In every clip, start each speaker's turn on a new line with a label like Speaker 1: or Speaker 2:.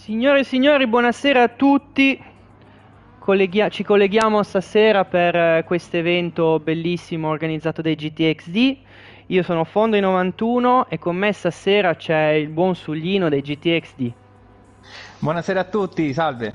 Speaker 1: Signore e signori, buonasera a tutti. Ci colleghiamo stasera per questo evento bellissimo organizzato dai GTXD. Io sono Fondo91 e con me stasera c'è il buon Suglino dei GTXD.
Speaker 2: Buonasera a tutti, salve.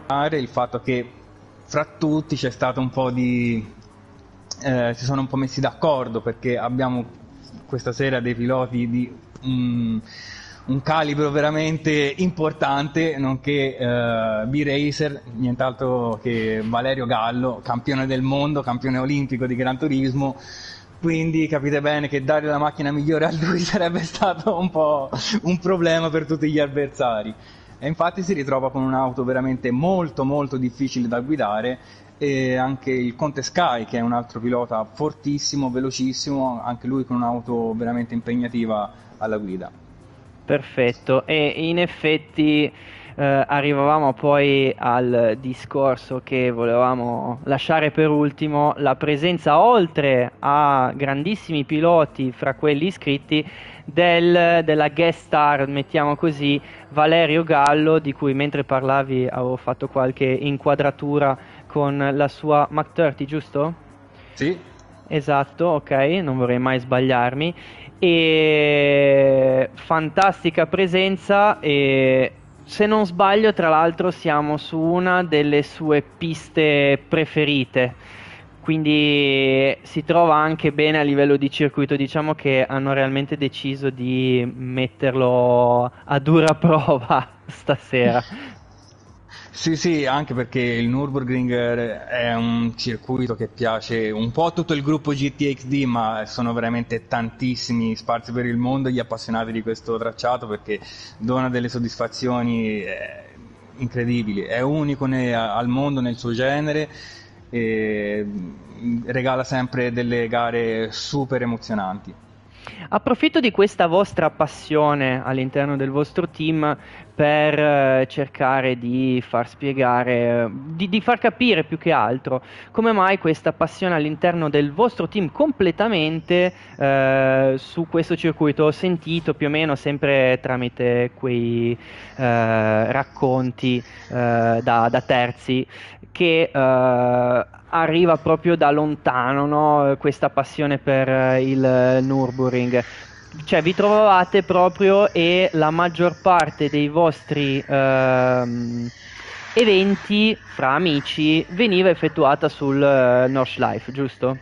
Speaker 2: il fatto che fra tutti c'è stato un po' di... si sono un po' messi d'accordo, perché abbiamo questa sera dei piloti di un calibro veramente importante, nonché B-Racer, nient'altro che Valerio Gallo, campione del mondo, campione olimpico di Gran Turismo. Quindi capite bene che dare la macchina migliore a lui sarebbe stato un po' un problema per tutti gli avversari. E infatti si ritrova con un'auto veramente molto molto difficile da guidare, e anche il Conte Sky, che è un altro pilota fortissimo, velocissimo, anche lui con un'auto veramente impegnativa alla guida.
Speaker 1: Perfetto, e in effetti arrivavamo poi al discorso che volevamo lasciare per ultimo, la presenza, oltre a grandissimi piloti fra quelli iscritti, della guest star, mettiamo così, Valerio Gallo, di cui mentre parlavi avevo fatto qualche inquadratura con la sua McTurty, giusto?
Speaker 2: Sì,
Speaker 1: Esatto, ok, non vorrei mai sbagliarmi. E fantastica presenza, e se non sbaglio, tra l'altro, siamo su una delle sue piste preferite. Quindi si trova anche bene a livello di circuito, diciamo che hanno realmente deciso di metterlo a dura prova stasera.
Speaker 2: sì, sì, anche perché il Nürburgring è un circuito che piace un po' a tutto il gruppo GTXD, ma sono veramente tantissimi sparsi per il mondo gli appassionati di questo tracciato, perché dona delle soddisfazioni incredibili, è unico al mondo nel suo genere, e regala sempre delle gare super emozionanti.
Speaker 1: Approfitto di questa vostra passione all'interno del vostro team per cercare di far spiegare, di far capire più che altro come mai questa passione all'interno del vostro team completamente su questo circuito. Ho sentito più o meno sempre tramite quei racconti da terzi che arriva proprio da lontano, no? Questa passione per il Nürburgring. Cioè, vi trovavate proprio, e la maggior parte dei vostri eventi fra amici veniva effettuata sul Nordschleife, giusto?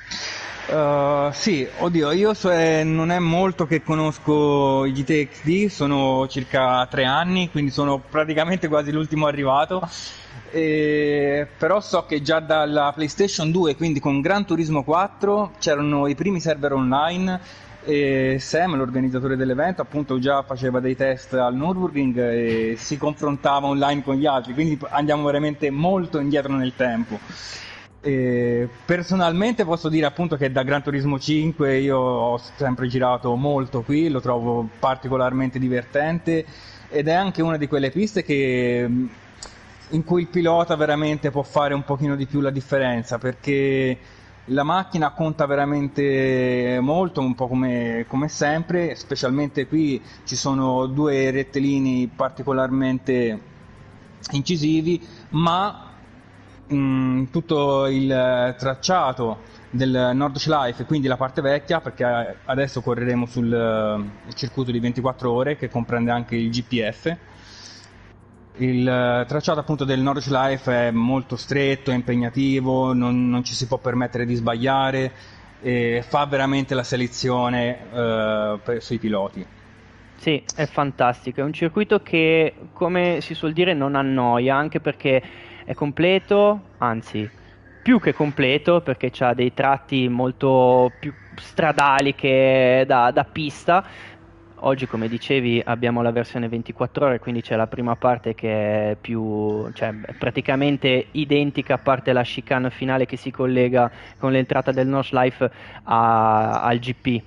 Speaker 2: Sì, oddio, non è molto che conosco i GTXD, sono circa 3 anni, quindi sono praticamente quasi l'ultimo arrivato. Però so che già dalla PlayStation 2, quindi con Gran Turismo 4, c'erano i primi server online, e Sam, l'organizzatore dell'evento, appunto già faceva dei test al Nürburgring e si confrontava online con gli altri, quindi andiamo veramente molto indietro nel tempo. Personalmente posso dire appunto che da Gran Turismo 5 io ho sempre girato molto qui, lo trovo particolarmente divertente, ed è anche una di quelle piste in cui il pilota veramente può fare un pochino di più la differenza, perché la macchina conta veramente molto, un po' come sempre, specialmente qui ci sono due rettilini particolarmente incisivi, ma tutto il tracciato del Nordschleife, quindi la parte vecchia, perché adesso correremo sul circuito di 24 ore che comprende anche il GPF. Il tracciato appunto del Nordschleife è molto stretto, è impegnativo, non ci si può permettere di sbagliare, e fa veramente la selezione sui piloti.
Speaker 1: Sì, è fantastico, è un circuito che, come si suol dire, non annoia, anche perché è completo, anzi, più che completo, perché ha dei tratti molto più stradali che da pista. Oggi, come dicevi, abbiamo la versione 24 ore, quindi c'è la prima parte che è più, cioè, è praticamente identica, a parte la chicane finale che si collega con l'entrata del Nordschleife al GP.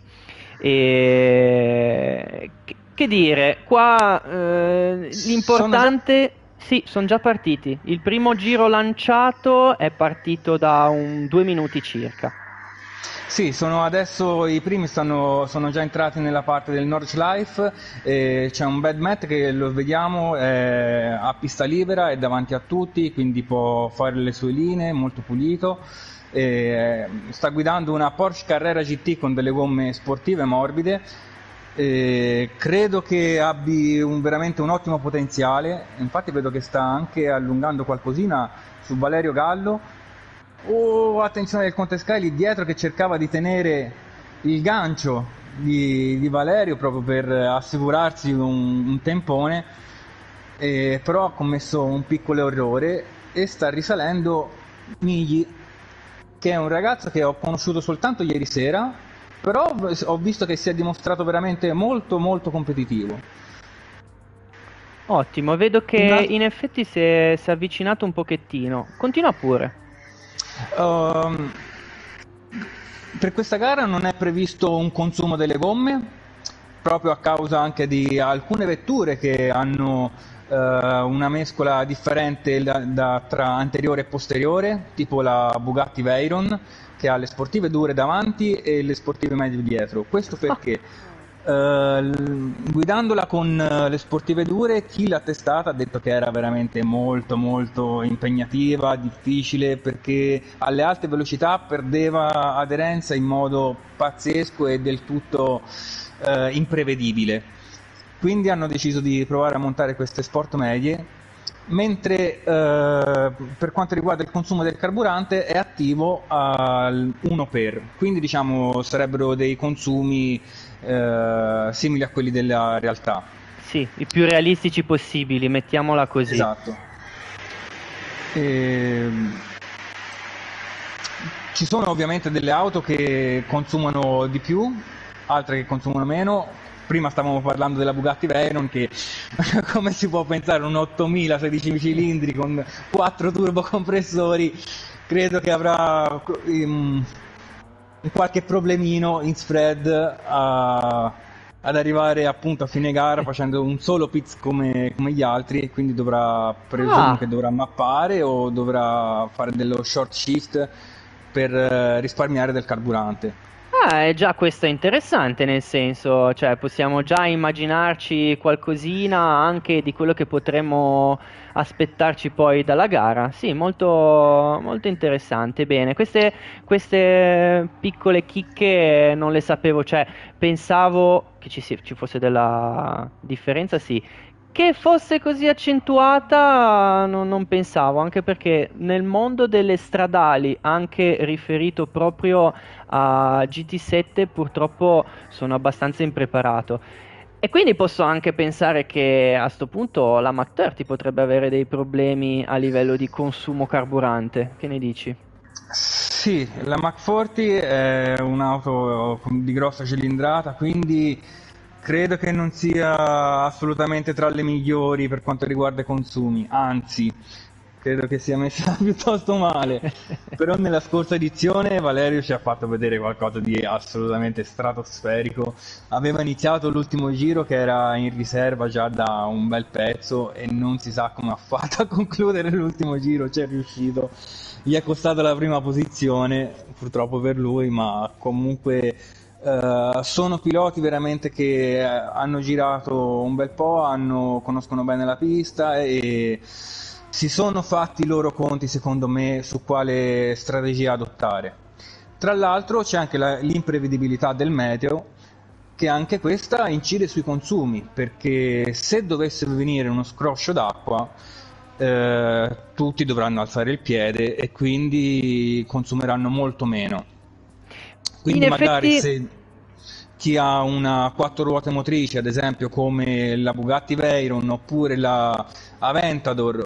Speaker 1: E che dire, qua l'importante... Sì, sono già partiti. Il primo giro lanciato è partito da 2 minuti circa.
Speaker 2: Sì, adesso i primi sono già entrati nella parte del Nordschleife, c'è un bad Matt che lo vediamo, è a pista libera, è davanti a tutti, quindi può fare le sue linee, molto pulito. Sta guidando una Porsche Carrera GT con delle gomme sportive morbide, Credo che abbia veramente un ottimo potenziale, infatti vedo che sta anche allungando qualcosina su Valerio Gallo. Oh, attenzione del Conte Sky lì dietro che cercava di tenere il gancio di Valerio proprio per assicurarsi un tempone, però ha commesso un piccolo errore e sta risalendo Migli, che è un ragazzo che ho conosciuto soltanto ieri sera, però ho visto che si è dimostrato veramente molto molto competitivo.
Speaker 1: Ottimo, vedo
Speaker 2: Un
Speaker 1: che
Speaker 2: altro.
Speaker 1: in effetti si è avvicinato un pochettino. Continua pure.
Speaker 2: Ehm, per questa gara non è previsto un consumo delle gomme, proprio a causa anche di alcune vetture che hanno una mescola differente tra anteriore e posteriore, tipo la Bugatti Veyron, che ha le sportive dure davanti e le sportive medie dietro. Questo
Speaker 1: Ah,
Speaker 2: perché guidandola con le sportive dure, chi l'ha testata ha detto che era veramente molto molto impegnativa, difficile, perché alle alte velocità perdeva aderenza in modo pazzesco e del tutto imprevedibile. Quindi hanno deciso di provare a montare queste sport medie, mentre per quanto riguarda il consumo del carburante è attivo al 1 per, quindi diciamo sarebbero dei consumi simili a quelli della realtà.
Speaker 1: sì, i più realistici possibili, mettiamola così.
Speaker 2: Esatto. Ehm, Ci sono ovviamente delle auto che consumano di più, altre che consumano meno. Prima stavamo parlando della Bugatti Veyron che come si può pensare un 8000 16 cilindri con 4 turbocompressori, credo che avrà qualche problemino in spread ad arrivare appunto a fine gara facendo un solo pit come gli altri, e quindi presumo che
Speaker 1: Ah,
Speaker 2: dovrà mappare o dovrà fare dello short shift per risparmiare del carburante.
Speaker 1: è già questo interessante, nel senso, cioè possiamo già immaginarci qualcosina anche di quello che potremmo aspettarci poi dalla gara. Sì, molto, molto interessante. Bene, queste piccole chicche non le sapevo, cioè pensavo che ci fosse della differenza, sì. Che fosse così accentuata non pensavo, anche perché nel mondo delle stradali, anche riferito proprio a GT7, purtroppo sono abbastanza impreparato. E quindi posso anche pensare che a sto punto la McTurty potrebbe avere dei problemi a livello di consumo carburante. Che ne dici?
Speaker 2: Sì, la Mach40 è un'auto di grossa cilindrata, quindi credo che non sia assolutamente tra le migliori per quanto riguarda i consumi, anzi, credo che sia messa piuttosto male. Però nella scorsa edizione Valerio ci ha fatto vedere qualcosa di assolutamente stratosferico. Aveva iniziato l'ultimo giro che era in riserva già da un bel pezzo e non si sa come ha fatto a concludere l'ultimo giro, ci è riuscito. Gli è costata la prima posizione, purtroppo per lui, ma comunque sono piloti veramente che hanno girato un bel po', conoscono bene la pista e si sono fatti i loro conti, secondo me, su quale strategia adottare. Tra l'altro c'è anche l'imprevedibilità del meteo, che anche questa incide sui consumi, perché se dovesse venire uno scroscio d'acqua, tutti dovranno alzare il piede e quindi consumeranno molto meno.
Speaker 1: In
Speaker 2: Quindi magari
Speaker 1: effetti,
Speaker 2: se chi ha una quattro ruote motrici, ad esempio come la Bugatti Veyron oppure la Aventador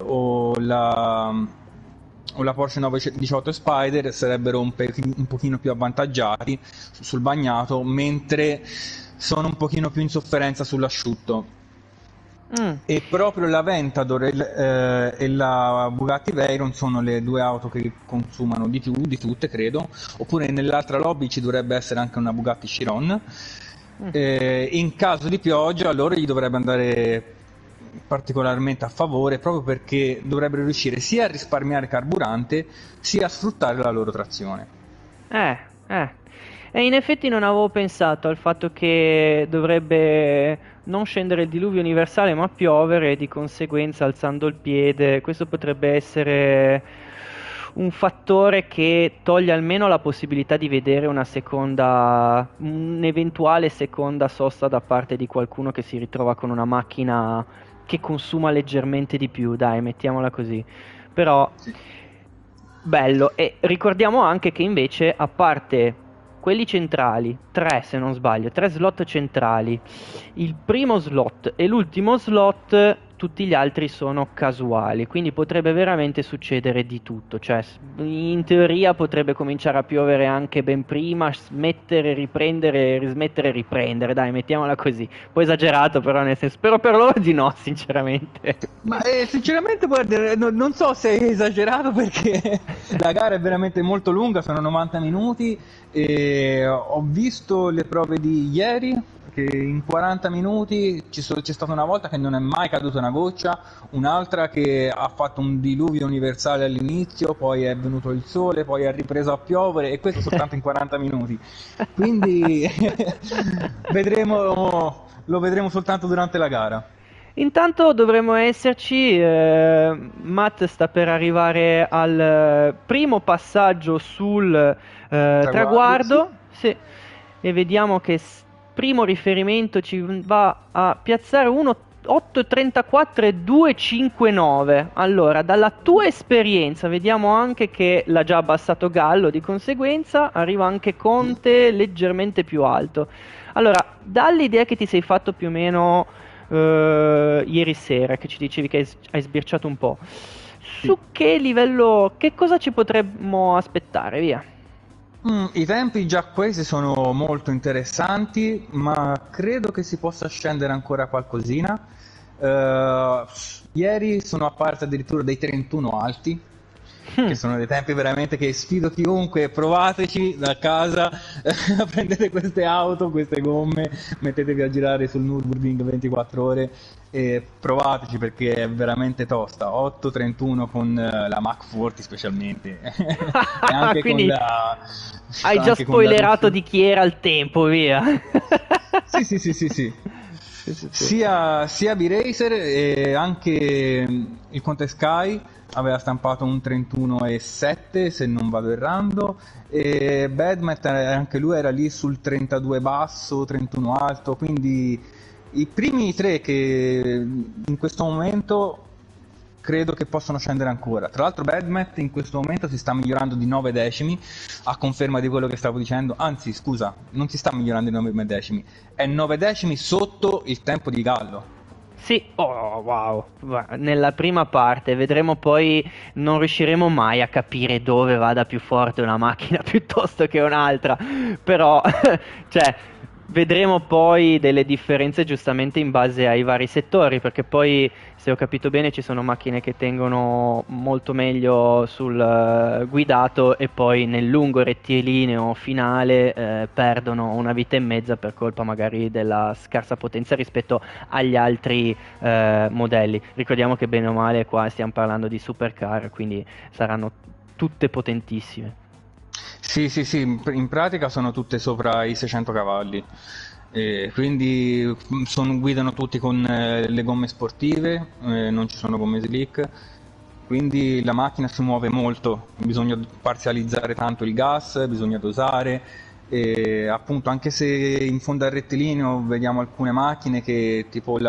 Speaker 2: o la Porsche 918 Spider, sarebbero un pochino più avvantaggiati sul bagnato, mentre sono un pochino più in sofferenza sull'asciutto.
Speaker 1: mm,
Speaker 2: E proprio la Ventador e la Bugatti Veyron sono le due auto che consumano di più di tutte, credo. Oppure nell'altra lobby ci dovrebbe essere anche una Bugatti Chiron.
Speaker 1: mm.
Speaker 2: In caso di pioggia, loro gli dovrebbe andare particolarmente a favore, proprio perché dovrebbero riuscire sia a risparmiare carburante, sia a sfruttare la loro trazione.
Speaker 1: Eh, eh. E in effetti non avevo pensato al fatto che dovrebbe non scendere il diluvio universale ma piovere e di conseguenza alzando il piede. Questo potrebbe essere un fattore che toglie almeno la possibilità di vedere un'eventuale seconda sosta da parte di qualcuno che si ritrova con una macchina che consuma leggermente di più, dai, mettiamola così. Però
Speaker 2: Sì.
Speaker 1: bello. E ricordiamo anche che invece, a parte quelli centrali, tre se non sbaglio, tre slot centrali, il primo slot e l'ultimo slot, tutti gli altri sono casuali, quindi potrebbe veramente succedere di tutto, cioè in teoria potrebbe cominciare a piovere anche ben prima, smettere, riprendere, rismettere, riprendere, dai, mettiamola così. Poi esagerato però, nel senso, spero per loro di no, sinceramente.
Speaker 2: Ma sinceramente, guarda, non so se è esagerato perché la gara è veramente molto lunga, sono 90 minuti e ho visto le prove di ieri che in 40 minuti c'è stata una volta che non è mai caduta una goccia, un'altra che ha fatto un diluvio universale all'inizio, poi è venuto il sole, poi è ripreso a piovere e questo soltanto in 40 minuti. Quindi lo vedremo soltanto durante la gara.
Speaker 1: Intanto dovremmo esserci, Matt sta per arrivare al primo passaggio sul
Speaker 2: Traguardo, sì.
Speaker 1: traguardo, sì, e vediamo che primo riferimento ci va a piazzare 1.834 e 2.59. Allora, dalla tua esperienza vediamo anche che l'ha già abbassato Gallo, di conseguenza arriva anche Conte leggermente più alto. Allora, dall'idea che ti sei fatto più o meno ieri sera, che ci dicevi che hai sbirciato un po',
Speaker 2: Sì.
Speaker 1: su che livello, che cosa ci potremmo aspettare, via?
Speaker 2: I tempi già questi sono molto interessanti, ma credo che si possa scendere ancora qualcosina. Eh, Ieri sono apparsi addirittura dei 31 alti, che sono dei tempi veramente che sfido chiunque, provateci da casa, prendete queste auto, queste gomme, mettetevi a girare sul Nürburgring 24 ore e provateci perché è veramente tosta. 8.31 con la Mach 40 specialmente, e anche con
Speaker 1: Quindi hai già
Speaker 2: anche con la
Speaker 1: spoilerato
Speaker 2: Ruff.
Speaker 1: di chi era al tempo, via.
Speaker 2: Sì, sì, sì, sì, sì.
Speaker 1: Sì, sì, sì.
Speaker 2: Sia B-Racer e anche il Conte Sky aveva stampato un 31,7 se non vado errando, e Badmet anche lui era lì sul 32 basso, 31 alto, quindi i primi tre che in questo momento credo che possano scendere ancora. Tra l'altro Badmet in questo momento si sta migliorando di 9 decimi, a conferma di quello che stavo dicendo, anzi scusa, non si sta migliorando di 9 decimi, è 9 decimi sotto il tempo di Gallo.
Speaker 1: Sì, oh wow, nella prima parte vedremo poi, non riusciremo mai a capire dove vada più forte una macchina piuttosto che un'altra, però cioè vedremo poi delle differenze giustamente in base ai vari settori, perché poi se ho capito bene ci sono macchine che tengono molto meglio sul guidato e poi nel lungo rettilineo finale perdono una vita e mezza per colpa magari della scarsa potenza rispetto agli altri modelli. Ricordiamo che bene o male qua stiamo parlando di supercar, quindi saranno tutte potentissime.
Speaker 2: Sì, sì, sì, in pratica sono tutte sopra i 600 cavalli, quindi guidano tutti con le gomme sportive, non ci sono gomme slick, quindi la macchina si muove molto, bisogna parzializzare tanto il gas, bisogna dosare, e appunto anche se in fondo al rettilineo vediamo alcune macchine che tipo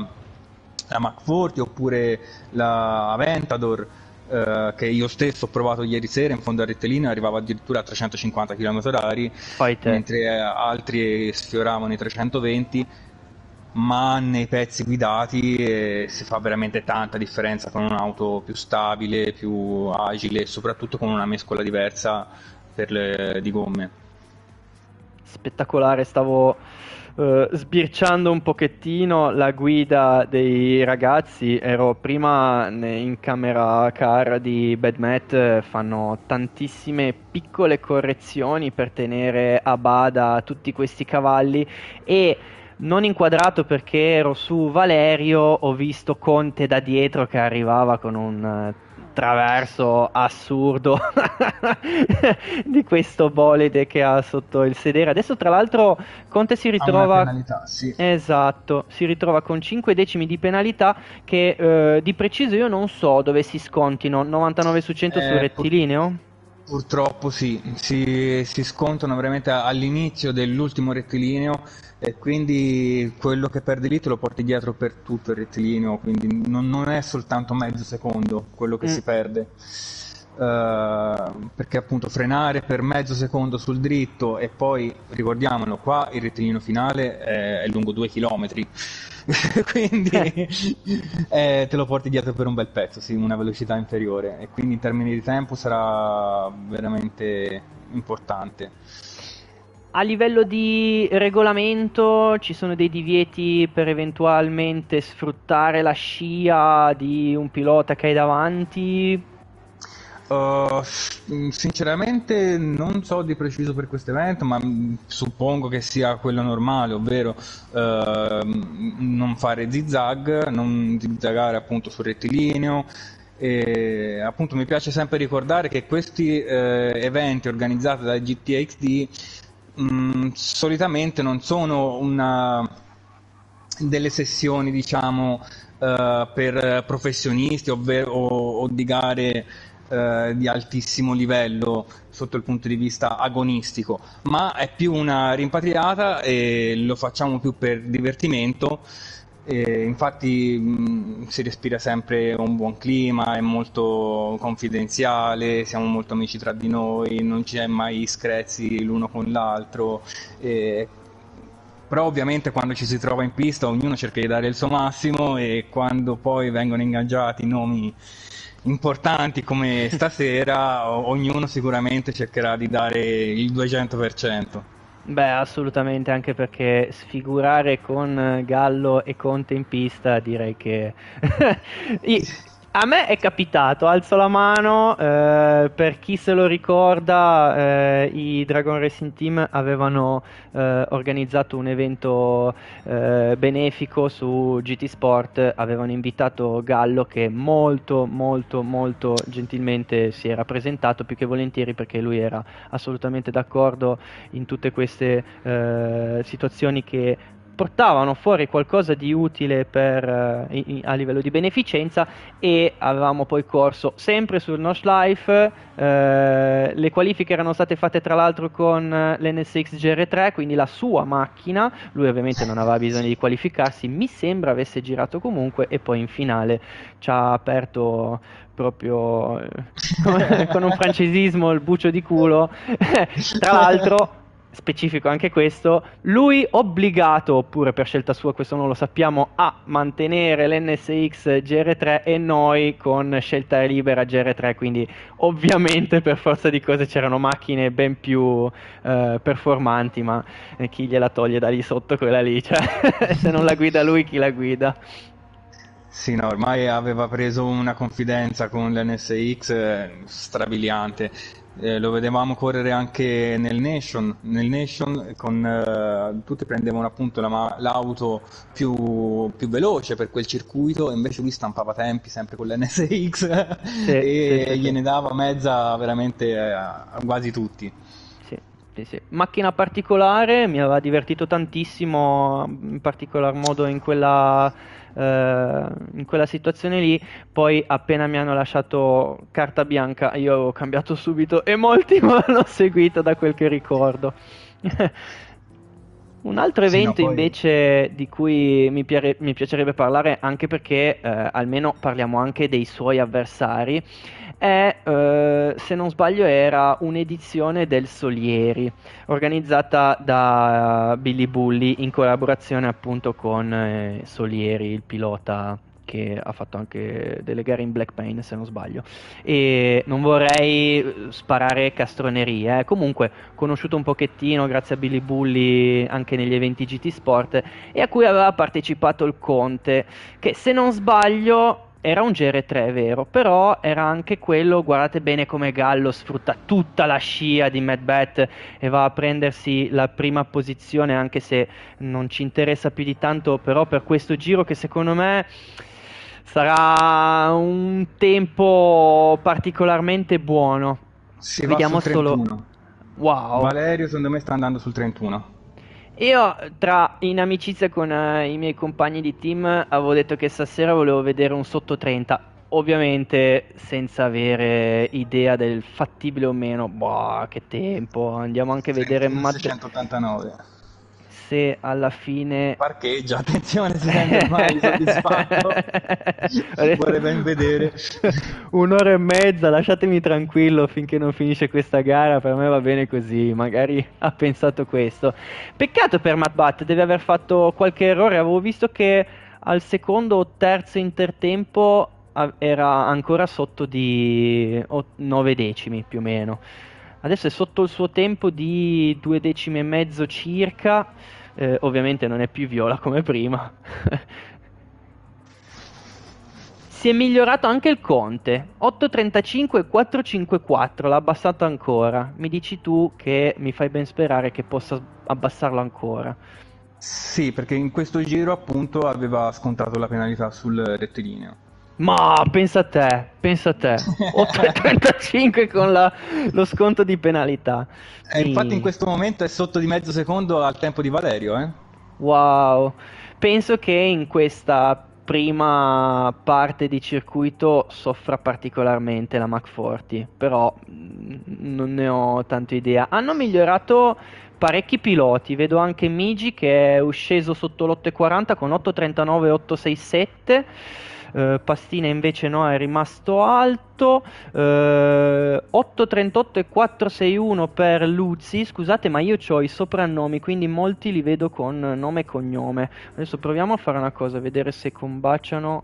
Speaker 2: la Mach 40 oppure la Aventador, che io stesso ho provato ieri sera in fondo al rettilineo, arrivava addirittura a 350 km/h,
Speaker 1: Fai te.
Speaker 2: mentre altri sfioravano i 320, ma nei pezzi guidati si fa veramente tanta differenza con un'auto più stabile, più agile e soprattutto con una mescola diversa di gomme.
Speaker 1: Spettacolare, stavo sbirciando un pochettino la guida dei ragazzi, ero prima in camera car di Badmet, fanno tantissime piccole correzioni per tenere a bada tutti questi cavalli e non inquadrato perché ero su Valerio, ho visto Conte da dietro che arrivava con un traverso assurdo di questo bolide che ha sotto il sedere. Adesso tra l'altro Conte si
Speaker 2: Ha una
Speaker 1: ritrova,
Speaker 2: penalità, sì.
Speaker 1: esatto, si ritrova con 5 decimi di penalità che di preciso io non so dove si scontino, 99 su 100 sul
Speaker 2: Pur-
Speaker 1: rettilineo?
Speaker 2: Purtroppo sì, si scontano veramente all'inizio dell'ultimo rettilineo e quindi quello che perde lì te lo porti dietro per tutto il rettilineo, quindi non è soltanto mezzo secondo quello che
Speaker 1: Mm.
Speaker 2: si perde. Perché appunto frenare per mezzo secondo sul dritto e poi ricordiamolo, qua il rettilineo finale è lungo 2 chilometri, quindi te lo porti dietro per un bel pezzo, sì, una velocità inferiore e quindi in termini di tempo sarà veramente importante.
Speaker 1: A livello di regolamento ci sono dei divieti per eventualmente sfruttare la scia di un pilota che hai davanti?
Speaker 2: Sinceramente non so di preciso per questo evento, ma suppongo che sia quello normale, ovvero non fare zigzag, non zigzagare appunto sul rettilineo. E appunto mi piace sempre ricordare che questi eventi organizzati da GTXD solitamente non sono delle sessioni, diciamo, per professionisti o di gare di altissimo livello sotto il punto di vista agonistico, ma è più una rimpatriata e lo facciamo più per divertimento. E infatti si respira sempre un buon clima, è molto confidenziale, siamo molto amici tra di noi, non c'è mai screzi l'uno con l'altro. e- Però ovviamente quando ci si trova in pista ognuno cerca di dare il suo massimo e quando poi vengono ingaggiati nomi importanti come stasera, ognuno sicuramente cercherà di dare il 200%.
Speaker 1: Beh, assolutamente, anche perché sfigurare con Gallo e Conte in pista direi che I- a me è capitato, alzo la mano, per chi se lo ricorda, i Dragon Racing Team avevano organizzato un evento benefico su GT Sport, avevano invitato Gallo che molto molto molto gentilmente si era presentato, più che volentieri perché lui era assolutamente d'accordo in tutte queste situazioni che portavano fuori qualcosa di utile a livello di beneficenza e avevamo poi corso sempre sul Nosh Life. Le qualifiche erano state fatte tra l'altro con l'NSX GR3, quindi la sua macchina. Lui ovviamente non aveva bisogno di qualificarsi, mi sembra avesse girato comunque e poi in finale ci ha aperto proprio con un francesismo il bucio di culo. Tra l'altro, specifico anche questo, lui obbligato, oppure per scelta sua, questo non lo sappiamo, a mantenere l'NSX GR3 e noi con scelta libera GR3, quindi ovviamente per forza di cose c'erano macchine ben più performanti, ma chi gliela toglie da lì sotto quella lì, cioè se non la guida lui chi la guida?
Speaker 2: Sì, no, ormai aveva preso una confidenza con l'NSX strabiliante. Lo vedevamo correre anche nel Nation tutti prendevano appunto l'auto più veloce per quel circuito, e invece lui stampava tempi sempre con l'NSX
Speaker 1: Sì, sì,
Speaker 2: e
Speaker 1: sì, sì.
Speaker 2: gliene dava mezza veramente a quasi tutti.
Speaker 1: Sì, sì, sì. Macchina particolare, mi aveva divertito tantissimo, in particolar modo in quella situazione lì. Poi, appena mi hanno lasciato carta bianca, io avevo cambiato subito e molti mi hanno seguito da quel che ricordo. Un altro
Speaker 2: Sì, no,
Speaker 1: evento
Speaker 2: poi
Speaker 1: invece di cui mi piacerebbe parlare, anche perché almeno parliamo anche dei suoi avversari, se non sbaglio, era un'edizione del Solieri, organizzata da Billy Bully in collaborazione appunto con Solieri, il pilota che ha fatto anche delle gare in Black Pain, se non sbaglio. E non vorrei sparare castronerie, comunque conosciuto un pochettino grazie a Billy Bully anche negli eventi GT Sport e a cui aveva partecipato il Conte, che se non sbaglio era un GR3, è vero, però era anche quello, guardate bene come Gallo sfrutta tutta la scia di Madbat e va a prendersi la prima posizione, anche se non ci interessa più di tanto, però per questo giro che secondo me Sarà un tempo particolarmente buono.
Speaker 2: Si va
Speaker 1: Vediamo
Speaker 2: sul
Speaker 1: solo.
Speaker 2: 31.
Speaker 1: Wow.
Speaker 2: Valerio secondo me sta andando sul 31.
Speaker 1: Io, in amicizia con i miei compagni di team, avevo detto che stasera volevo vedere un sotto 30. Ovviamente senza avere idea del fattibile o meno. Boh, che tempo. Andiamo anche a vedere
Speaker 2: 31,689.
Speaker 1: se alla fine.
Speaker 2: Parcheggia, attenzione, si sente ormai soddisfatto. Vuole ben vedere.
Speaker 1: Un'ora e mezza, lasciatemi tranquillo finché non finisce questa gara, per me va bene così, magari ha pensato questo. Peccato per Matt Butt, deve aver fatto qualche errore, avevo visto che al secondo o terzo intertempo era ancora sotto di 9 decimi più o meno. Adesso è sotto il suo tempo di 2 decimi e mezzo circa. Ovviamente non è più viola come prima. Si è migliorato anche il Conte, 8.35 e 4.54, l'ha abbassato ancora. Mi dici tu che mi fai ben sperare che possa abbassarlo ancora.
Speaker 2: Sì, perché in questo giro appunto aveva scontato la penalità sul rettilineo.
Speaker 1: Ma pensa a te, 8.35 con lo sconto di penalità.
Speaker 2: E infatti in questo momento è sotto di mezzo secondo al tempo di Valerio, eh?
Speaker 1: Wow, penso che in questa prima parte di circuito soffra particolarmente la McForty, però non ne ho tanto idea. Hanno migliorato parecchi piloti, vedo anche Migi che è sceso sotto l'8.40 con 8.39 e 8.67. Pastina invece no, è rimasto alto. 8.38 e 4.61 per Luzzi. Scusate, ma io ho i soprannomi, quindi molti li vedo con nome e cognome. Adesso proviamo a fare una cosa, vedere se combaciano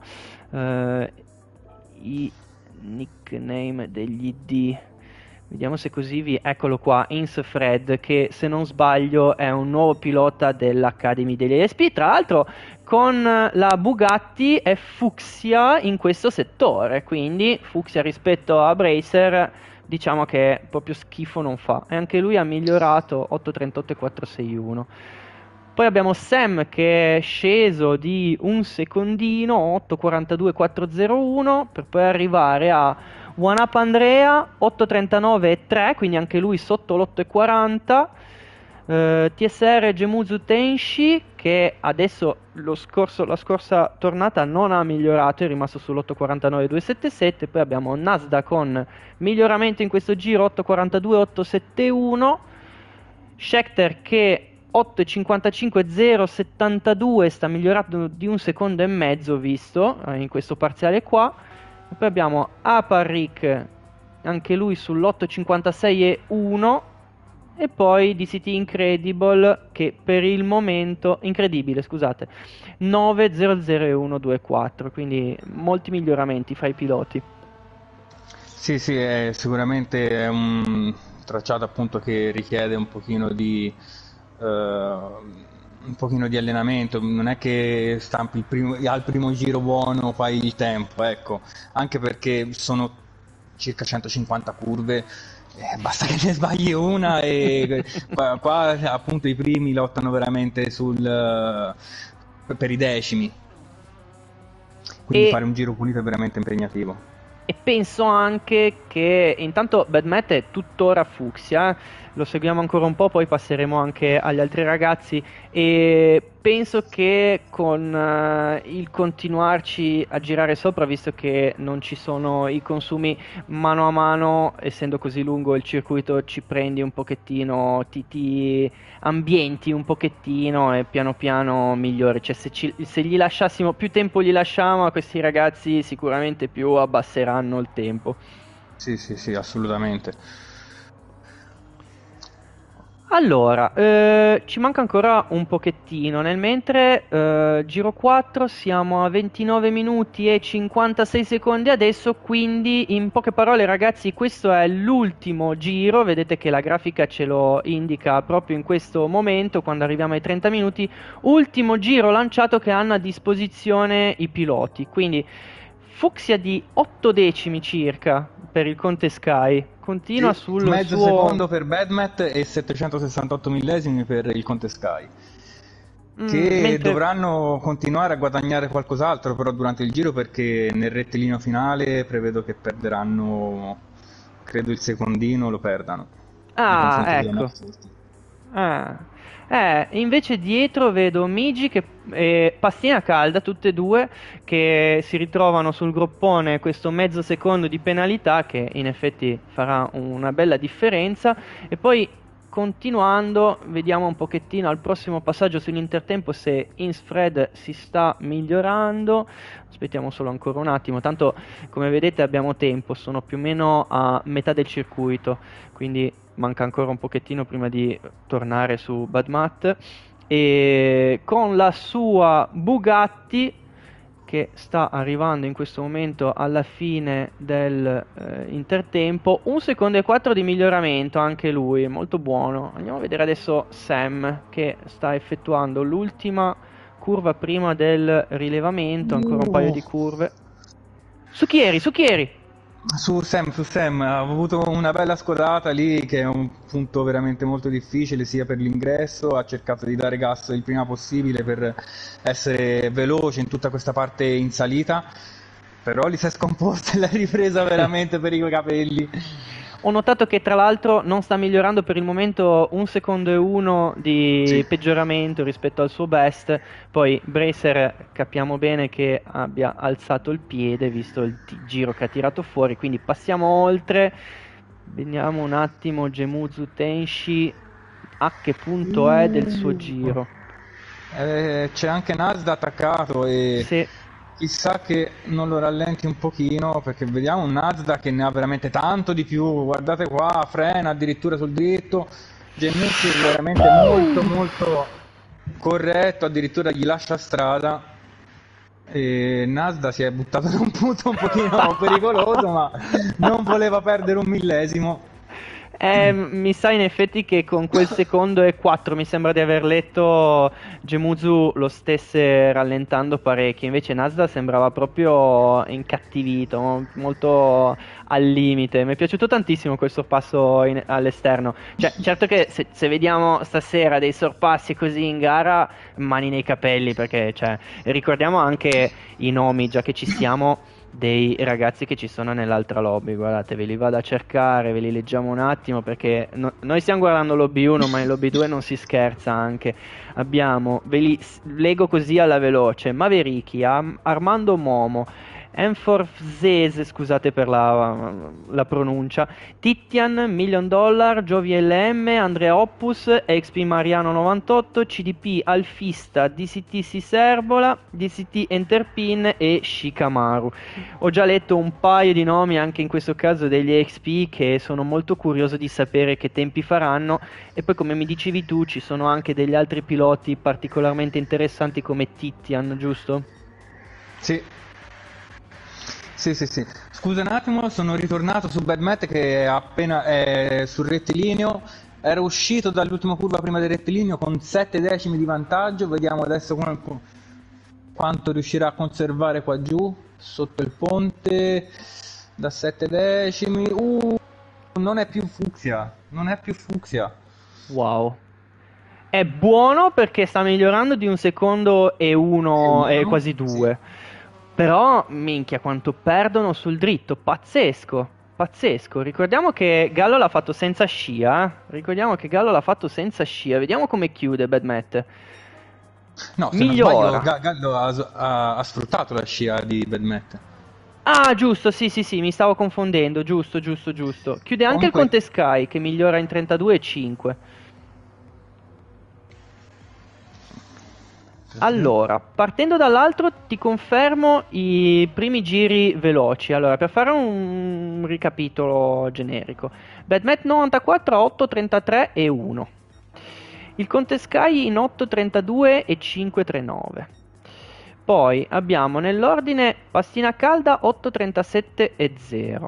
Speaker 1: i nickname degli ID. Vediamo se così vi. Eccolo qua, Ince Fred, che se non sbaglio è un nuovo pilota dell'Academy degli ESP. Tra l'altro, con la Bugatti è fucsia in questo settore. Quindi, fucsia rispetto a Bracer, diciamo che proprio schifo non fa. E anche lui ha migliorato 8.38 e 4.61. Poi abbiamo Sam che è sceso di un secondino, 8.42 e 4.01, per poi arrivare a One Up Andrea 8.39 e 3, quindi anche lui sotto l'8.40. TSR Gemuzu Tenshi che adesso la scorsa tornata non ha migliorato, è rimasto sull'8.49 e 2.77. Poi abbiamo Nasda con miglioramento in questo giro 8.42 e 8.71. Scheckter che 8.55 0.72 sta migliorando di un secondo e mezzo visto in questo parziale qua. E poi abbiamo Aparric, anche lui sull'8.56 e 1. E poi DCT Incredible che per il momento incredibile, scusate, 9.00 quindi molti miglioramenti fra i piloti.
Speaker 2: Sì, sì, sicuramente è un tracciato appunto che richiede un pochino di allenamento, non è che stampi al primo giro buono fai il tempo, ecco, anche perché sono circa 150 curve, basta che ne sbagli una e qua appunto i primi lottano veramente per i decimi, quindi
Speaker 1: E
Speaker 2: fare un giro pulito è veramente impegnativo.
Speaker 1: E penso anche che intanto Bad Matt è tuttora fucsia, lo seguiamo ancora un po', poi passeremo anche agli altri ragazzi e penso che con il continuarci a girare sopra, visto che non ci sono i consumi mano a mano, essendo così lungo il circuito, ci prendi un pochettino, ti ambienti un pochettino e piano piano migliori. Cioè se gli lasciassimo più tempo gli lasciamo a questi ragazzi sicuramente più abbasseranno il tempo.
Speaker 2: Sì, sì, sì, assolutamente.
Speaker 1: Allora, ci manca ancora un pochettino, nel mentre giro 4 siamo a 29 minuti e 56 secondi adesso, quindi in poche parole ragazzi questo è l'ultimo giro, vedete che la grafica ce lo indica proprio in questo momento quando arriviamo ai 30 minuti, ultimo giro lanciato che hanno a disposizione i piloti, quindi fucsia di 8 decimi circa per il Conte Sky, continua
Speaker 2: Sì,
Speaker 1: sul
Speaker 2: mezzo
Speaker 1: suo.
Speaker 2: secondo per Badmat e 768 millesimi per il Conte Sky. che
Speaker 1: Mentre
Speaker 2: dovranno continuare a guadagnare qualcos'altro però durante il giro, perché nel rettilineo finale prevedo che perderanno, credo il secondino lo perdano nei confronti della
Speaker 1: ecco.
Speaker 2: Next.
Speaker 1: Ah. Invece dietro vedo Migi e Pastina Calda, tutte e due, che si ritrovano sul groppone questo mezzo secondo di penalità che in effetti farà una bella differenza. E poi continuando, vediamo un pochettino al prossimo passaggio sull'intertempo se Insfred si sta migliorando. Aspettiamo solo ancora un attimo, tanto come vedete abbiamo tempo, sono più o meno a metà del circuito, quindi manca ancora un pochettino prima di tornare su Badmat. E con la sua Bugatti che sta arrivando in questo momento alla fine del intertempo, 1 secondo e 4 di miglioramento anche lui, molto buono. Andiamo a vedere adesso Sam che sta effettuando l'ultima curva prima del rilevamento, ancora un paio
Speaker 2: Uh,
Speaker 1: di curve. Succhieri, Succhieri!
Speaker 2: su Sam, ha avuto una bella scodata lì, che è un punto veramente molto difficile sia per l'ingresso, ha cercato di dare gas il prima possibile per essere veloce in tutta questa parte in salita, però li si è scomposta e l'ha ripresa veramente per i capelli.
Speaker 1: Ho notato che tra l'altro non sta migliorando per il momento, 1 secondo e 1 di
Speaker 2: Sì.
Speaker 1: peggioramento rispetto al suo best. Poi Bracer capiamo bene che abbia alzato il piede visto il giro che ha tirato fuori, quindi passiamo oltre. Vediamo un attimo Gemuzu Tenshi a che punto è del suo
Speaker 2: Uh.
Speaker 1: giro.
Speaker 2: C'è anche Nasda attaccato e
Speaker 1: Se
Speaker 2: chissà che non lo rallenti un pochino, perché vediamo un Nasda che ne ha veramente tanto di più. Guardate qua, frena addirittura sul dritto. Gemucci è veramente molto molto corretto, addirittura gli lascia strada. E Nasda si è buttato in un punto un pochino pericoloso, ma non voleva perdere un millesimo.
Speaker 1: Mi sa in effetti che con quel secondo e 4 mi sembra di aver letto Gemuzu lo stesse rallentando parecchio, invece Nasda sembrava proprio incattivito, molto al limite. Mi è piaciuto tantissimo quel sorpasso all'esterno. Cioè, certo che se vediamo stasera dei sorpassi così in gara, mani nei capelli, perché cioè, ricordiamo anche i nomi, già che ci siamo dei ragazzi che ci sono nell'altra lobby. Guardate, ve li vado a cercare, ve li leggiamo un attimo perché noi stiamo guardando lobby 1, ma in lobby 2 non si scherza anche. Abbiamo, ve li leggo così alla veloce: Mavericchi, Armando Momo, Enforzese, scusate per la pronuncia, Titian, Million Dollar, Giovi LM, Andrea Oppus, XP Mariano 98, CDP Alfista, DCT Siserbola, DCT Enterpin e Shikamaru. Ho già letto un paio di nomi anche in questo caso degli XP che sono molto curioso di sapere che tempi faranno, e poi come mi dicevi tu ci sono anche degli altri piloti particolarmente interessanti come Titian, giusto?
Speaker 2: Sì. Sì, sì, sì. Scusa un attimo, sono ritornato su Badmet che è appena è sul rettilineo. Ero uscito dall'ultima curva prima del rettilineo con 7 decimi di vantaggio. Vediamo adesso quanto riuscirà a conservare qua giù, sotto il ponte, da 7 decimi. Non è più fucsia, non è più fucsia.
Speaker 1: Wow. È buono perché sta migliorando di 1 secondo e
Speaker 2: E
Speaker 1: 1 e
Speaker 2: uno?
Speaker 1: quasi
Speaker 2: Sì.
Speaker 1: 2. Però, minchia, quanto perdono sul dritto. Pazzesco, pazzesco. Ricordiamo che Gallo l'ha fatto senza scia. Ricordiamo che Gallo l'ha fatto senza scia. Vediamo come chiude Badmet.
Speaker 2: No, se non sbaglio,
Speaker 1: Migliora.
Speaker 2: Gallo ha sfruttato la scia di Badmet.
Speaker 1: Ah, giusto, sì, sì, sì, mi stavo confondendo. Giusto, giusto, giusto. Chiude anche il
Speaker 2: Comunque,
Speaker 1: Conte Sky che migliora in 32,5. Allora, partendo dall'altro ti confermo i primi giri veloci. Allora, per fare un ricapitolo generico. Badmet 94 a 8.33 e 1. Il Conte Sky in 8.32 e 5.39. Poi abbiamo nell'ordine Pastina Calda 8.37 e 0.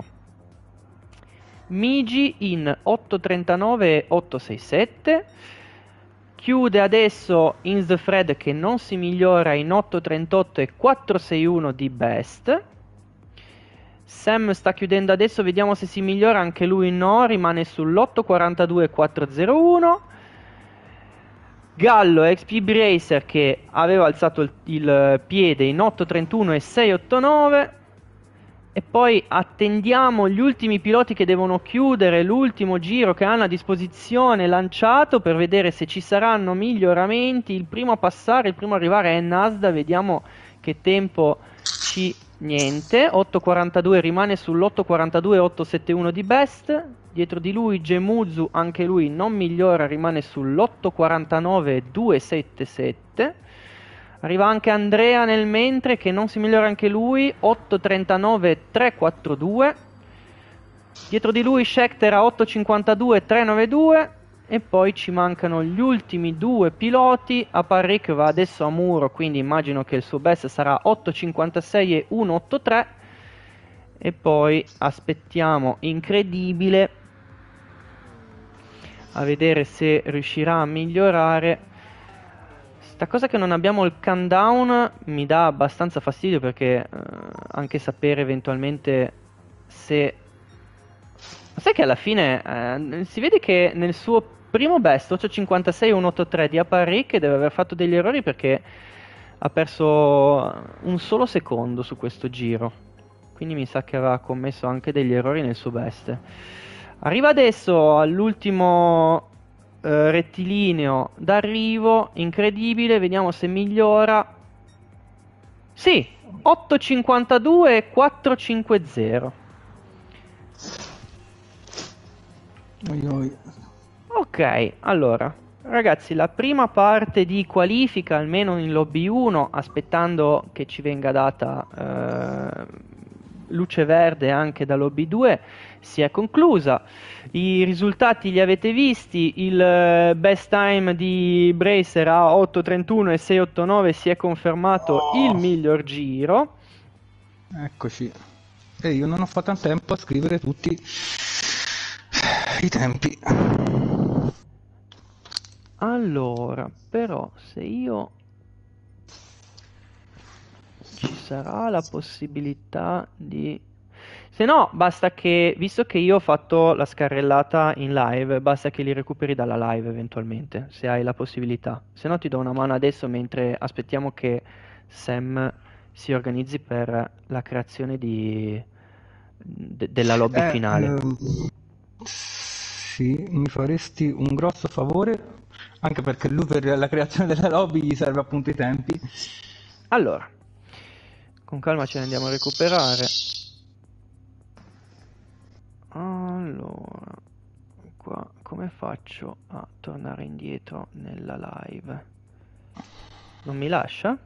Speaker 1: Migi in 8.39 e 8.67. Chiude adesso Ins the Fred che non si migliora in 8.38 e 4.61 di best. Sam sta chiudendo adesso, vediamo se si migliora, anche lui no, rimane sull'8.42 e 4.01. Gallo XP Bracer che aveva alzato il piede in 8.31 e 6.89. E poi attendiamo gli ultimi piloti che devono chiudere l'ultimo giro che hanno a disposizione lanciato per vedere se ci saranno miglioramenti. Il primo a passare, il primo a arrivare è Nasda, vediamo che tempo ci... Niente, 8.42 rimane sull'8.42 8.71 di best. Dietro di lui Gemuzu, anche lui non migliora, rimane sull'8.49 2.77. Arriva anche Andrea nel mentre che non si migliora anche lui, 8.39 3.42. Dietro di lui Scheckter a 8.52 3.92. E poi ci mancano gli ultimi due piloti. Aparric va adesso a muro, quindi immagino che il suo best sarà 8.56 e 1.83. E poi aspettiamo, incredibile, a vedere se riuscirà a migliorare. Sta cosa che non abbiamo il countdown mi dà abbastanza fastidio, perché anche sapere eventualmente se... Sai che alla fine si vede che nel suo primo best 8.56 e 1.83 di Aparric deve aver fatto degli errori, perché ha perso un solo secondo su questo giro. Quindi mi sa che aveva commesso anche degli errori nel suo best. Arriva adesso all'ultimo rettilineo d'arrivo, incredibile, vediamo se migliora. Sì, 8.52 e 4.50. Ok, allora, ragazzi, la prima parte di qualifica, almeno in lobby 1, aspettando che ci venga data luce verde anche da lobby 2, si è conclusa. I risultati li avete visti, il best time di Bracer a 8.31 e 6.89 si è confermato il miglior giro.
Speaker 2: Eccoci. E io non ho fatto in tempo a scrivere tutti i tempi.
Speaker 1: Allora, però, se io... ci sarà la possibilità di... Se no, basta che, visto che io ho fatto la scarrellata in live, basta che li recuperi dalla live eventualmente, se hai la possibilità. Se no ti do una mano adesso mentre aspettiamo che Sam si organizzi per la creazione della lobby finale.
Speaker 2: Sì, mi faresti un grosso favore, anche perché lui per la creazione della lobby gli serve appunto i tempi.
Speaker 1: Allora, con calma ce ne andiamo a recuperare. Allora, qua come faccio a tornare indietro nella live? Non mi lascia?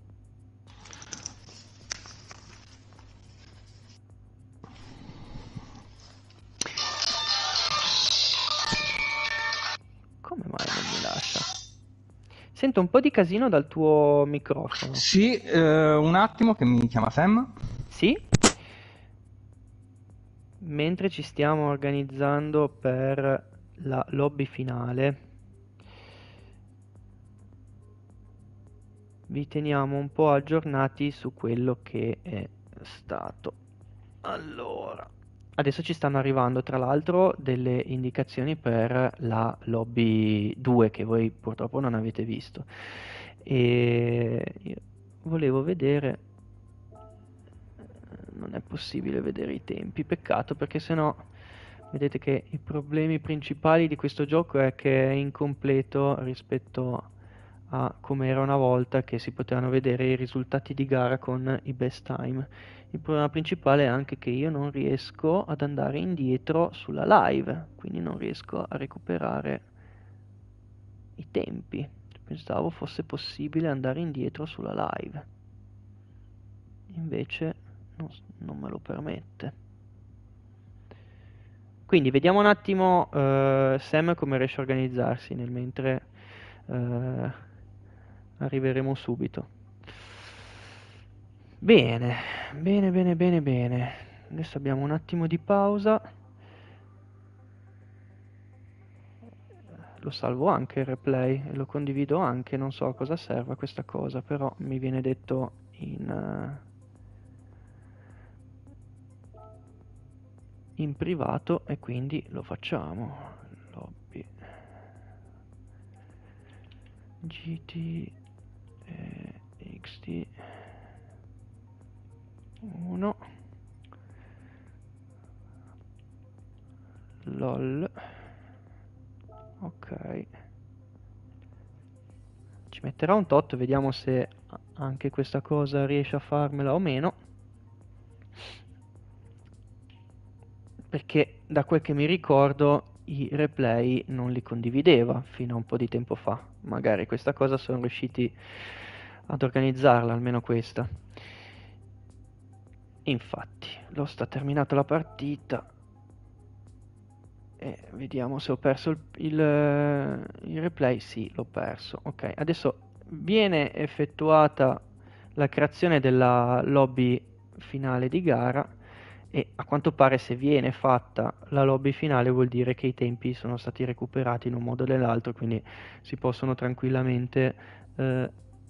Speaker 1: Come mai non mi lascia? Sento un po' di casino dal tuo microfono.
Speaker 2: Sì, un attimo che mi chiama Sam.
Speaker 1: Sì? Mentre ci stiamo organizzando per la lobby finale, vi teniamo un po' aggiornati su quello che è stato. Allora, adesso ci stanno arrivando tra l'altro delle indicazioni per la lobby 2 che voi purtroppo non avete visto. E io volevo vedere, non è possibile vedere i tempi, peccato, perché sennò vedete che i problemi principali di questo gioco è che è incompleto rispetto a come era una volta, che si potevano vedere i risultati di gara con i best time. Il problema principale è anche che io non riesco ad andare indietro sulla live, quindi non riesco a recuperare i tempi. Pensavo fosse possibile andare indietro sulla live, invece non me lo permette. Quindi vediamo un attimo Sam come riesce a organizzarsi, nel mentre arriveremo subito. Bene, bene, bene, bene, bene. Adesso abbiamo un attimo di pausa. Lo salvo anche il replay e lo condivido anche, non so a cosa serva questa cosa, però mi viene detto in privato e quindi lo facciamo. Lobby. GT XT 1 LOL. Ok, ci metterà un tot, vediamo se anche questa cosa riesce a farmela o meno, perché da quel che mi ricordo i replay non li condivideva fino a un po' di tempo fa. Magari questa cosa sono riusciti ad organizzarla, almeno questa. Infatti, l'ho sta terminata la partita e vediamo se ho perso il replay. Sì, l'ho perso. Ok, adesso viene effettuata la creazione della lobby finale di gara e a quanto pare se viene fatta la lobby finale vuol dire che i tempi sono stati recuperati in un modo o nell'altro, quindi si possono tranquillamente eh,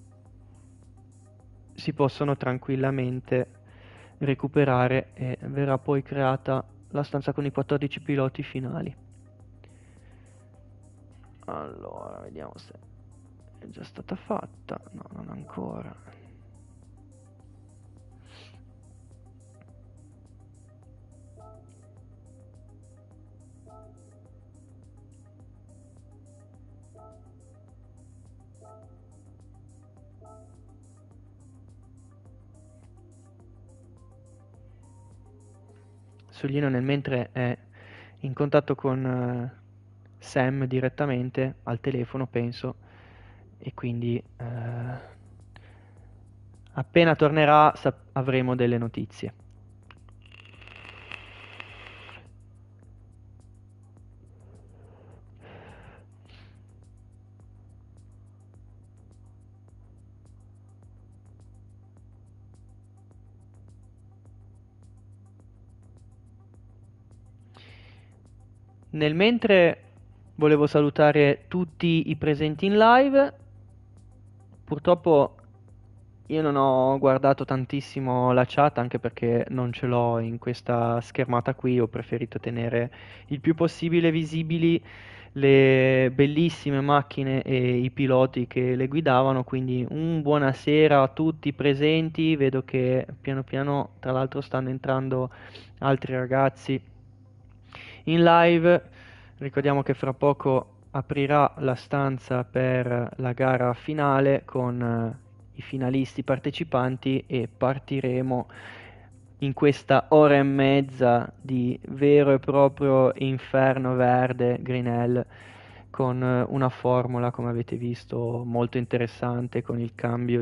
Speaker 1: recuperare e verrà poi creata la stanza con i 14 piloti finali. Allora, vediamo se è già stata fatta. No, non ancora. Soglino nel mentre è in contatto con Sam direttamente al telefono, penso, e quindi appena tornerà avremo delle notizie. Nel mentre volevo salutare tutti i presenti in live. Purtroppo io non ho guardato tantissimo la chat, anche perché non ce l'ho in questa schermata qui. Ho preferito tenere il più possibile visibili le bellissime macchine e i piloti che le guidavano. Quindi un buonasera a tutti i presenti. Vedo che piano piano, tra l'altro, stanno entrando altri ragazzi in live. Ricordiamo che fra poco aprirà la stanza per la gara finale con i finalisti partecipanti e partiremo in questa ora e mezza di vero e proprio inferno verde, Green Hell, con una formula, come avete visto, molto interessante, con il cambio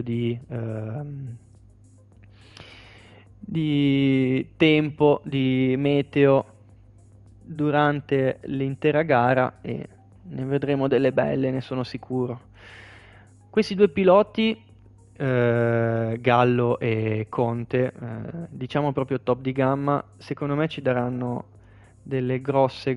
Speaker 1: di tempo, di meteo durante l'intera gara, e ne vedremo delle belle, ne sono sicuro. Questi due piloti, Gallo e Conte, diciamo proprio top di gamma, secondo me ci daranno delle grosse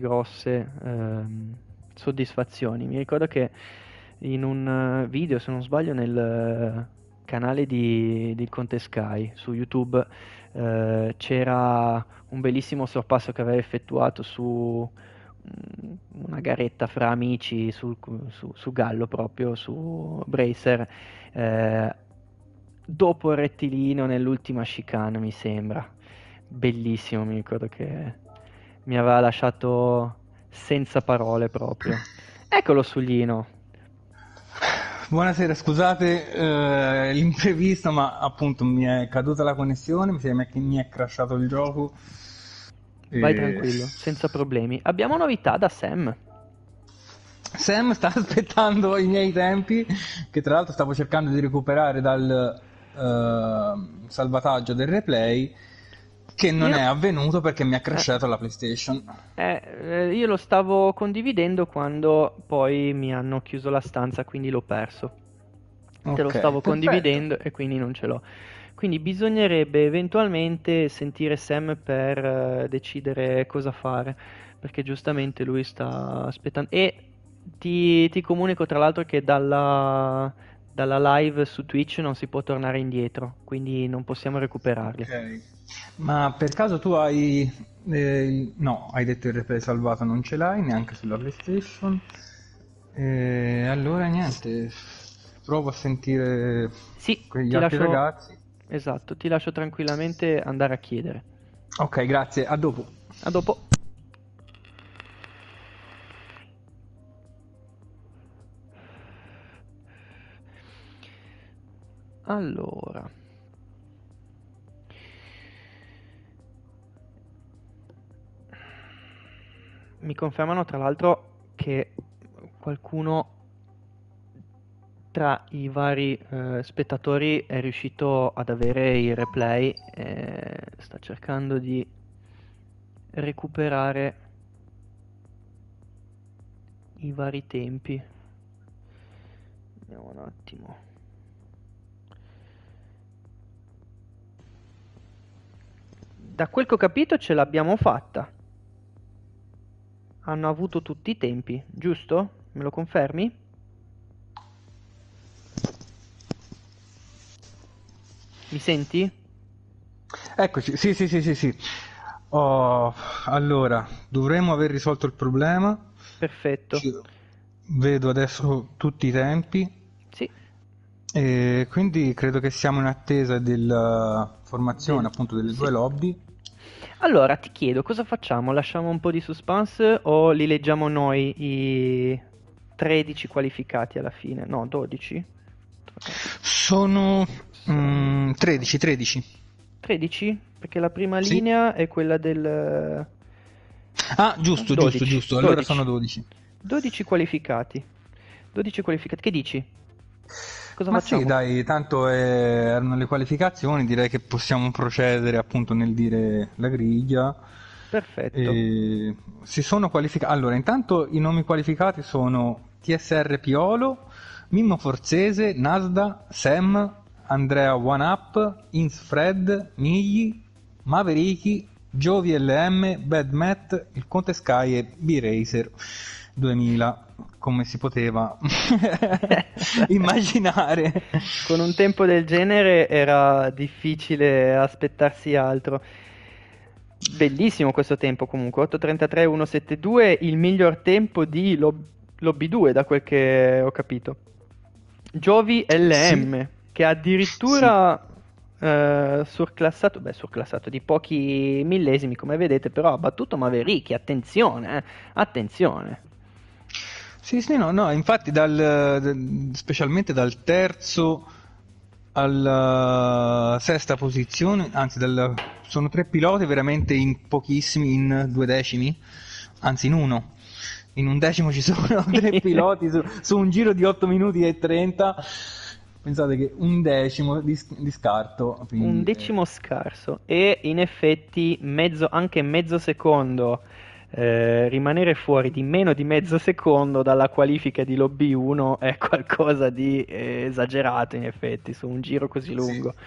Speaker 1: soddisfazioni. Mi ricordo che in un video, se non sbaglio, nel canale di Conte Sky su YouTube, c'era un bellissimo sorpasso che aveva effettuato su una garetta fra amici su Gallo, proprio su Bracer, eh, dopo il rettilineo nell'ultima chicane, mi sembra. Bellissimo, mi ricordo che mi aveva lasciato senza parole proprio. Eccolo Suglino.
Speaker 2: Buonasera, scusate l'imprevisto, ma appunto mi è caduta la connessione, mi è crashato il gioco.
Speaker 1: Vai
Speaker 2: E...
Speaker 1: tranquillo, senza problemi. Abbiamo novità da Sam.
Speaker 2: Sam sta aspettando i miei tempi, che tra l'altro stavo cercando di recuperare dal salvataggio del replay, che non
Speaker 1: Io,
Speaker 2: è avvenuto perché mi ha
Speaker 1: eh,
Speaker 2: crashato la PlayStation.
Speaker 1: io lo stavo condividendo quando poi mi hanno chiuso la stanza, quindi l'ho perso. Te lo
Speaker 2: Ok,
Speaker 1: stavo
Speaker 2: perfetto.
Speaker 1: condividendo e quindi non ce l'ho. Quindi bisognerebbe eventualmente sentire Sam per decidere cosa fare, perché giustamente lui sta aspettando. E ti comunico tra l'altro che dalla live su Twitch non si può tornare indietro, quindi non possiamo recuperarli.
Speaker 2: Ok. Ma per caso tu hai... no, hai detto il replay salvato, non ce l'hai neanche sulla PlayStation. E allora niente, provo a sentire
Speaker 1: Sì,
Speaker 2: quegli
Speaker 1: ti
Speaker 2: altri
Speaker 1: lascio...
Speaker 2: ragazzi.
Speaker 1: Esatto, ti lascio tranquillamente andare a chiedere.
Speaker 2: Ok, grazie, a dopo.
Speaker 1: A dopo. Allora, mi confermano tra l'altro che qualcuno tra i vari spettatori è riuscito ad avere il replay e sta cercando di recuperare i vari tempi. Vediamo un attimo. Da quel che ho capito ce l'abbiamo fatta. Hanno avuto tutti i tempi, giusto? Me lo confermi? Mi senti?
Speaker 2: Eccoci, sì, sì, sì, sì, sì. Oh, allora, dovremmo aver risolto il problema.
Speaker 1: Perfetto.
Speaker 2: Ci- Vedo adesso tutti i tempi
Speaker 1: Sì,
Speaker 2: e quindi credo che siamo in attesa della formazione
Speaker 1: del...
Speaker 2: appunto delle due
Speaker 1: sì.
Speaker 2: lobby.
Speaker 1: Allora, ti chiedo, cosa facciamo? Lasciamo un po' di suspense o li leggiamo noi i 13 qualificati alla fine? No, 12?
Speaker 2: Sono
Speaker 1: Sono
Speaker 2: 13, 13.
Speaker 1: 13? Perché la prima
Speaker 2: Sì.
Speaker 1: linea è quella del
Speaker 2: Ah, giusto, giusto,
Speaker 1: 12.
Speaker 2: giusto. Allora sono
Speaker 1: 12.
Speaker 2: 12.
Speaker 1: 12 qualificati. 12 qualificati. Che dici? Cosa
Speaker 2: Ma sì,
Speaker 1: facciamo?
Speaker 2: dai, tanto erano le qualificazioni, direi che possiamo procedere appunto nel dire la griglia.
Speaker 1: Perfetto.
Speaker 2: E si sono qualificati. Allora, intanto i nomi qualificati sono TSR Piolo, Mimmo Forzese, Nasda, Sam, Andrea One Up, Ins Fred, Migli, Mavericky, Giovi LM, Bad Matt, il Conte Sky e B-Racer 2000, come si poteva immaginare.
Speaker 1: Con un tempo del genere era difficile aspettarsi altro. Bellissimo questo tempo comunque, 8:33 1:72, il miglior tempo di Lobby 2 da quel che ho capito. Giovi
Speaker 2: Sì,
Speaker 1: LM che ha
Speaker 2: sì.
Speaker 1: addirittura surclassato, beh surclassato di pochi millesimi come vedete, però ha battuto Maverick, attenzione, attenzione.
Speaker 2: Sì, sì, no, no, infatti specialmente dal terzo alla sesta posizione, anzi sono tre piloti veramente in pochissimi, in 2 decimi, anzi in uno. In un decimo ci sono tre piloti su un giro di 8 minuti e 30. Pensate che un decimo di scarto,
Speaker 1: Un
Speaker 2: quindi
Speaker 1: decimo scarso e in effetti anche mezzo secondo, rimanere fuori di meno di mezzo secondo dalla qualifica di Lobby 1 è qualcosa di esagerato in effetti su un giro così
Speaker 2: sì.
Speaker 1: lungo.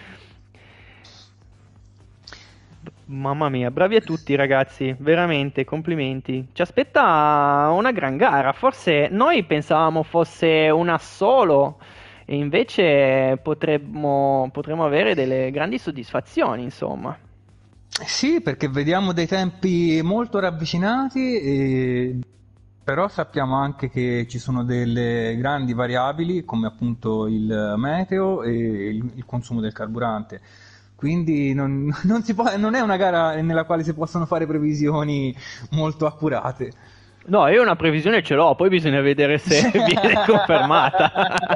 Speaker 1: Mamma mia, bravi a tutti ragazzi, veramente complimenti. Ci aspetta una gran gara, forse noi pensavamo fosse una solo e invece potremmo avere delle grandi soddisfazioni, insomma.
Speaker 2: Sì, perché vediamo dei tempi molto ravvicinati, però sappiamo anche che ci sono delle grandi variabili, come appunto il meteo e il consumo del carburante. Quindi non è una gara nella quale si possono fare previsioni molto accurate.
Speaker 1: No, io una previsione ce l'ho, poi bisogna vedere se viene confermata.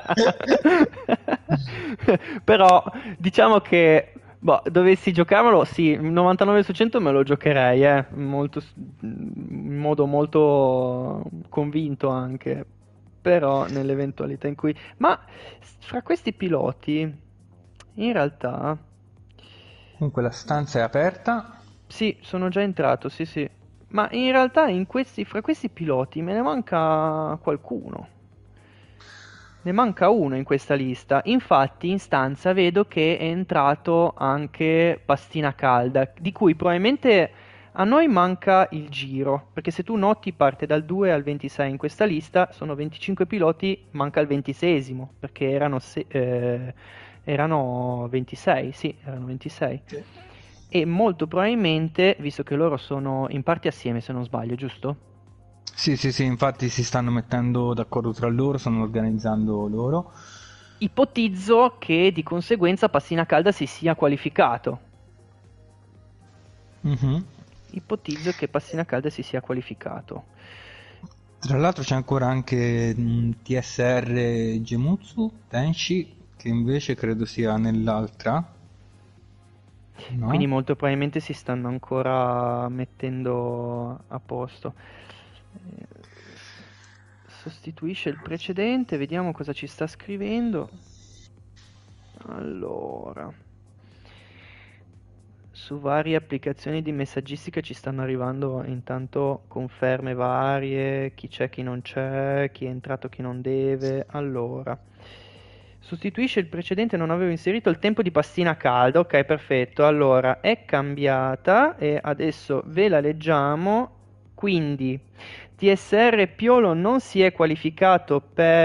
Speaker 1: Però diciamo che dovessi giocarmelo, sì, 99 su 100 me lo giocherei, in modo molto convinto anche. Però nell'eventualità in cui... Ma fra questi piloti, in realtà...
Speaker 2: Comunque la stanza è aperta.
Speaker 1: Sì, sono già entrato, sì, sì. Ma in realtà fra questi piloti me ne manca qualcuno. Ne manca uno in questa lista. Infatti, in stanza vedo che è entrato anche Pastina Calda, di cui probabilmente a noi manca il giro. Perché se tu noti, parte dal 2 al 26 in questa lista, sono 25 piloti, manca il 26esimo, perché erano 26, sì, erano 26.
Speaker 2: Sì.
Speaker 1: E molto probabilmente, visto che loro sono in parte assieme se non sbaglio, giusto?
Speaker 2: Sì, sì, sì, infatti si stanno mettendo d'accordo tra loro, stanno organizzando loro.
Speaker 1: Ipotizzo che di conseguenza Passina Calda si sia qualificato.
Speaker 2: Mhm.
Speaker 1: Ipotizzo che Passina Calda si sia qualificato.
Speaker 2: Tra l'altro c'è ancora anche TSR Gemutsu Tenshi, che invece credo sia nell'altra,
Speaker 1: Quindi
Speaker 2: no?
Speaker 1: molto probabilmente si stanno ancora mettendo a posto. Eh, Sostituisce il precedente, vediamo cosa ci sta scrivendo. Allora, su varie applicazioni di messaggistica ci stanno arrivando intanto conferme varie, chi c'è, chi non c'è, chi è entrato, chi non deve. Allora, sostituisce il precedente, non avevo inserito il tempo di pastina calda. Ok, perfetto. Allora, è cambiata e adesso ve la leggiamo. Quindi, TSR Piolo non si è qualificato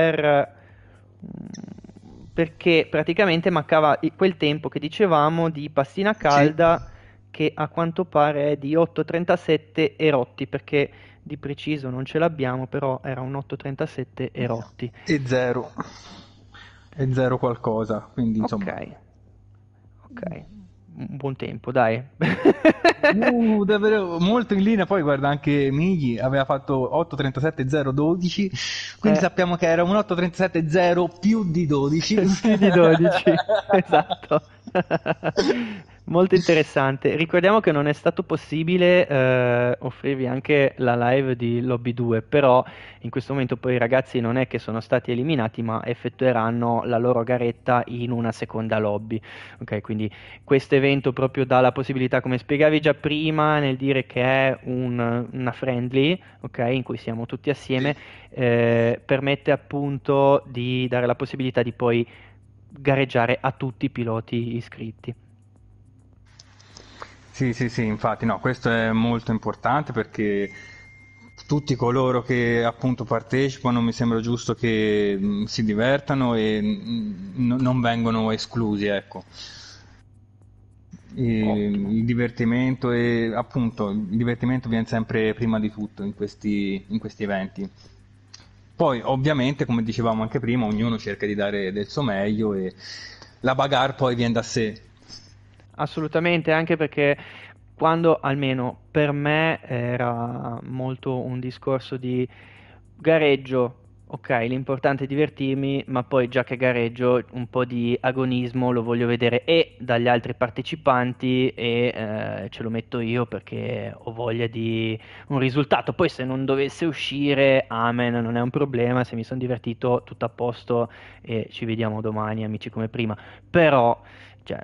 Speaker 1: perché praticamente mancava quel tempo che dicevamo di pastina
Speaker 2: Sì,
Speaker 1: calda che a quanto pare è di 8,37 erotti, perché di preciso non ce l'abbiamo, però era un 8,37 erotti.
Speaker 2: e zero. E zero qualcosa, quindi
Speaker 1: Ok,
Speaker 2: insomma.
Speaker 1: ok, un buon tempo, dai.
Speaker 2: Davvero molto in linea. Poi guarda, anche Migli aveva fatto 8.37.012, quindi
Speaker 1: Eh,
Speaker 2: sappiamo che era un 8.37.0 più di 12.
Speaker 1: più di 12, esatto. Molto interessante. Ricordiamo che non è stato possibile offrirvi anche la live di Lobby 2, però in questo momento poi i ragazzi non è che sono stati eliminati, ma effettueranno la loro garetta in una seconda lobby. Ok, quindi questo evento proprio dà la possibilità, come spiegavi già prima, nel dire che è una friendly, ok, in cui siamo tutti assieme,
Speaker 2: Sì.
Speaker 1: permette appunto di dare la possibilità di poi gareggiare a tutti i piloti iscritti.
Speaker 2: Sì, sì, sì, infatti, no, questo è molto importante perché tutti coloro che appunto partecipano mi sembra giusto che si divertano e non vengono esclusi, ecco.
Speaker 1: Ottimo.
Speaker 2: Il divertimento e appunto il divertimento viene sempre prima di tutto in questi eventi. Poi, ovviamente, come dicevamo anche prima, ognuno cerca di dare del suo meglio e la bagarre poi viene da sé.
Speaker 1: Assolutamente, anche perché quando, almeno per me, era molto un discorso di gareggio, ok, l'importante è divertirmi, ma poi già che gareggio un po' di agonismo lo voglio vedere e dagli altri partecipanti e ce lo metto io perché ho voglia di un risultato. Poi se non dovesse uscire, amen, non è un problema, se mi sono divertito, tutto a posto e ci vediamo domani, amici come prima. Però, cioè,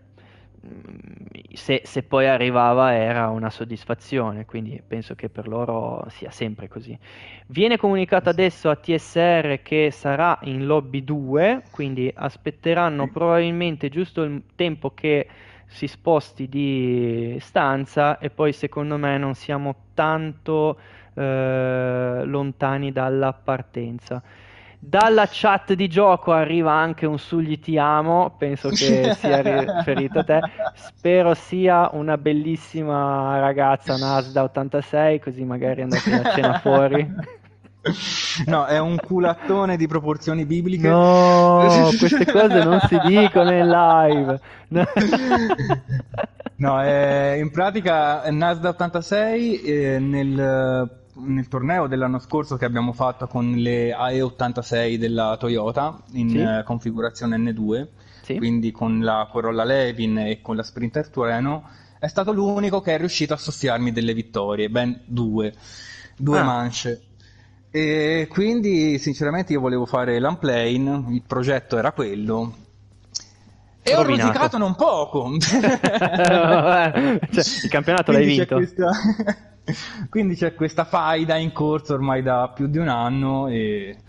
Speaker 1: se poi arrivava era una soddisfazione, quindi penso che per loro sia sempre così. Viene comunicato adesso a TSR che sarà in lobby 2, quindi aspetteranno
Speaker 2: Sì.
Speaker 1: probabilmente giusto il tempo che si sposti di stanza e poi secondo me non siamo tanto lontani dalla partenza. Dalla chat di gioco arriva anche un sugli ti amo, penso che sia riferito a te. Spero sia una bellissima ragazza Nasda 86, così magari andate a cena fuori.
Speaker 2: No, è un culattone di proporzioni bibliche.
Speaker 1: No, queste cose non si dicono in live. No.
Speaker 2: No, in pratica Nasdaq 86 nel torneo dell'anno scorso che abbiamo fatto con le AE86 della Toyota in
Speaker 1: Sì,
Speaker 2: configurazione N2,
Speaker 1: sì.
Speaker 2: quindi con la Corolla Levin e con la Sprinter Trueno, è stato l'unico che è riuscito a soffiarmi delle vittorie, ben due
Speaker 1: Ah,
Speaker 2: manche. E quindi sinceramente io volevo fare l'unplane, il progetto era quello, e ho
Speaker 1: rovinato.
Speaker 2: rosicato non poco.
Speaker 1: Cioè, il campionato l'hai
Speaker 2: Quindi c'è
Speaker 1: vinto.
Speaker 2: questa, quindi c'è questa faida in corso ormai da più di un anno e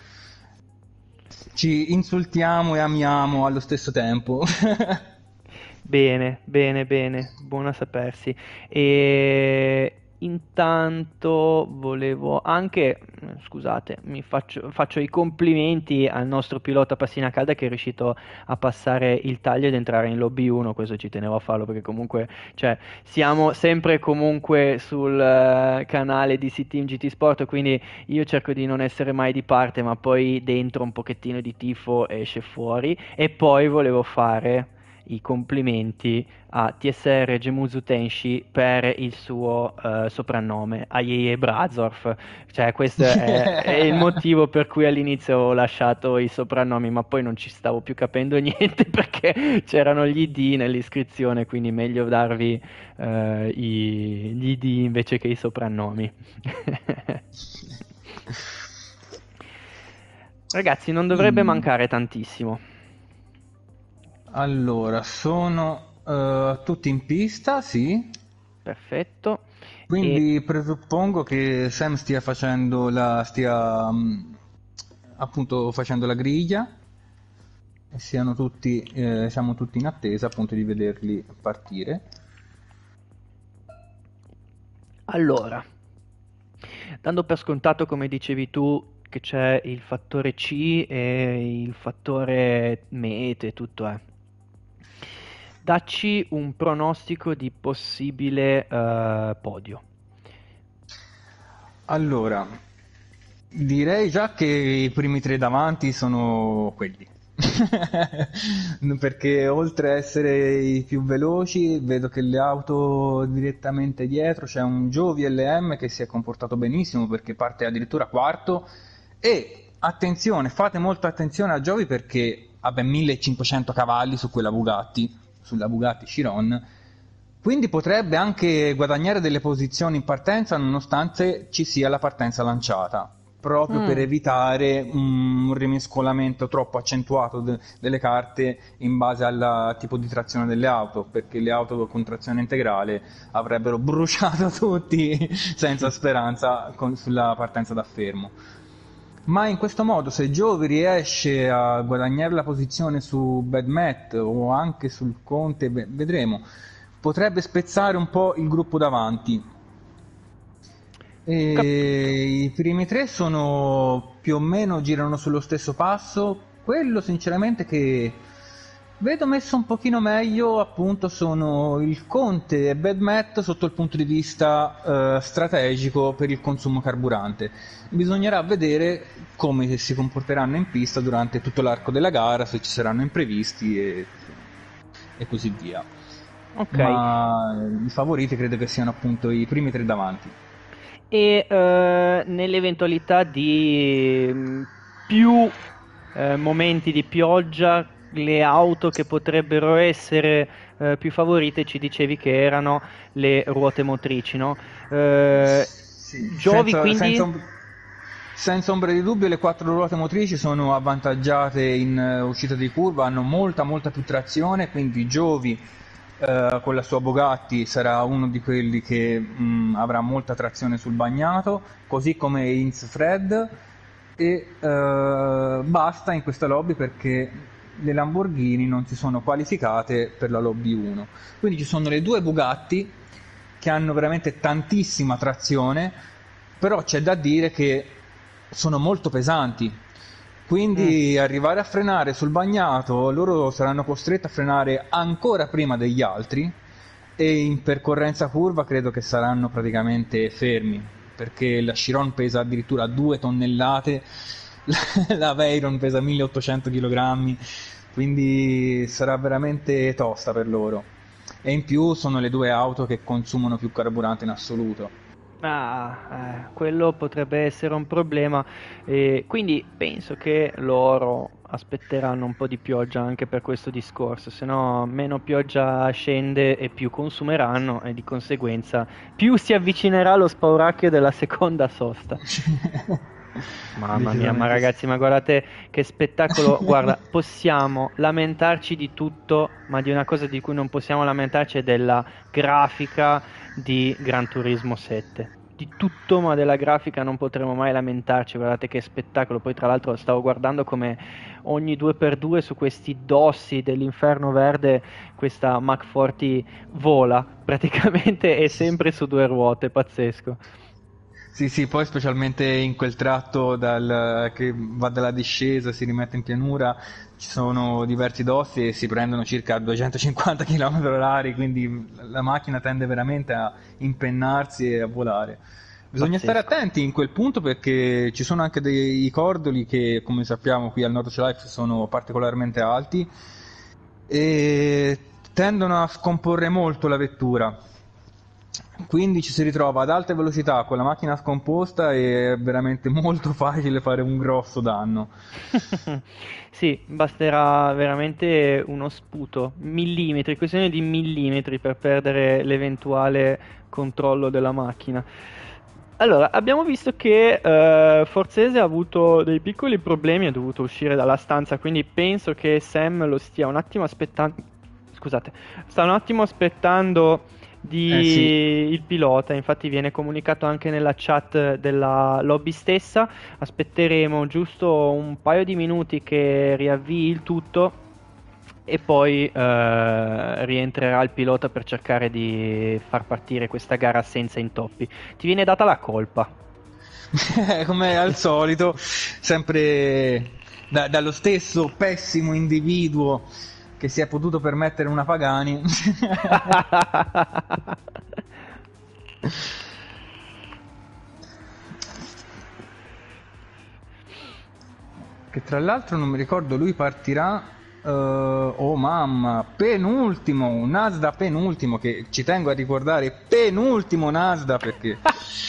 Speaker 2: ci insultiamo e amiamo allo stesso tempo.
Speaker 1: Bene, bene, bene, buono a sapersi. E intanto volevo anche, scusate, faccio i complimenti al nostro pilota Passina Calda che è riuscito a passare il taglio ed entrare in lobby 1, questo ci tenevo a farlo perché comunque, cioè, siamo sempre e comunque sul canale di C-Team GT Sport, quindi io cerco di non essere mai di parte, ma poi dentro un pochettino di tifo esce fuori. E poi volevo fare i complimenti a TSR Gemuzu Tenshi per il suo soprannome, Ayeye Brazorf. Cioè, questo è il motivo per cui all'inizio ho lasciato i soprannomi, ma poi non ci stavo più capendo niente perché c'erano gli ID nell'iscrizione, quindi meglio darvi gli ID invece che i soprannomi. Ragazzi, non dovrebbe
Speaker 2: Mm.
Speaker 1: mancare tantissimo.
Speaker 2: Allora, sono tutti in pista, sì.
Speaker 1: Perfetto. E
Speaker 2: Quindi presuppongo che Sam stia appunto facendo la griglia e siamo tutti in attesa appunto di vederli partire.
Speaker 1: allora, dando per scontato, come dicevi tu, che c'è il fattore C e il fattore mete, tutto è. Dacci un pronostico di possibile podio.
Speaker 2: Allora, direi già che i primi tre davanti sono quelli. Perché oltre a essere i più veloci, vedo che le auto direttamente dietro c'è un Giovi LM che si è comportato benissimo perché parte addirittura quarto. E attenzione, fate molta attenzione a Giovi perché ha ben 1500 cavalli su quella Bugatti, sulla Bugatti Chiron, quindi potrebbe anche guadagnare delle posizioni in partenza nonostante ci sia la partenza lanciata, proprio per
Speaker 1: Mm.
Speaker 2: evitare un rimescolamento troppo accentuato delle carte in base al tipo di trazione delle auto, perché le auto con trazione integrale avrebbero bruciato tutti senza speranza sulla partenza da fermo. Ma in questo modo, se Giovi riesce a guadagnare la posizione su Bad Matt o anche sul Conte, vedremo, potrebbe spezzare un po' il gruppo davanti.
Speaker 1: Capito.
Speaker 2: E i primi tre sono più o meno girano sullo stesso passo. Quello, sinceramente, che vedo messo un pochino meglio, appunto, sono il Conte e Bad Matt sotto il punto di vista strategico per il consumo carburante. Bisognerà vedere come si comporteranno in pista durante tutto l'arco della gara, se ci saranno imprevisti e così via.
Speaker 1: Ok.
Speaker 2: Ma i favoriti credo che siano appunto i primi tre davanti.
Speaker 1: E nell'eventualità di più momenti di pioggia, le auto che potrebbero essere più favorite, ci dicevi che erano le ruote motrici, no?
Speaker 2: Sì,
Speaker 1: Giovi quindi?
Speaker 2: senza ombra di dubbio le quattro ruote motrici sono avvantaggiate in uscita di curva, hanno molta più trazione, quindi Giovi con la sua Bugatti sarà uno di quelli che avrà molta trazione sul bagnato, così come Inz Fred e basta in questa lobby perché le Lamborghini non si sono qualificate per la lobby 1. Quindi ci sono le due Bugatti che hanno veramente tantissima trazione, però c'è da dire che sono molto pesanti.
Speaker 1: Mm.
Speaker 2: Quindi arrivare a frenare sul bagnato, loro saranno costretti a frenare ancora prima degli altri e in percorrenza curva credo che saranno praticamente fermi, perché la Chiron pesa addirittura 2 tonnellate, la Veyron pesa 1800 kg, quindi sarà veramente tosta per loro. E in più sono le due auto che consumano più carburante in assoluto.
Speaker 1: Quello potrebbe essere un problema, e quindi penso che loro aspetteranno un po' di pioggia anche per questo discorso, se no meno pioggia scende e più consumeranno e di conseguenza più si avvicinerà lo spauracchio della seconda sosta. Mamma mia, ma
Speaker 2: Decisamente sì.
Speaker 1: ragazzi, ma guardate che spettacolo! Guarda, possiamo lamentarci di tutto, ma di una cosa di cui non possiamo lamentarci è della grafica di Gran Turismo 7. di tutto, ma della grafica non potremo mai lamentarci. Guardate che spettacolo. Poi tra l'altro stavo guardando come ogni 2x2 su questi dossi dell'inferno verde questa Mach 40 vola, praticamente è sempre su due ruote, pazzesco.
Speaker 2: Sì, sì, poi specialmente in quel tratto che va dalla discesa, si rimette in pianura, ci sono diversi dossi e si prendono circa 250 km/h, quindi la macchina tende veramente a impennarsi e a volare. Bisogna stare
Speaker 1: Pazzesco.
Speaker 2: attenti in quel punto perché ci sono anche dei cordoli che, come sappiamo, qui al Nord Ocean Life sono particolarmente alti e tendono a scomporre molto la vettura. Quindi ci si ritrova ad alte velocità con la macchina scomposta e è veramente molto facile fare un grosso danno.
Speaker 1: Sì, basterà veramente uno sputo, millimetri, questione di millimetri per perdere l'eventuale controllo della macchina. Allora, abbiamo visto che Forzese ha avuto dei piccoli problemi, è dovuto uscire dalla stanza, quindi penso che Sam lo stia un attimo aspettando. Scusate, sta un attimo aspettando
Speaker 2: Eh sì,
Speaker 1: il pilota, infatti viene comunicato anche nella chat della lobby stessa. Aspetteremo giusto un paio di minuti che riavvii il tutto e poi rientrerà il pilota per cercare di far partire questa gara senza intoppi. Ti viene data la colpa.
Speaker 2: come al solito, sempre dallo stesso pessimo individuo che si è potuto permettere una Pagani. Che tra l'altro non mi ricordo, lui partirà, oh mamma, penultimo, un Nasda penultimo, che ci tengo a ricordare, penultimo Nasda perché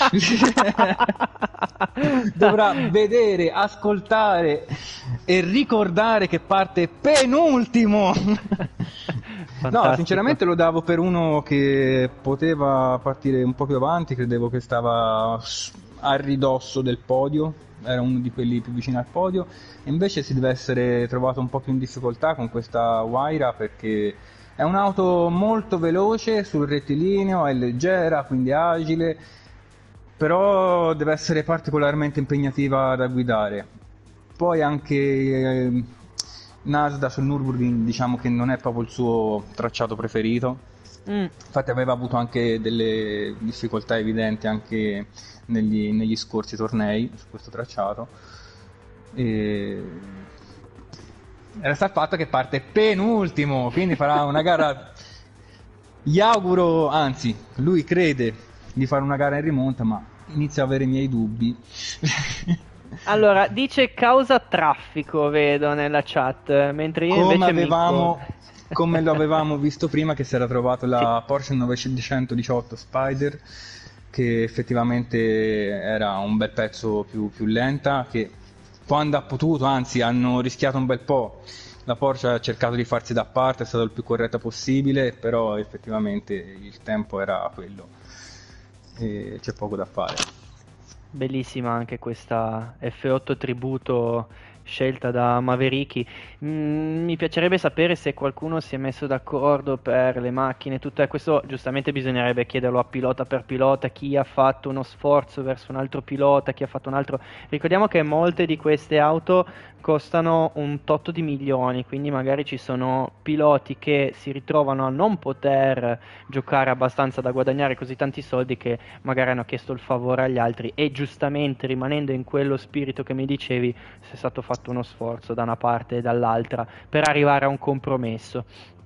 Speaker 2: dovrà vedere, ascoltare e ricordare che parte penultimo. No,
Speaker 1: Fantastico.
Speaker 2: sinceramente lo davo per uno che poteva partire un po' più avanti, credevo che stava a ridosso del podio, era uno di quelli più vicini al podio, e invece si deve essere trovato un po' più in difficoltà con questa Huayra perché è un'auto molto veloce sul rettilineo, è leggera, quindi agile, però deve essere particolarmente impegnativa da guidare. Poi anche Nasda sul Nürburgring diciamo che non è proprio il suo tracciato preferito.
Speaker 1: Mm.
Speaker 2: Infatti aveva avuto anche delle difficoltà evidenti anche negli scorsi tornei su questo tracciato. E... Resta il fatto che parte penultimo, quindi farà una gara. Gli auguro, anzi, lui crede di fare una gara in rimonta, ma inizio ad avere i miei dubbi.
Speaker 1: Allora, dice causa traffico, vedo nella chat, mentre io
Speaker 2: come
Speaker 1: invece mi
Speaker 2: avevamo, come lo avevamo visto prima che si era trovato
Speaker 1: Sì.
Speaker 2: la Porsche 918 Spider che effettivamente era un bel pezzo più lenta che quando ha potuto, anzi hanno rischiato un bel po', la Porsche ha cercato di farsi da parte, è stato il più corretta possibile, però effettivamente il tempo era quello e c'è poco da fare.
Speaker 1: Bellissima anche questa F8 tributo scelta da Mavericchi. Mi piacerebbe sapere se qualcuno si è messo d'accordo per le macchine, tutto questo giustamente bisognerebbe chiederlo a pilota per pilota, chi ha fatto uno sforzo verso un altro pilota, chi ha fatto un altro. Ricordiamo che molte di queste auto costano un tot di milioni, quindi magari ci sono piloti che si ritrovano a non poter giocare abbastanza da guadagnare così tanti soldi che magari hanno chiesto il favore agli altri e giustamente rimanendo in quello spirito che mi dicevi, se è stato fatto uno sforzo da una parte e dall'altra per arrivare a un compromesso.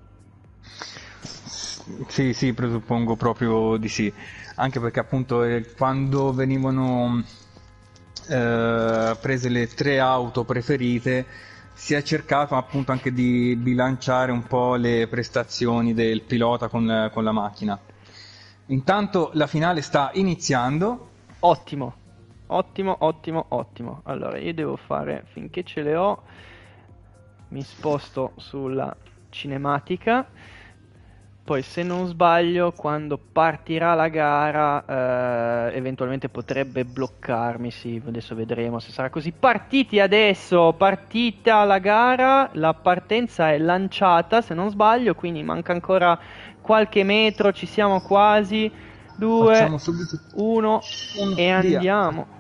Speaker 2: Sì, sì, presuppongo proprio di sì, anche perché appunto quando venivano prese le tre auto preferite si è cercato appunto anche di bilanciare un po' le prestazioni del pilota con la macchina. Intanto la finale sta iniziando.
Speaker 1: Ottimo, ottimo, ottimo, ottimo. Allora, io devo fare, finché ce le ho, mi sposto sulla cinematica. Poi, se non sbaglio, quando partirà la gara, eventualmente potrebbe bloccarmi. Sì, adesso vedremo se sarà così. Partiti adesso, partita la gara. La partenza è lanciata, se non sbaglio, quindi manca ancora qualche metro, ci siamo quasi. 2,
Speaker 2: Facciamo subito
Speaker 1: 1 e
Speaker 2: via.
Speaker 1: andiamo.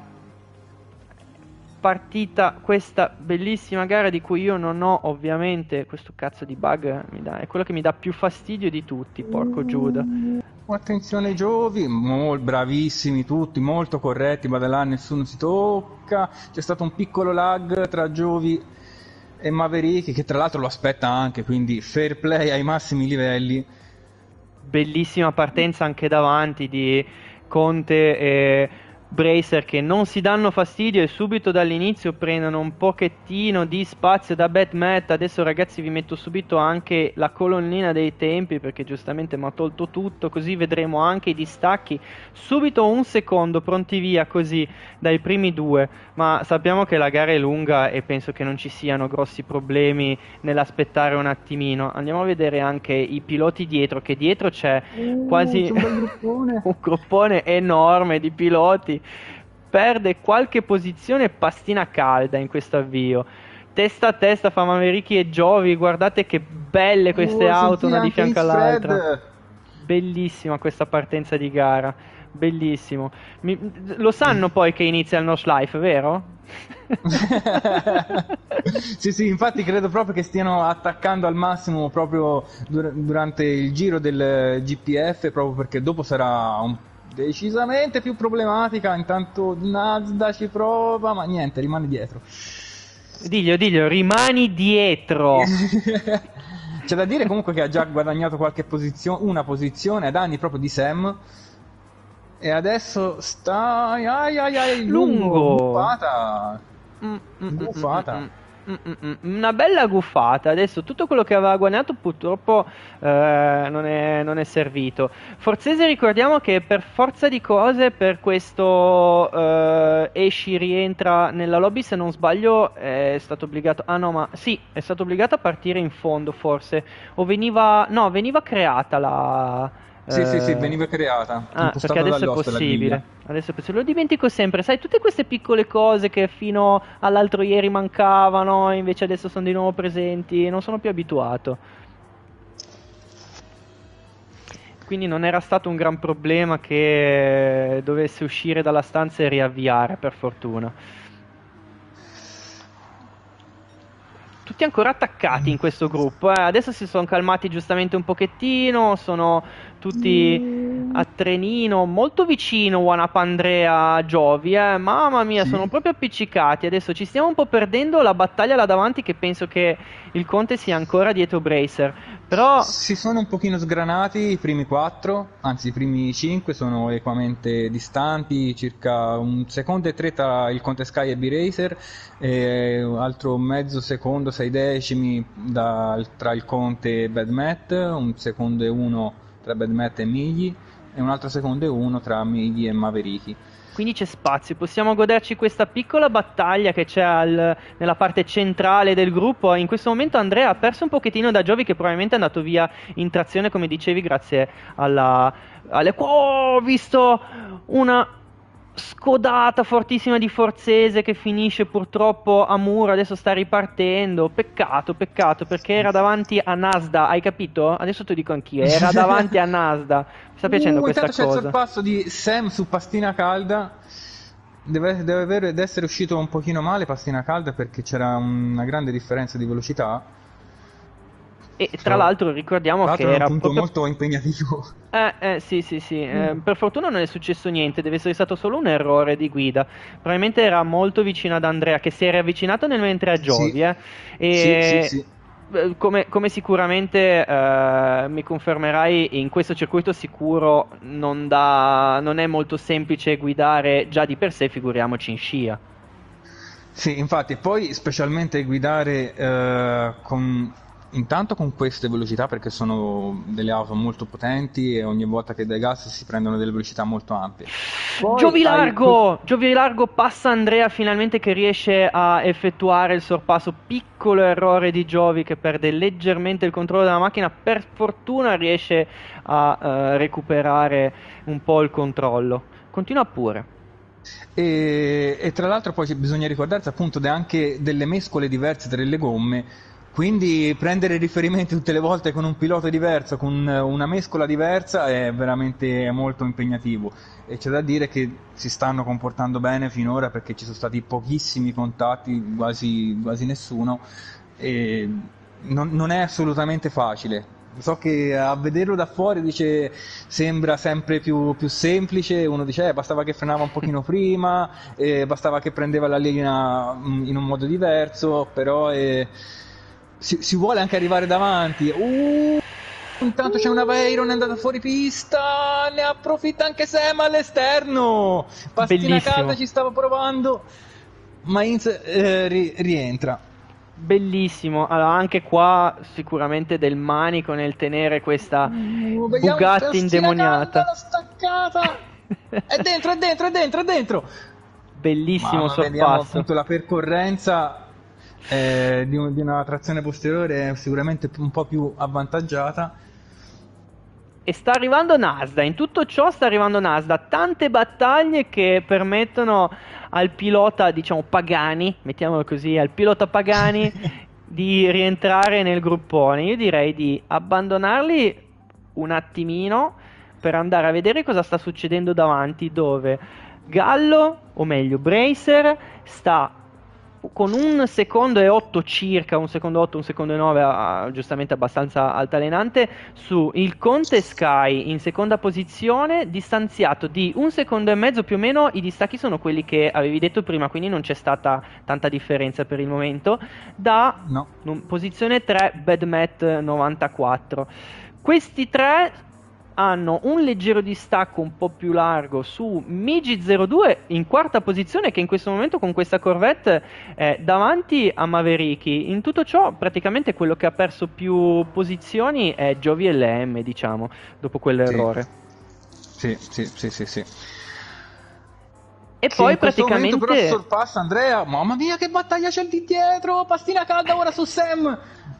Speaker 1: Partita, questa bellissima gara di cui io non ho ovviamente, questo cazzo di bug è quello che mi dà più fastidio di tutti, porco Giuda.
Speaker 2: Attenzione Giovi, bravissimi tutti, molto corretti, Badelan, nessuno si tocca. C'è stato un piccolo lag tra Giovi e Maverick, che tra l'altro lo aspetta anche, quindi fair play ai massimi livelli.
Speaker 1: Bellissima partenza anche davanti di Conte e Bracer, che non si danno fastidio e subito dall'inizio prendono un pochettino di spazio da Batmat. Adesso ragazzi vi metto subito anche la colonnina dei tempi, perché giustamente mi ha tolto tutto, così vedremo anche i distacchi. Subito un secondo, pronti via così dai primi due, ma sappiamo che la gara è lunga e penso che non ci siano grossi problemi nell'aspettare un attimino. Andiamo a vedere anche i piloti dietro, che dietro c'è quasi
Speaker 2: c'è un bel gruppone.
Speaker 1: un gruppone enorme di piloti. Perde qualche posizione Pastina Calda in questo avvio. Testa a testa fra Maverick e Giovi, guardate che belle queste auto una di fianco all'altra. Bellissima questa partenza di gara, bellissimo. Lo sanno poi che inizia il Notch Life, vero?
Speaker 2: Sì, infatti credo proprio che stiano attaccando al massimo proprio durante il giro del GPF, proprio perché dopo sarà decisamente più problematica. Intanto Mazda ci prova, ma niente, rimane dietro.
Speaker 1: Diglio, rimani dietro.
Speaker 2: C'è da dire comunque che ha già guadagnato una posizione ai danni proprio di Sam. E adesso sta
Speaker 1: lungo.
Speaker 2: Guffata. Guffata.
Speaker 1: Una bella guffata. Adesso tutto quello che aveva guadagnato purtroppo non è servito. Forzese, ricordiamo che per forza di cose per questo esci rientra nella lobby, se non sbaglio è stato obbligato, è stato obbligato a partire in fondo forse, o veniva creata la
Speaker 2: Sì, veniva creata.
Speaker 1: perché adesso è possibile. Lo dimentico sempre, sai, tutte queste piccole cose che fino all'altro ieri mancavano, e invece adesso sono di nuovo presenti, non sono più abituato. Quindi non era stato un gran problema che dovesse uscire dalla stanza e riavviare, per fortuna. Tutti ancora attaccati in questo gruppo, adesso si sono calmati giustamente un pochettino, sono tutti a trenino, molto vicino One Up Andrea a Giovi, mamma mia, sì. Sono proprio appiccicati. Adesso ci stiamo un po' perdendo la battaglia là davanti, che penso che il Conte sia ancora dietro Bracer, però
Speaker 2: si sono un pochino sgranati i primi 4, anzi i primi 5 sono equamente distanti, circa 1 secondo e 3 tra il Conte Sky e B-Racer, e un altro mezzo secondo, 6 decimi tra il Conte e Badmat, 1 secondo e 1 tra Badmat e Migli, e un altro secondo e 1 tra Migli e Maverick.
Speaker 1: Quindi c'è spazio, possiamo goderci questa piccola battaglia che c'è nella parte centrale del gruppo. In questo momento Andrea ha perso un pochettino da Giovi, che probabilmente è andato via in trazione, come dicevi, grazie ho visto una scodata fortissima di Forzese che finisce purtroppo a muro. Adesso sta ripartendo, peccato, perché era davanti a Nasda, hai capito? Adesso te lo dico anch'io, era davanti a Nasda. Mi sta piacendo questa cosa.
Speaker 2: C'è il sorpasso di Sam su Pastina Calda, deve essere uscito un pochino male Pastina Calda, perché c'era una grande differenza di velocità.
Speaker 1: E tra l'altro ricordiamo che era
Speaker 2: un punto molto impegnativo.
Speaker 1: Sì. Per fortuna non è successo niente, deve essere stato solo un errore di guida. Probabilmente era molto vicino ad Andrea, che si è riavvicinato nel mentre a Giovi.
Speaker 2: Sì.
Speaker 1: Come sicuramente mi confermerai, in questo circuito sicuro non è molto semplice guidare già di per sé, figuriamoci in scia.
Speaker 2: Sì, infatti, poi specialmente guidare intanto con queste velocità, perché sono delle auto molto potenti e ogni volta che dai gas si prendono delle velocità molto ampie.
Speaker 1: Giovi Largo passa Andrea finalmente, che riesce a effettuare il sorpasso. Piccolo errore di Giovi, che perde leggermente il controllo della macchina, per fortuna riesce a recuperare un po' il controllo. Continua pure.
Speaker 2: E tra l'altro poi bisogna ricordarsi appunto anche delle mescole diverse tra le gomme, Quindi prendere riferimenti tutte le volte con un pilota diverso, con una mescola diversa, è veramente molto impegnativo. E c'è da dire che si stanno comportando bene finora perché ci sono stati pochissimi contatti, quasi nessuno, e non è assolutamente facile. So che a vederlo da fuori sembra sempre più semplice, uno dice bastava che frenava un pochino prima, bastava che prendeva la linea in un modo diverso, però si vuole anche arrivare davanti. Intanto c'è una Veyron, è andata fuori pista, ne approfitta anche Sam all'esterno. Pastina
Speaker 1: Bellissimo.
Speaker 2: calda, ci stava provando, ma rientra.
Speaker 1: Bellissimo, allora anche qua sicuramente del manico nel tenere questa Bugatti indemoniata.
Speaker 2: Calda, staccata. È dentro.
Speaker 1: Bellissimo
Speaker 2: Ma vediamo
Speaker 1: sorpasso.
Speaker 2: appunto la percorrenza di una trazione posteriore è sicuramente un po' più avvantaggiata.
Speaker 1: E sta arrivando Nasda, in tutto ciò sta arrivando Nasda, tante battaglie che permettono al pilota, diciamo Pagani, mettiamolo così, al pilota Pagani di rientrare nel gruppone. Io direi di abbandonarli un attimino per andare a vedere cosa sta succedendo davanti, dove Gallo, o meglio Bracer, sta con 1 secondo e 8 circa, 1 secondo 8, 1 secondo e 9, giustamente abbastanza altalenante, su il Conte Sky in seconda posizione, distanziato di 1 secondo e mezzo più o meno. I distacchi sono quelli che avevi detto prima, quindi non c'è stata tanta differenza per il momento, da
Speaker 2: No.
Speaker 1: posizione 3 Badmat 94. Questi tre hanno un leggero distacco un po' più largo su Migi 02 in quarta posizione, che in questo momento con questa Corvette è davanti a Mavericchi. In tutto ciò praticamente quello che ha perso più posizioni è Giovi LM, diciamo, dopo quell'errore.
Speaker 2: Sì.
Speaker 1: E
Speaker 2: Sì,
Speaker 1: poi
Speaker 2: in questo momento però
Speaker 1: praticamente
Speaker 2: sorpassa Andrea. Mamma mia, che battaglia c'è di dietro! Pastina calda ora su Sam.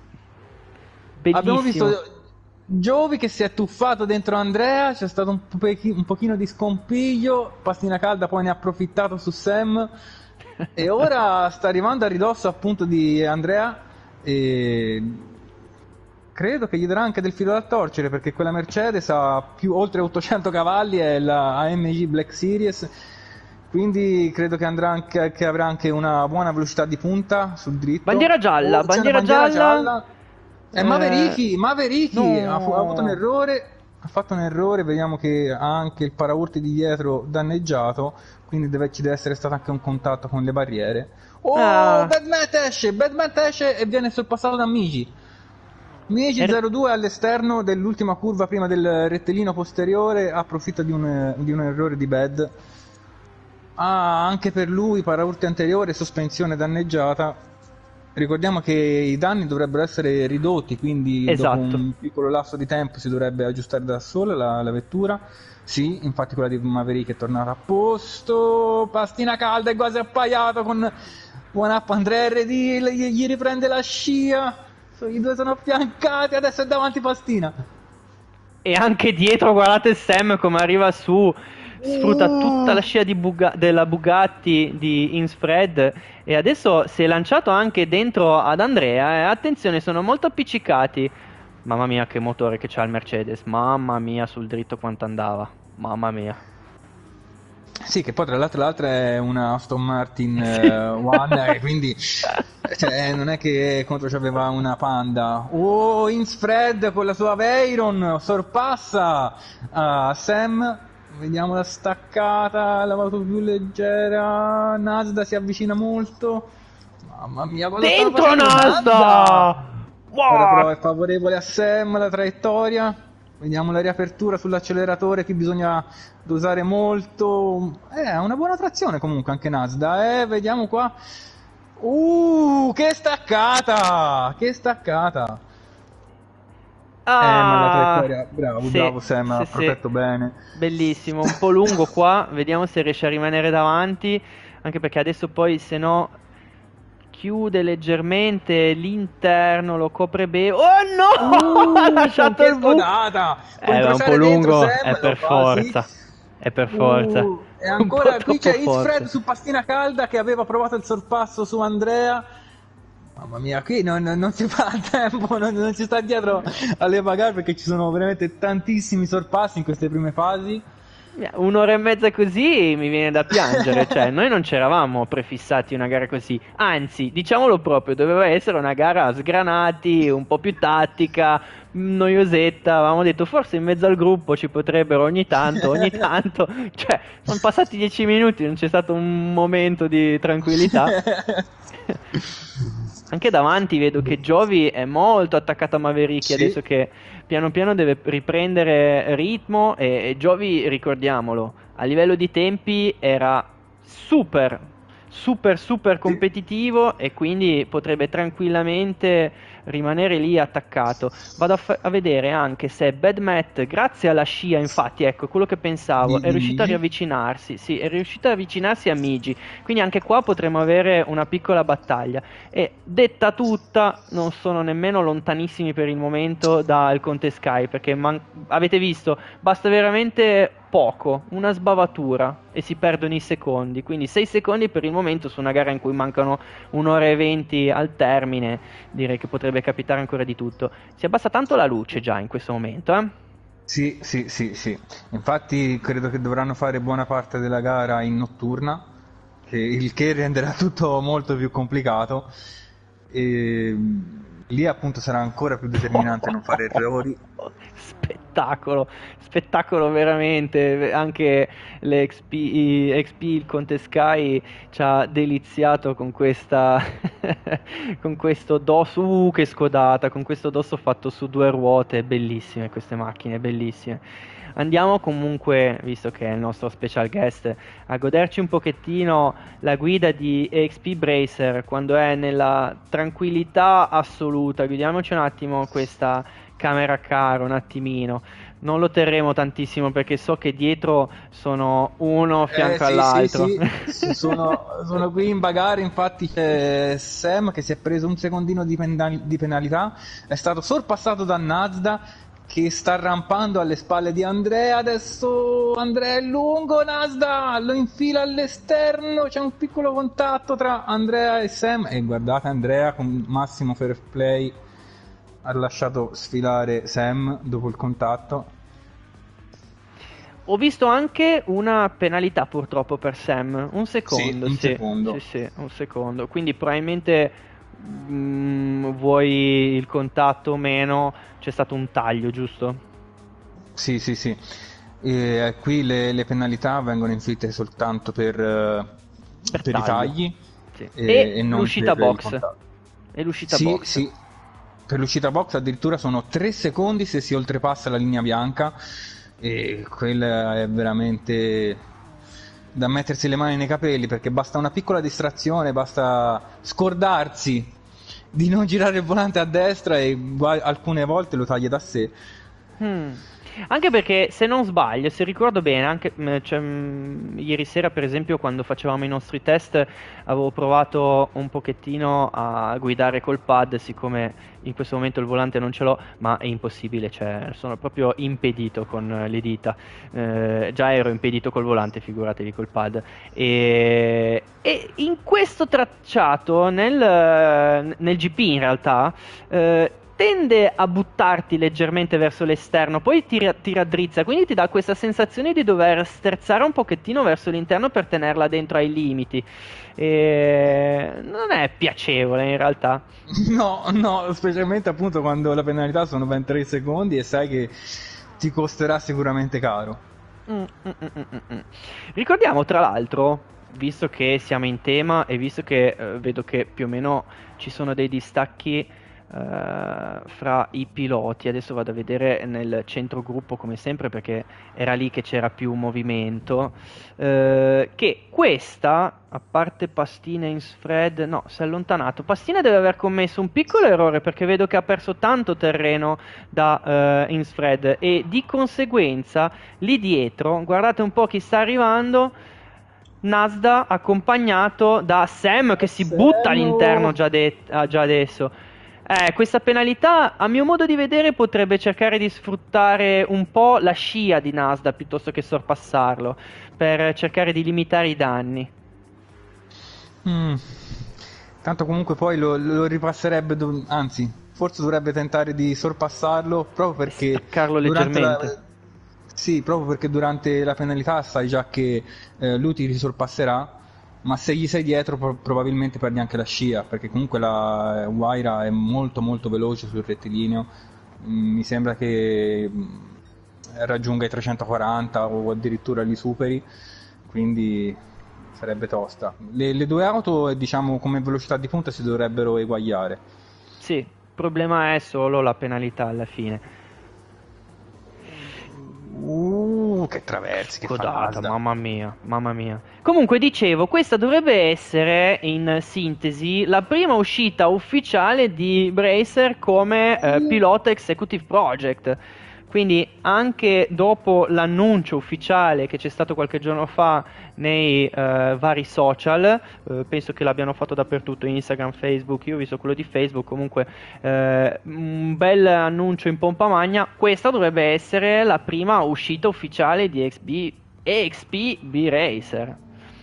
Speaker 2: Abbiamo
Speaker 1: bellissimo.
Speaker 2: visto Giovi che si è tuffato dentro Andrea, c'è stato un pochino di scompiglio, Pastina calda poi ne ha approfittato su Sam e ora sta arrivando a ridosso appunto di Andrea e credo che gli darà anche del filo da torcere, perché quella Mercedes ha oltre 800 cavalli, è la AMG Black Series, quindi credo che che avrà anche una buona velocità di punta sul dritto.
Speaker 1: Bandiera gialla,
Speaker 2: C'è una
Speaker 1: bandiera gialla.
Speaker 2: È Mavericchi
Speaker 1: No.
Speaker 2: ha avuto un errore, ha fatto un errore, vediamo che ha anche il paraurti di dietro danneggiato, quindi ci deve essere stato anche un contatto con le barriere. Badmat esce e viene sorpassato da Migi. Migi 02 all'esterno dell'ultima curva prima del rettilineo posteriore, approfitta di un errore di Bad. Anche per lui paraurti anteriore, sospensione danneggiata. Ricordiamo che i danni dovrebbero essere ridotti, quindi
Speaker 1: Esatto.
Speaker 2: dopo un piccolo lasso di tempo si dovrebbe aggiustare da sola la vettura. Sì, infatti quella di Maverick è tornata a posto. Pastina calda è quasi appaiato con One Up Andrea RD, gli riprende la scia. I due sono affiancati, adesso è davanti Pastina.
Speaker 1: E anche dietro, guardate Sam come arriva su, sfrutta tutta la scia della Bugatti di Inspread e adesso si è lanciato anche dentro ad Andrea e attenzione, sono molto appiccicati. Mamma mia che motore che c'ha il Mercedes, mamma mia sul dritto quanto andava, mamma mia.
Speaker 2: Sì, che poi tra l'altro è una Aston Martin One, quindi non è che contro c'aveva una Panda. Inspread con la sua Veyron sorpassa Sam. Vediamo la staccata, la moto più leggera. Nasda si avvicina molto. Mamma mia, cosa
Speaker 1: Dentro
Speaker 2: sta facendo
Speaker 1: Nasda!
Speaker 2: Ora però è favorevole a Sam la traiettoria. Vediamo la riapertura sull'acceleratore, qui bisogna dosare molto. È una buona trazione comunque anche Nasda. Vediamo qua. Che staccata! Che staccata! Ma la traiettoria, bravo Sam, ha protetto bene.
Speaker 1: Bellissimo, un po' lungo qua, vediamo se riesce a rimanere davanti, anche perché adesso poi se no chiude leggermente l'interno, lo copre bene. Oh no! Ha lasciato il buco! È un po' lungo, Sam, è per forza. È per forza.
Speaker 2: E ancora qui c'è Inspread su Pastina calda che aveva provato il sorpasso su Andrea. Mamma mia, qui non si fa a tempo, non si sta dietro alle bagarre perché ci sono veramente tantissimi sorpassi in queste prime fasi.
Speaker 1: Un'ora e mezza così mi viene da piangere, cioè noi non c'eravamo prefissati una gara così, anzi, diciamolo proprio, doveva essere una gara a sgranati, un po' più tattica, noiosetta, avevamo detto forse in mezzo al gruppo ci potrebbero ogni tanto, cioè sono passati 10 minuti, non c'è stato un momento di tranquillità. Anche davanti vedo che Giovi è molto attaccato a Mavericchi
Speaker 2: Sì,
Speaker 1: adesso che piano piano deve riprendere ritmo e Giovi, ricordiamolo, a livello di tempi era super, super
Speaker 2: sì.
Speaker 1: competitivo e quindi potrebbe tranquillamente rimanere lì attaccato. Vado a vedere anche se Bad Matt, grazie alla scia, infatti, ecco, quello che pensavo, è
Speaker 2: Di
Speaker 1: riuscito a
Speaker 2: Migi.
Speaker 1: riavvicinarsi, sì, è riuscito a avvicinarsi a Migi, quindi anche qua potremo avere una piccola battaglia. E detta tutta, non sono nemmeno lontanissimi per il momento dal Conte Sky, perché avete visto, basta veramente poco, una sbavatura e si perdono i secondi. Quindi 6 secondi per il momento su una gara in cui mancano un'ora e 20 al termine, direi che potrebbe capitare ancora di tutto. Si abbassa tanto la luce già in questo momento, eh?
Speaker 2: Sì, sì, sì, sì. Infatti credo che dovranno fare buona parte della gara in notturna, il che renderà tutto molto più complicato. E lì appunto sarà ancora più determinante non fare errori.
Speaker 1: Spettacolo, spettacolo veramente. Anche XP, il Conte Sky ci ha deliziato con questa con questo DOS, che scodata, con questo DOS fatto su due ruote, bellissime queste macchine, bellissime. Andiamo comunque, visto che è il nostro special guest, a goderci un pochettino la guida di EXP Bracer quando è nella tranquillità assoluta. Guidiamoci un attimo questa camera car un attimino. Non lo terremo tantissimo perché so che dietro sono uno a fianco
Speaker 2: Sì, sì,
Speaker 1: all'altro.
Speaker 2: sì, sono qui in bagarre, infatti c'è Sam che si è preso un secondino di penalità, è stato sorpassato da Nazda che sta rampando alle spalle di Andrea, adesso Andrea è lungo, Nazda lo infila all'esterno, c'è un piccolo contatto tra Andrea e Sam e guardate Andrea con massimo fair play ha lasciato sfilare Sam dopo il contatto.
Speaker 1: Ho visto anche una penalità purtroppo per Sam. Un
Speaker 2: Sì,
Speaker 1: secondo,
Speaker 2: un
Speaker 1: sì. Sì,
Speaker 2: secondo.
Speaker 1: sì, un secondo. Quindi probabilmente vuoi il contatto o meno, c'è stato un taglio, giusto?
Speaker 2: Sì, sì, sì. E, qui le penalità vengono inflitte soltanto
Speaker 1: Per
Speaker 2: per i
Speaker 1: taglio.
Speaker 2: tagli
Speaker 1: Sì.
Speaker 2: e
Speaker 1: E
Speaker 2: non
Speaker 1: l'uscita
Speaker 2: per il
Speaker 1: box.
Speaker 2: contatto.
Speaker 1: E l'uscita
Speaker 2: Sì,
Speaker 1: box.
Speaker 2: sì. Per l'uscita box addirittura sono 3 secondi se si oltrepassa la linea bianca e quella è veramente da mettersi le mani nei capelli perché basta una piccola distrazione, basta scordarsi di non girare il volante a destra e alcune volte lo taglia da sé.
Speaker 1: Mm. Anche perché se non sbaglio, se ricordo bene, anche cioè, ieri sera per esempio quando facevamo i nostri test avevo provato un pochettino a guidare col pad, siccome in questo momento il volante non ce l'ho, ma è impossibile, cioè sono proprio impedito con le dita. Già ero impedito col volante, figuratevi col pad. E in questo tracciato, nel GP in realtà, tende a buttarti leggermente verso l'esterno, poi ti raddrizza, quindi ti dà questa sensazione di dover sterzare un pochettino verso l'interno per tenerla dentro ai limiti. E non è piacevole in realtà.
Speaker 2: No, no, specialmente appunto quando la penalità sono ben 3 secondi e sai che ti costerà sicuramente caro.
Speaker 1: Mm. Ricordiamo tra l'altro, visto che siamo in tema e visto che vedo che più o meno ci sono dei distacchi fra i piloti, adesso vado a vedere nel centro gruppo come sempre perché era lì che c'era più movimento, che questa, a parte Pastina e Insfred, no, si è allontanato. Pastina deve aver commesso un piccolo errore perché vedo che ha perso tanto terreno da Insfred e di conseguenza lì dietro, guardate un po' chi sta arrivando. Nasda accompagnato da Sam che si butta
Speaker 2: Sam,
Speaker 1: all'interno
Speaker 2: oh.
Speaker 1: già adesso. Questa penalità, a mio modo di vedere, potrebbe cercare di sfruttare un po' la scia di Nasda piuttosto che sorpassarlo per cercare di limitare i danni.
Speaker 2: Mm. Tanto comunque poi lo ripasserebbe, anzi, forse dovrebbe tentare di sorpassarlo proprio perché
Speaker 1: Staccarlo
Speaker 2: durante
Speaker 1: leggermente.
Speaker 2: la... Sì, proprio perché durante la penalità sai già che lui ti risorpasserà, ma se gli sei dietro probabilmente perdi anche la scia, perché comunque la Huayra è molto molto veloce sul rettilineo. Mi sembra che raggiunga i 340 o addirittura li superi, quindi sarebbe tosta. Le due auto, diciamo, come velocità di punta si dovrebbero eguagliare.
Speaker 1: Sì, il problema è solo la penalità alla fine.
Speaker 2: Che traversi, che fa
Speaker 1: Codata,
Speaker 2: l'Asda.
Speaker 1: mamma mia, mamma mia. Comunque dicevo, questa dovrebbe essere in sintesi la prima uscita ufficiale di Bracer come pilota executive project. Quindi anche dopo l'annuncio ufficiale che c'è stato qualche giorno fa nei vari social, penso che l'abbiano fatto dappertutto, Instagram, Facebook, io ho visto quello di Facebook, comunque un bel annuncio in pompa magna, questa dovrebbe essere la prima uscita ufficiale di EXP B-Racer.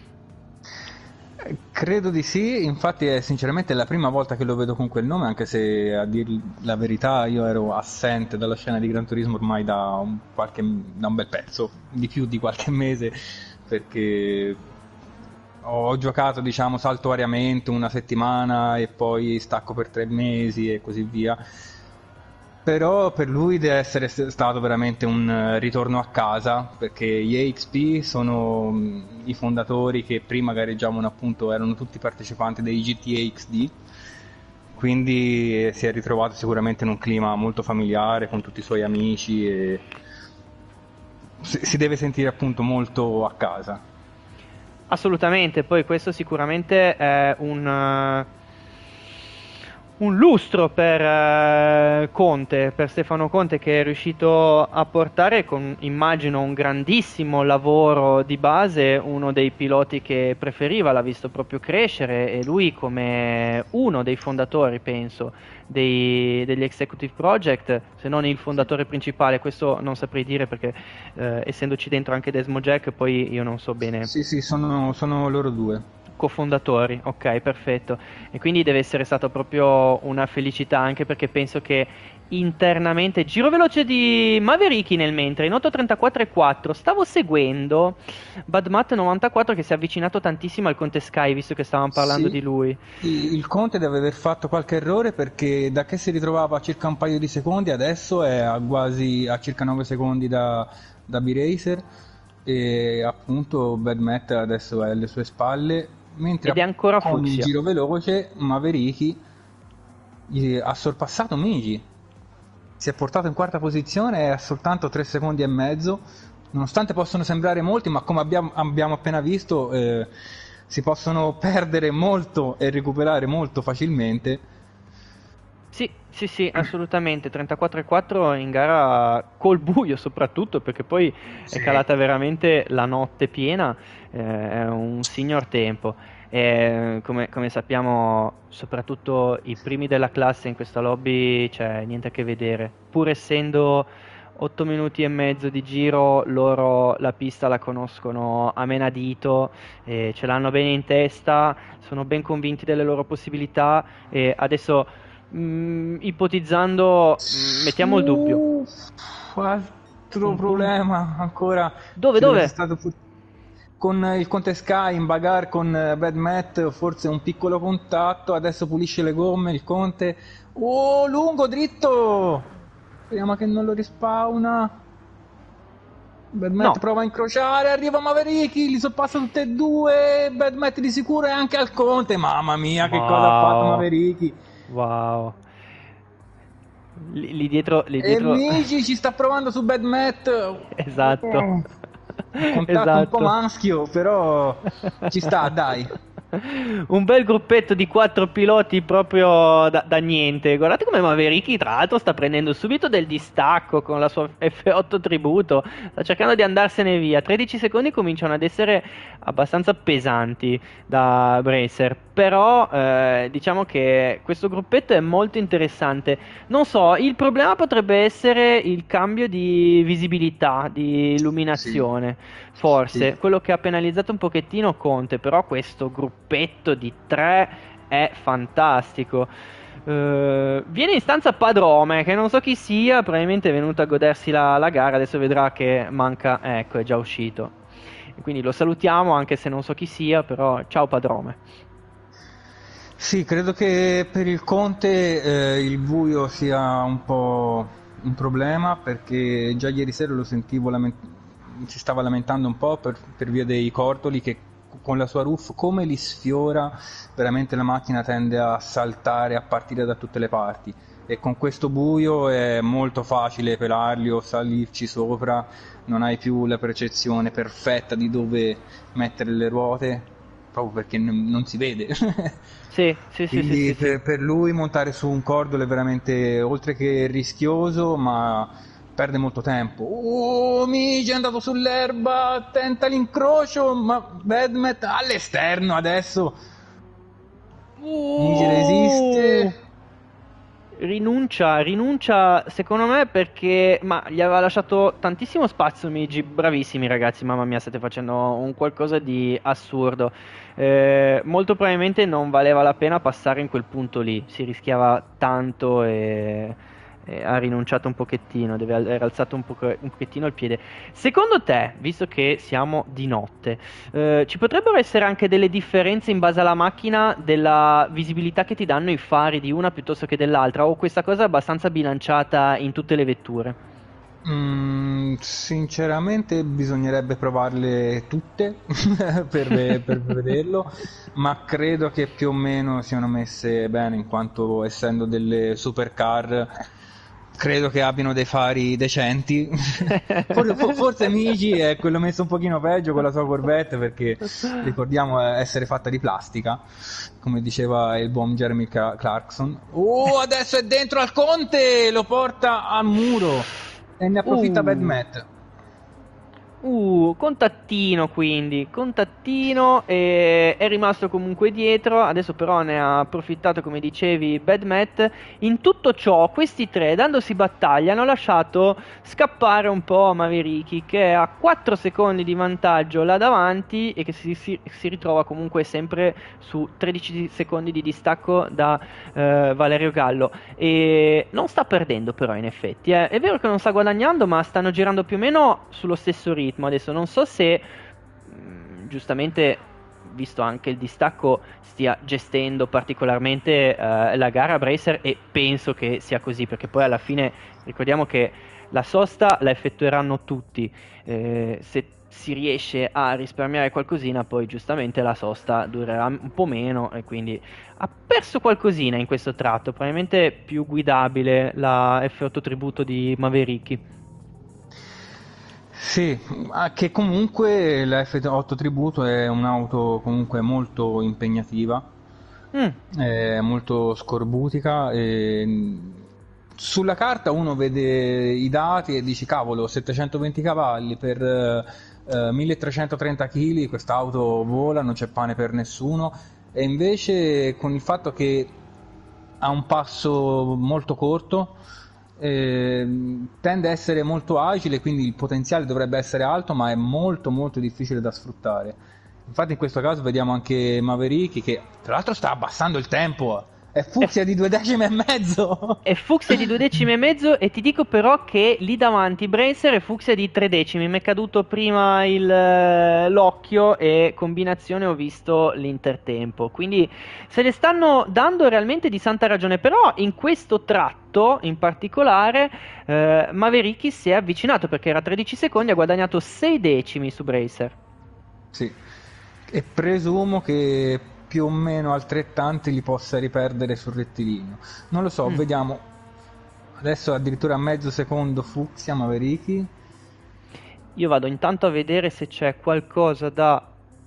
Speaker 2: Credo di sì, infatti è sinceramente la prima volta che lo vedo con quel nome, anche se a dir la verità io ero assente dalla scena di Gran Turismo ormai da un bel pezzo, di più di qualche mese, perché ho giocato diciamo saltuariamente una settimana e poi stacco per 3 mesi e così via. Però per lui deve essere stato veramente un ritorno a casa, perché gli AXP sono i fondatori che prima gareggiavano appunto, erano tutti partecipanti dei GTA XD, quindi si è ritrovato sicuramente in un clima molto familiare con tutti i suoi amici e si deve sentire appunto molto a casa.
Speaker 1: Assolutamente, poi questo sicuramente è un lustro per Conte, per Stefano Conte, che è riuscito a portare con, immagino, un grandissimo lavoro di base, uno dei piloti che preferiva, l'ha visto proprio crescere, e lui come uno dei fondatori, penso, degli Executive Project, se non il fondatore principale. Questo non saprei dire perché essendoci dentro anche Desmo Jack, poi io non so bene.
Speaker 2: Sì, sì, sono loro due.
Speaker 1: Cofondatori, ok, perfetto. E quindi deve essere stata proprio una felicità, anche perché penso che internamente, giro veloce di Mavericchi nel mentre, in 8.34.4, stavo seguendo Badmat 94 che si è avvicinato tantissimo al Conte Sky, visto che stavamo parlando
Speaker 2: Sì,
Speaker 1: di lui.
Speaker 2: il Conte deve aver fatto qualche errore perché da che si ritrovava a circa un paio di secondi, adesso è a quasi a circa 9 secondi da B-Racer e appunto Bad Matt adesso è alle sue spalle, mentre
Speaker 1: Ed è ancora
Speaker 2: con il
Speaker 1: fucsia.
Speaker 2: giro veloce Maverick ha sorpassato Migi, si è portato in quarta posizione e a soltanto 3 secondi e mezzo, nonostante possono sembrare molti, ma come abbiamo appena visto si possono perdere molto e recuperare molto facilmente.
Speaker 1: Sì, sì, sì, assolutamente. 34,4 in gara col buio soprattutto, perché poi è
Speaker 2: Sì.
Speaker 1: calata veramente la notte piena, è un signor tempo. Come sappiamo, soprattutto i primi della classe in questa lobby c'è niente a che vedere. Pur essendo 8 minuti e mezzo di giro, loro la pista la conoscono a menadito, ce l'hanno bene in testa, sono ben convinti delle loro possibilità e adesso ipotizzando, mettiamo il dubbio.
Speaker 2: Altro
Speaker 1: Mhm.
Speaker 2: problema ancora,
Speaker 1: Dove,
Speaker 2: ci deve essere
Speaker 1: dove?
Speaker 2: stato con il Conte Sky in bagarre con Bad Matt, forse un piccolo contatto, adesso pulisce le gomme il Conte. Oh, lungo, dritto! Speriamo che non lo rispawna. Bad Matt
Speaker 1: No.
Speaker 2: prova a incrociare, arriva Maverick, li sorpassa tutte e due, Bad Matt di sicuro e anche al Conte. Mamma mia, che cosa ha fatto
Speaker 1: Wow.
Speaker 2: Maverick!
Speaker 1: Wow. Lì dietro, lì
Speaker 2: E
Speaker 1: dietro.
Speaker 2: Migi ci sta provando su Bad Matt.
Speaker 1: Esatto.
Speaker 2: Contatto un po'
Speaker 1: Esatto.
Speaker 2: maschio, però ci sta, dai.
Speaker 1: Un bel gruppetto di 4 piloti proprio da niente. Guardate come Maverick, tra l'altro, sta prendendo subito del distacco con la sua F8 tributo. Sta cercando di andarsene via. 13 secondi cominciano ad essere abbastanza pesanti da Bracer. però diciamo che questo gruppetto è molto interessante. Non so, il problema potrebbe essere il cambio di visibilità, di
Speaker 2: Sì,
Speaker 1: illuminazione,
Speaker 2: sì.
Speaker 1: forse, quello che ha penalizzato un pochettino Conte, però questo gruppetto di tre è fantastico. Viene in stanza Padrome, che non so chi sia, probabilmente è venuto a godersi la gara, adesso vedrà che manca, ecco, è già uscito. E quindi lo salutiamo anche se non so chi sia, però ciao Padrome.
Speaker 2: Sì, credo che per il Conte il buio sia un po' un problema perché già ieri sera lo sentivo si stava lamentando un po' per via dei cortoli che con la sua roof come li sfiora veramente la macchina tende a saltare, a partire da tutte le parti e con questo buio è molto facile pelarli o salirci sopra, non hai più la percezione perfetta di dove mettere le ruote proprio perché non si vede.
Speaker 1: Sì, sì, sì, sì,
Speaker 2: Quindi
Speaker 1: sì, sì.
Speaker 2: per lui montare su un cordolo è veramente, oltre che rischioso, ma perde molto tempo. Oh, Migi è andato sull'erba, tenta l'incrocio, ma Vedmet all'esterno adesso. Migi resiste.
Speaker 1: Uh! Rinuncia secondo me perché ma gli aveva lasciato tantissimo spazio Migi, bravissimi ragazzi, mamma mia, state facendo un qualcosa di assurdo. Molto probabilmente non valeva la pena passare in quel punto lì, si rischiava tanto e ha rinunciato un pochettino, deve aver alzato un pochettino il piede. Secondo te, visto che siamo di notte, ci potrebbero essere anche delle differenze in base alla macchina della visibilità che ti danno i fari di una piuttosto che dell'altra, o questa cosa è abbastanza bilanciata in tutte le vetture?
Speaker 2: Sinceramente bisognerebbe provarle tutte per vederlo, ma credo che più o meno siano messe bene, in quanto essendo delle supercar, credo che abbiano dei fari decenti. Forse Migi è quello messo un pochino peggio con la sua Corvette, perché ricordiamo essere fatta di plastica, come diceva il buon Jeremy Clarkson. Oh, adesso è dentro al Conte, lo porta al muro. E ne approfitta Bad
Speaker 1: Uh.
Speaker 2: Matt.
Speaker 1: Contattino quindi, contattino e è rimasto comunque dietro, adesso però ne ha approfittato come dicevi Bad Matt. In tutto ciò questi tre dandosi battaglia hanno lasciato scappare un po' Maverick che ha 4 secondi di vantaggio là davanti e che si ritrova comunque sempre su 13 secondi di distacco da Valerio Gallo e non sta perdendo però in effetti, eh. È vero che non sta guadagnando ma stanno girando più o meno sullo stesso ritmo. Adesso non so se giustamente visto anche il distacco stia gestendo particolarmente la gara Bracer e penso che sia così perché poi alla fine ricordiamo che la sosta la effettueranno tutti, se si riesce a risparmiare qualcosina poi giustamente la sosta durerà un po' meno e quindi ha perso qualcosina in questo tratto, probabilmente più guidabile la F8 tributo di Maverick.
Speaker 2: Sì, che comunque la F8 Tributo è un'auto comunque molto impegnativa,
Speaker 1: Mm.
Speaker 2: è molto scorbutica e sulla carta uno vede i dati e dici cavolo, 720 cavalli per 1330 kg, quest'auto vola, non c'è pane per nessuno e invece con il fatto che ha un passo molto corto, tende a essere molto agile, quindi il potenziale dovrebbe essere alto, ma è molto molto difficile da sfruttare. Infatti in questo caso vediamo anche Maverick che tra l'altro sta abbassando il tempo, è
Speaker 1: È,
Speaker 2: fucsia di 2 decimi e mezzo.
Speaker 1: è fucsia di 2 decimi e mezzo e ti dico però che lì davanti Bracer è fucsia di 3 decimi. Mi è caduto prima l'occhio e combinazione ho visto l'intertempo. Quindi se le stanno dando realmente di santa ragione. Però in questo tratto in particolare Maverick si è avvicinato perché era 13 secondi, ha guadagnato 6 decimi su Bracer.
Speaker 2: Sì, e presumo che più o meno altrettanti li possa riperdere sul rettilineo. Non lo so,
Speaker 1: Mm.
Speaker 2: vediamo. Adesso addirittura a mezzo secondo fucsia Maverick.
Speaker 1: Io vado intanto a vedere se c'è qualcosa da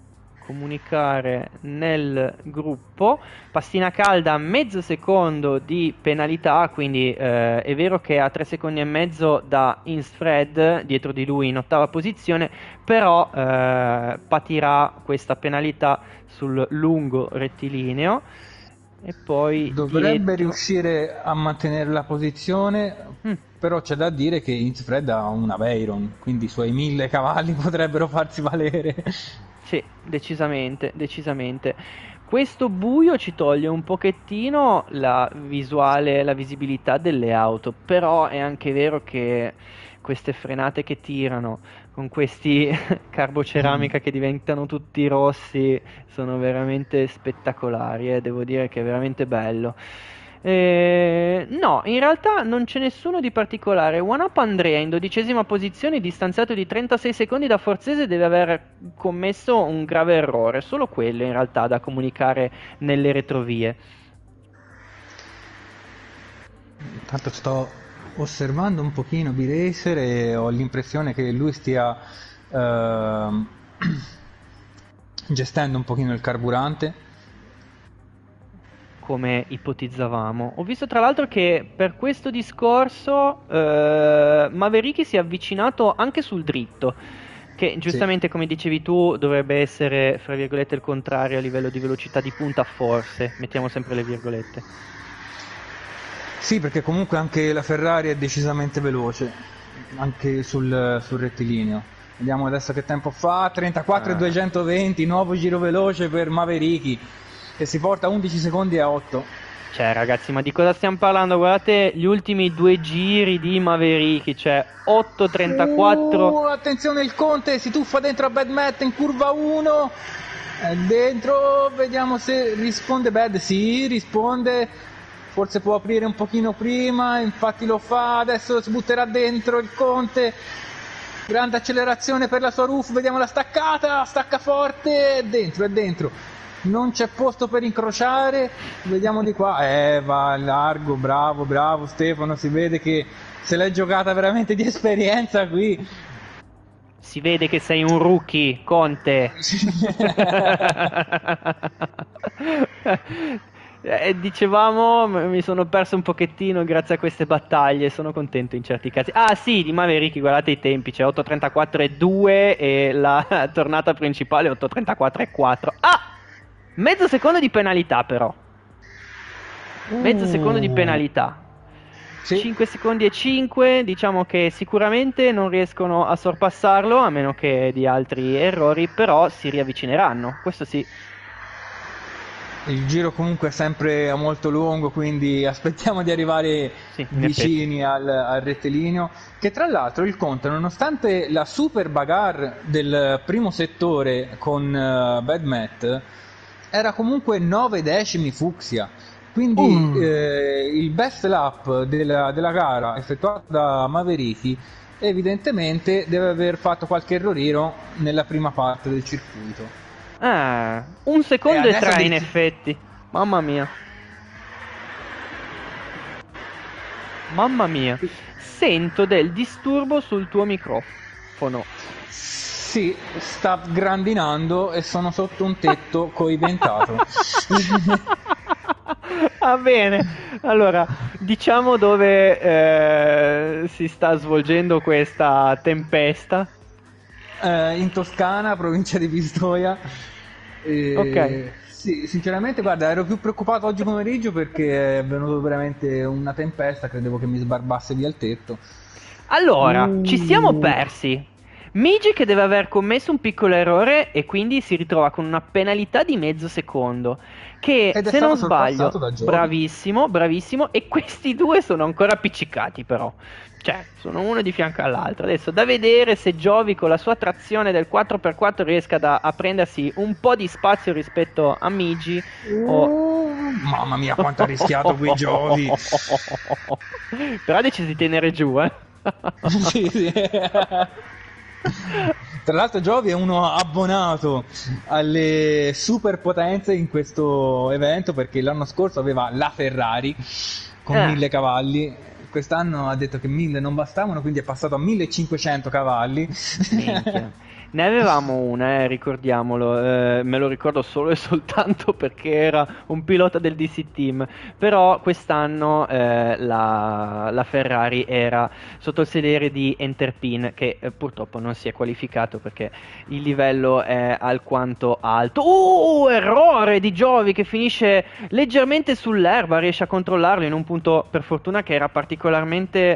Speaker 1: comunicare nel gruppo. Pastina calda, mezzo secondo di penalità, quindi è vero che ha 3 secondi e mezzo da Insfred dietro di lui in ottava posizione, però patirà questa penalità sul lungo rettilineo. E poi
Speaker 2: Dovrebbe
Speaker 1: dietro...
Speaker 2: riuscire a mantenere la posizione,
Speaker 1: Mm.
Speaker 2: però c'è da dire che Insfred ha una Veyron, quindi i suoi 1000 cavalli potrebbero farsi valere.
Speaker 1: Sì, decisamente, decisamente. Questo buio ci toglie un pochettino la visuale, la visibilità delle auto, però è anche vero che queste frenate che tirano con questi carboceramica che diventano tutti rossi sono veramente spettacolari, devo dire che è veramente bello. No, in realtà non c'è nessuno di particolare. One Up Andrea in 12ª posizione, distanziato di 36 secondi da Forzese, deve aver commesso un grave errore. Solo quello in realtà da comunicare nelle retrovie.
Speaker 2: Intanto sto osservando un pochino B-Racer e ho l'impressione che lui stia ehm, gestendo un pochino il carburante.
Speaker 1: Come ipotizzavamo. Ho visto tra l'altro che per questo discorso Maverick si è avvicinato anche sul dritto, che
Speaker 2: Sì.
Speaker 1: giustamente come dicevi tu dovrebbe essere, fra virgolette, il contrario a livello di velocità di punta, forse, mettiamo sempre le virgolette.
Speaker 2: Sì, perché comunque anche la Ferrari è decisamente veloce, anche sul rettilineo. Vediamo adesso che tempo fa, 34,220, nuovo giro veloce per Maverick, che si porta 11 secondi a 8.
Speaker 1: Cioè ragazzi, ma di cosa stiamo parlando? Guardate gli ultimi due giri di Maverick, cioè 8.34.
Speaker 2: Attenzione, il Conte si tuffa dentro a Bad Matt in curva 1. È dentro, vediamo se risponde Bad. Sì, risponde. Forse può aprire un pochino prima, infatti lo fa. Adesso si butterà dentro il Conte. Grande accelerazione per la sua roof, vediamo la staccata, stacca forte, è dentro. Non c'è posto per incrociare, vediamo di qua, va largo, bravo Stefano, si vede che se l'è giocata veramente di esperienza qui.
Speaker 1: Si vede che sei un rookie, Conte. Dicevamo, mi sono perso un pochettino grazie a queste battaglie, sono contento in certi casi. Ah sì, di Maverick, guardate i tempi, c'è 8.34,2 e la tornata principale 8.34,4. Ah! Mezzo secondo di penalità però. Mezzo secondo di penalità.
Speaker 2: Sì.
Speaker 1: 5 secondi e 5, diciamo che sicuramente non riescono a sorpassarlo a meno che di altri errori, però si riavvicineranno, questo sì.
Speaker 2: Il giro comunque è sempre molto lungo, quindi aspettiamo di arrivare
Speaker 1: Sì, in
Speaker 2: vicini al rettilineo, che tra l'altro il Conte, nonostante la super bagarre del primo settore con Bad Matt, era comunque 9 decimi fucsia. Quindi il best lap della gara effettuato da Maverick evidentemente deve aver fatto qualche errorino nella prima parte del circuito.
Speaker 1: Ah, un secondo e
Speaker 2: adesso
Speaker 1: tre in effetti. Mamma mia. Mamma mia. Sento del disturbo sul tuo microfono.
Speaker 2: Sì, sta grandinando e sono sotto un tetto coibentato.
Speaker 1: Va bene, allora diciamo dove si sta svolgendo questa tempesta.
Speaker 2: In Toscana, provincia di Pistoia.
Speaker 1: Ok.
Speaker 2: Sì, sinceramente, guarda, ero più preoccupato oggi pomeriggio perché è venuto veramente una tempesta, credevo che mi sbarbasse via il tetto.
Speaker 1: Allora, ci siamo persi. Migi che deve aver commesso un piccolo errore e quindi si ritrova con una penalità di mezzo secondo. Che
Speaker 2: Ed è
Speaker 1: se non
Speaker 2: stato
Speaker 1: sbaglio,
Speaker 2: sorpassato da Giovi.
Speaker 1: bravissimo, bravissimo. E questi due sono ancora appiccicati, però. Cioè, sono uno di fianco all'altro. Adesso da vedere se Giovi con la sua trazione del 4x4 riesca a prendersi un po' di spazio rispetto a Migi.
Speaker 2: Mamma mia, quanto ha rischiato qui Giovi!
Speaker 1: Però ha deciso di tenere giù, eh.
Speaker 2: Sì. Tra l'altro Giovi è uno abbonato alle superpotenze in questo evento perché l'anno scorso aveva la Ferrari con 1000 cavalli, quest'anno ha detto che 1000 non bastavano, quindi è passato a 1500 cavalli.
Speaker 1: Minchia. Ne avevamo una, ricordiamolo, me lo ricordo solo e soltanto perché era un pilota del DC Team, però quest'anno la Ferrari era sotto il sedere di Enterpin, che purtroppo non si è qualificato perché il livello è alquanto alto. Errore di Giovi che finisce leggermente sull'erba, riesce a controllarlo in un punto per fortuna che era particolarmente,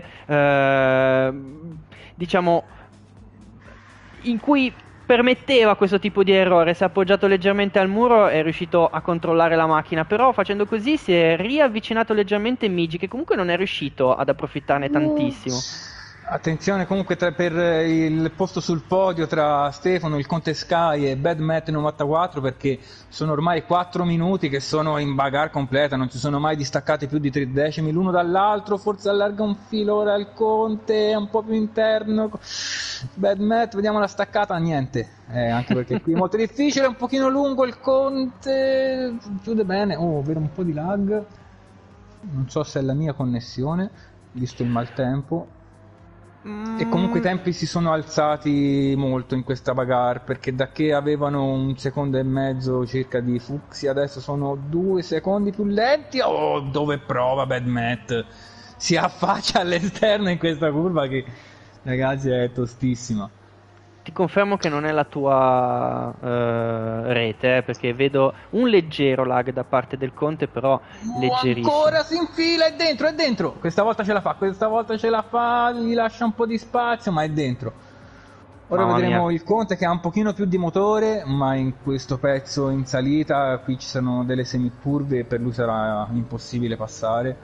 Speaker 1: diciamo, in cui permetteva questo tipo di errore. Si è appoggiato leggermente al muro e è riuscito a controllare la macchina, però facendo così si è riavvicinato leggermente Migi, che comunque non è riuscito ad approfittarne tantissimo.
Speaker 2: Attenzione comunque per il posto sul podio tra Stefano, il Conte Sky e Bad Matt 94, perché sono ormai 4 minuti che sono in bagarre completa, non si sono mai distaccati più di 3 decimi l'uno dall'altro, forse allarga un filo ora il Conte, è un po' più interno. Bad Matt, vediamo la staccata, niente, anche perché qui è molto difficile, è un pochino lungo il Conte, chiude bene, vedo un po' di lag, non so se è la mia connessione, visto il maltempo. E comunque i tempi si sono alzati molto in questa bagarre, perché da che avevano 1,5 secondi circa di Fuxi, adesso sono 2 secondi più lenti. Dove prova Bad Matt? Si affaccia all'esterno in questa curva che, ragazzi, è tostissima.
Speaker 1: Ti confermo che non è la tua rete, perché vedo un leggero lag da parte del Conte, però leggerissimo.
Speaker 2: Ancora si infila, è dentro, è dentro. Questa volta ce la fa, gli lascia un po' di spazio, ma è dentro. Ora
Speaker 1: Mamma
Speaker 2: vedremo
Speaker 1: mia.
Speaker 2: il Conte che ha un pochino più di motore, ma in questo pezzo in salita qui ci sono delle semicurve e per lui sarà impossibile passare.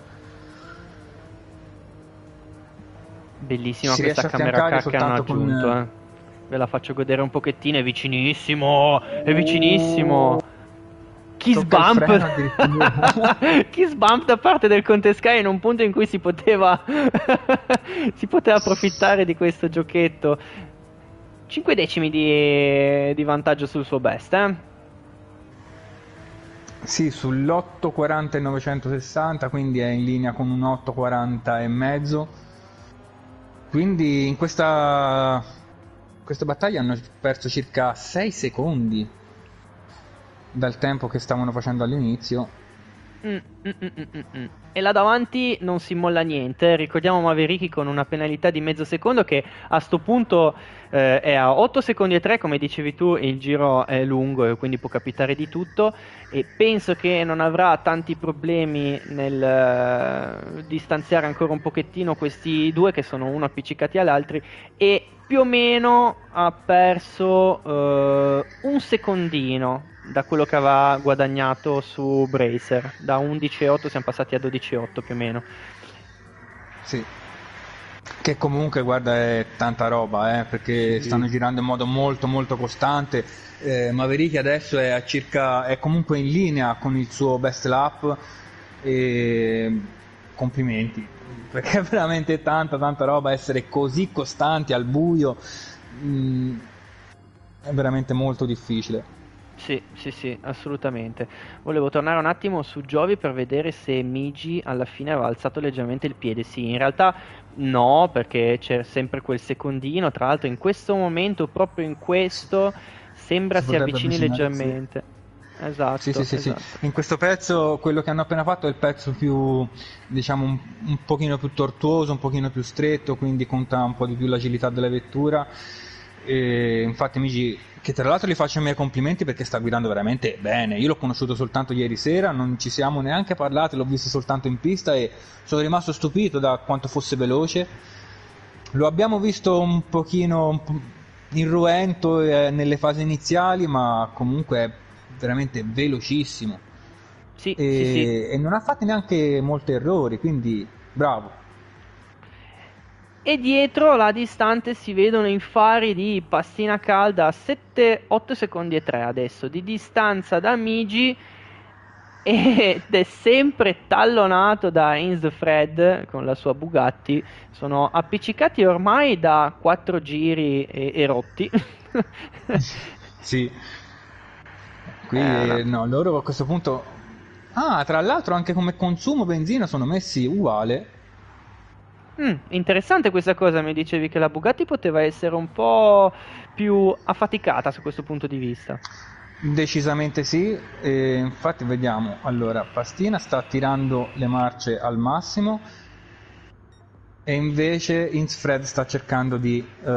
Speaker 1: Bellissima
Speaker 2: Si
Speaker 1: questa
Speaker 2: riesce a
Speaker 1: camera
Speaker 2: affiancare
Speaker 1: car che hanno
Speaker 2: soltanto
Speaker 1: aggiunto,
Speaker 2: con...
Speaker 1: Ve la faccio godere un pochettino, è vicinissimo, è vicinissimo. Kiss
Speaker 2: Tocca il
Speaker 1: bump.
Speaker 2: freno addirittura.
Speaker 1: Kiss bump da parte del Conte Sky in un punto in cui si poteva si poteva approfittare di questo giochetto. 5 decimi di vantaggio sul suo best, eh?
Speaker 2: Sì, sull'8.40 e 960, quindi è in linea con un 8.40 e mezzo. Quindi in questa battaglia hanno perso circa 6 secondi dal tempo che stavano facendo all'inizio.
Speaker 1: Mm, mm, mm, E là davanti non si molla niente. Ricordiamo Maverick con una penalità di mezzo secondo che a sto punto è a 8 secondi e 3, come dicevi tu, il giro è lungo e quindi può capitare di tutto, e penso che non avrà tanti problemi nel distanziare ancora un pochettino questi due che sono uno appiccicati all'altro, e più o meno ha perso un secondino da quello che aveva guadagnato su Bracer. Da 11,8 siamo passati a 12,8 più o meno.
Speaker 2: Sì. Che comunque, guarda, è tanta roba, perché
Speaker 1: Sì.
Speaker 2: stanno girando in modo molto molto costante. Maverick adesso è comunque in linea con il suo best lap, e complimenti, perché è veramente tanta tanta roba, essere così costanti al buio, è veramente molto difficile.
Speaker 1: Sì, sì, sì, assolutamente. Volevo tornare un attimo su Giovi per vedere se Migi alla fine aveva alzato leggermente il piede. Sì, in realtà no, perché c'è sempre quel secondino. Tra l'altro in questo momento, proprio in questo, sembra
Speaker 2: Si
Speaker 1: si
Speaker 2: potrebbe
Speaker 1: avvicini
Speaker 2: avvicinare, sì.
Speaker 1: leggermente.
Speaker 2: Sì, sì,
Speaker 1: Esatto,
Speaker 2: sì, sì.
Speaker 1: esatto.
Speaker 2: In questo pezzo quello che hanno appena fatto è il pezzo più, diciamo, un pochino più tortuoso, un pochino più stretto, quindi conta un po' di più l'agilità della vettura. E infatti Migi, che tra l'altro gli faccio i miei complimenti perché sta guidando veramente bene. Io l'ho conosciuto soltanto ieri sera, non ci siamo neanche parlati, l'ho visto soltanto in pista e sono rimasto stupito da quanto fosse veloce. Lo abbiamo visto un pochino irruento nelle fasi iniziali, ma comunque è veramente velocissimo
Speaker 1: Sì, sì, sì.
Speaker 2: e non ha fatto neanche molti errori, quindi bravo.
Speaker 1: E dietro la distante si vedono i fari di Pastina Calda a 7, 8 secondi e 3 adesso di distanza da Migi, ed è sempre tallonato da Heinz Fred con la sua Bugatti. Sono appiccicati ormai da 4 giri e rotti.
Speaker 2: Sì, qui
Speaker 1: No.
Speaker 2: no, loro a questo punto... Ah, tra l'altro anche come consumo benzina sono messi uguale.
Speaker 1: Interessante questa cosa, mi dicevi che la Bugatti poteva essere un po' più affaticata su questo punto di vista.
Speaker 2: Decisamente sì, e infatti vediamo, allora Pastina sta tirando le marce al massimo e invece Insfred sta cercando di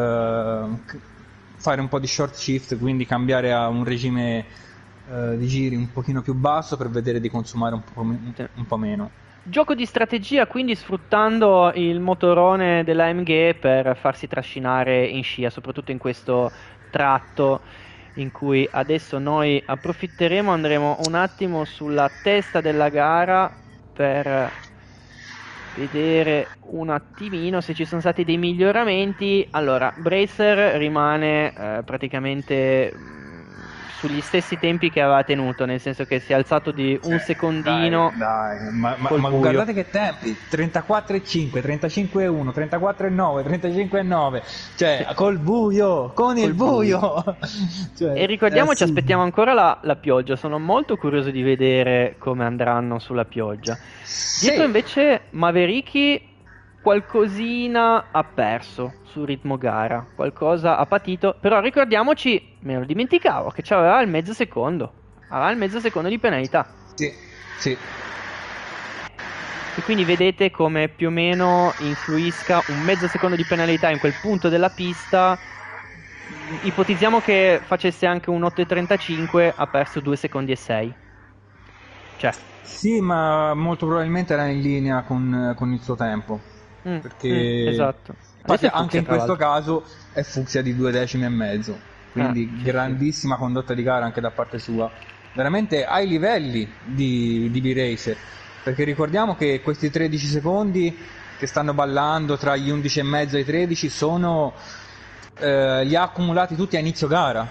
Speaker 2: fare un po' di short shift, quindi cambiare a un regime di giri un pochino più basso per vedere di consumare
Speaker 1: Sì.
Speaker 2: un po' meno.
Speaker 1: Gioco di strategia, quindi sfruttando il motorone della AMG per farsi trascinare in scia, soprattutto in questo tratto in cui adesso noi approfitteremo, andremo un attimo sulla testa della gara per vedere un attimino se ci sono stati dei miglioramenti. Allora, Bracer rimane praticamente sugli stessi tempi che aveva tenuto, nel senso che si è alzato di un secondino
Speaker 2: Dai,
Speaker 1: col
Speaker 2: ma
Speaker 1: buio.
Speaker 2: guardate che tempi, 34,5, 35,1, 34,9, 35,9,
Speaker 1: Sì,
Speaker 2: cioè col buio, con il
Speaker 1: col buio.
Speaker 2: buio, cioè
Speaker 1: E
Speaker 2: è
Speaker 1: ricordiamoci,
Speaker 2: assurdo.
Speaker 1: aspettiamo ancora la pioggia. Sono molto curioso di vedere come andranno sulla pioggia. Dietro
Speaker 2: Sì,
Speaker 1: invece Mavericky qualcosina ha perso sul ritmo gara, qualcosa ha patito, però ricordiamoci, me lo dimenticavo, che c'aveva il mezzo secondo. Aveva il mezzo secondo di penalità.
Speaker 2: sì, sì.
Speaker 1: E quindi vedete come più o meno influisca un mezzo secondo di penalità in quel punto della pista. Ipotizziamo che facesse anche un 8,35, ha perso 2 secondi e 6. Cioè,
Speaker 2: Sì, ma molto probabilmente era in linea con il suo tempo, perché
Speaker 1: esatto. Adesso
Speaker 2: infatti
Speaker 1: è
Speaker 2: anche
Speaker 1: fucsia,
Speaker 2: in
Speaker 1: tra
Speaker 2: questo
Speaker 1: l'altro.
Speaker 2: caso è fucsia di 2 decimi e mezzo, quindi
Speaker 1: Sì, sì.
Speaker 2: grandissima condotta di gara anche da parte sua, veramente ai livelli di B-Racer, perché ricordiamo che questi 13 secondi che stanno ballando tra gli 11 e mezzo e i 13 sono li ha accumulati tutti a inizio gara.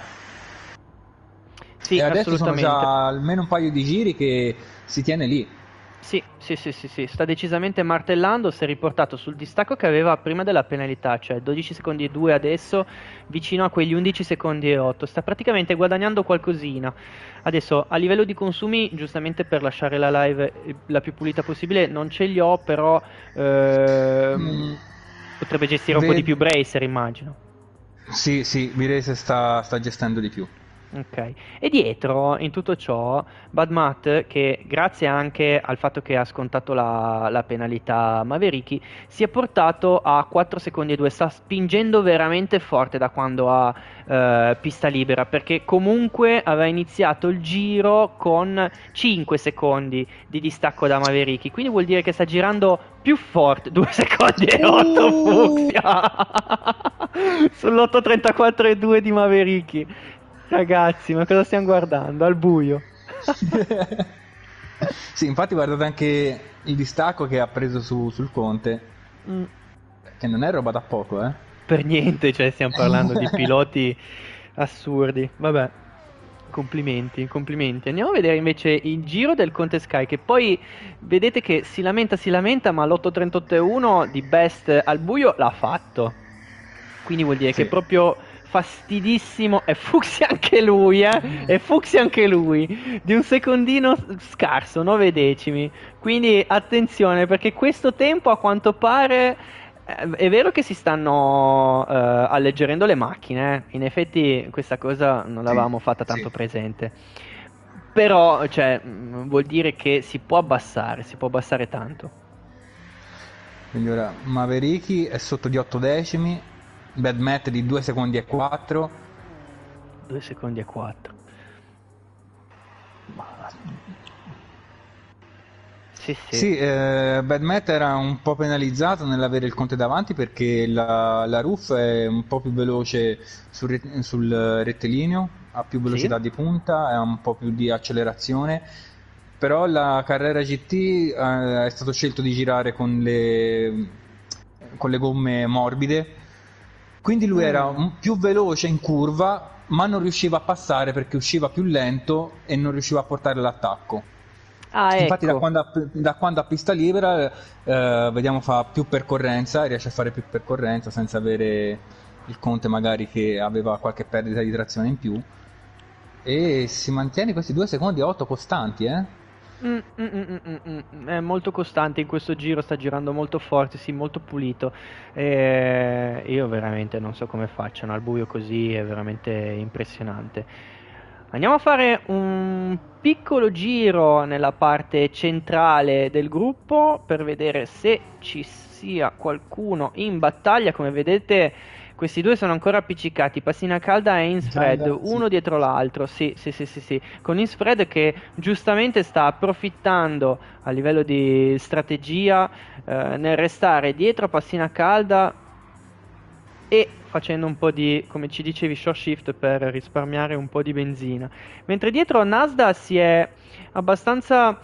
Speaker 2: E
Speaker 1: Sì,
Speaker 2: adesso sono
Speaker 1: assolutamente.
Speaker 2: già almeno un paio di giri che si tiene lì.
Speaker 1: Sì, sì, sì, sì, sì, sta decisamente martellando, si è riportato sul distacco che aveva prima della penalità, cioè 12 secondi e 2 adesso, vicino a quegli 11 secondi e 8, sta praticamente guadagnando qualcosina. Adesso, a livello di consumi, giustamente per lasciare la live la più pulita possibile, non ce li ho, però
Speaker 2: Mm,
Speaker 1: potrebbe gestire un po' di
Speaker 2: ved-
Speaker 1: più Bracer, immagino.
Speaker 2: Sì, sì, Virese sta gestendo di più.
Speaker 1: Ok, e dietro in tutto ciò Bad Matt, che grazie anche al fatto che ha scontato la penalità Mavericky, si è portato a 4 secondi e 2, sta spingendo veramente forte da quando ha pista libera, perché comunque aveva iniziato il giro con 5 secondi di distacco da Mavericky, quindi vuol dire che sta girando più forte, 2 secondi e 8
Speaker 2: Uh!
Speaker 1: fucsia sull'8.34 e 2 di Mavericky. Ragazzi, ma cosa stiamo guardando? Al buio.
Speaker 2: Sì, infatti guardate anche il distacco che ha preso sul Conte,
Speaker 1: Mm,
Speaker 2: che non è roba da poco, eh.
Speaker 1: per niente, cioè stiamo parlando di piloti assurdi. Vabbè, complimenti, complimenti. Andiamo a vedere invece il giro del Conte Sky, che poi vedete che si lamenta, ma l'8.38.1 di best al buio l'ha fatto. Quindi vuol dire che è
Speaker 2: Sì.
Speaker 1: proprio fastidissimo. È fucsia anche lui, eh? È fucsia anche lui. Di un secondino scarso, 9 decimi. Quindi attenzione, perché questo tempo a quanto pare. È vero che si stanno alleggerendo le macchine, eh. In effetti questa cosa non
Speaker 2: Sì,
Speaker 1: l'avevamo fatta tanto
Speaker 2: sì.
Speaker 1: presente. Però, cioè, vuol dire che si può abbassare tanto.
Speaker 2: Quindi ora Mavericky è sotto di 8 decimi, Bad Matt di 2 secondi e 4.
Speaker 1: 2 secondi e 4. Sì, sì.
Speaker 2: Sì, Bad Matt era un po' penalizzato nell'avere il Conte davanti perché la Roof è un po' più veloce sul rettilineo, ha più
Speaker 1: Sì?
Speaker 2: velocità di punta, ha un po' più di accelerazione, però la Carrera GT è stato scelto di girare con le gomme morbide, quindi lui era
Speaker 1: Mm.
Speaker 2: più veloce in curva, ma non riusciva a passare perché usciva più lento e non riusciva a portare l'attacco.
Speaker 1: Ah,
Speaker 2: Infatti
Speaker 1: ecco.
Speaker 2: da quando ha pista libera, vediamo fa più percorrenza, riesce a fare più percorrenza senza avere il Conte magari che aveva qualche perdita di trazione in più, e si mantiene questi 2 secondi e 8 costanti, eh?
Speaker 1: È molto costante in questo giro, sta girando molto forte, sì, molto pulito. Io veramente non so come facciano al buio così, è veramente impressionante. Andiamo a fare un piccolo giro nella parte centrale del gruppo per vedere se ci sia qualcuno in battaglia. Come vedete, questi due sono ancora appiccicati, Passina Calda e Insfred,
Speaker 2: Sì.
Speaker 1: uno dietro l'altro. Sì, sì, sì, sì, sì. Con Insfred che giustamente sta approfittando a livello di strategia nel restare dietro a Passina Calda e facendo un po' di, come ci dicevi, short shift per risparmiare un po' di benzina. Mentre dietro Nasda si è abbastanza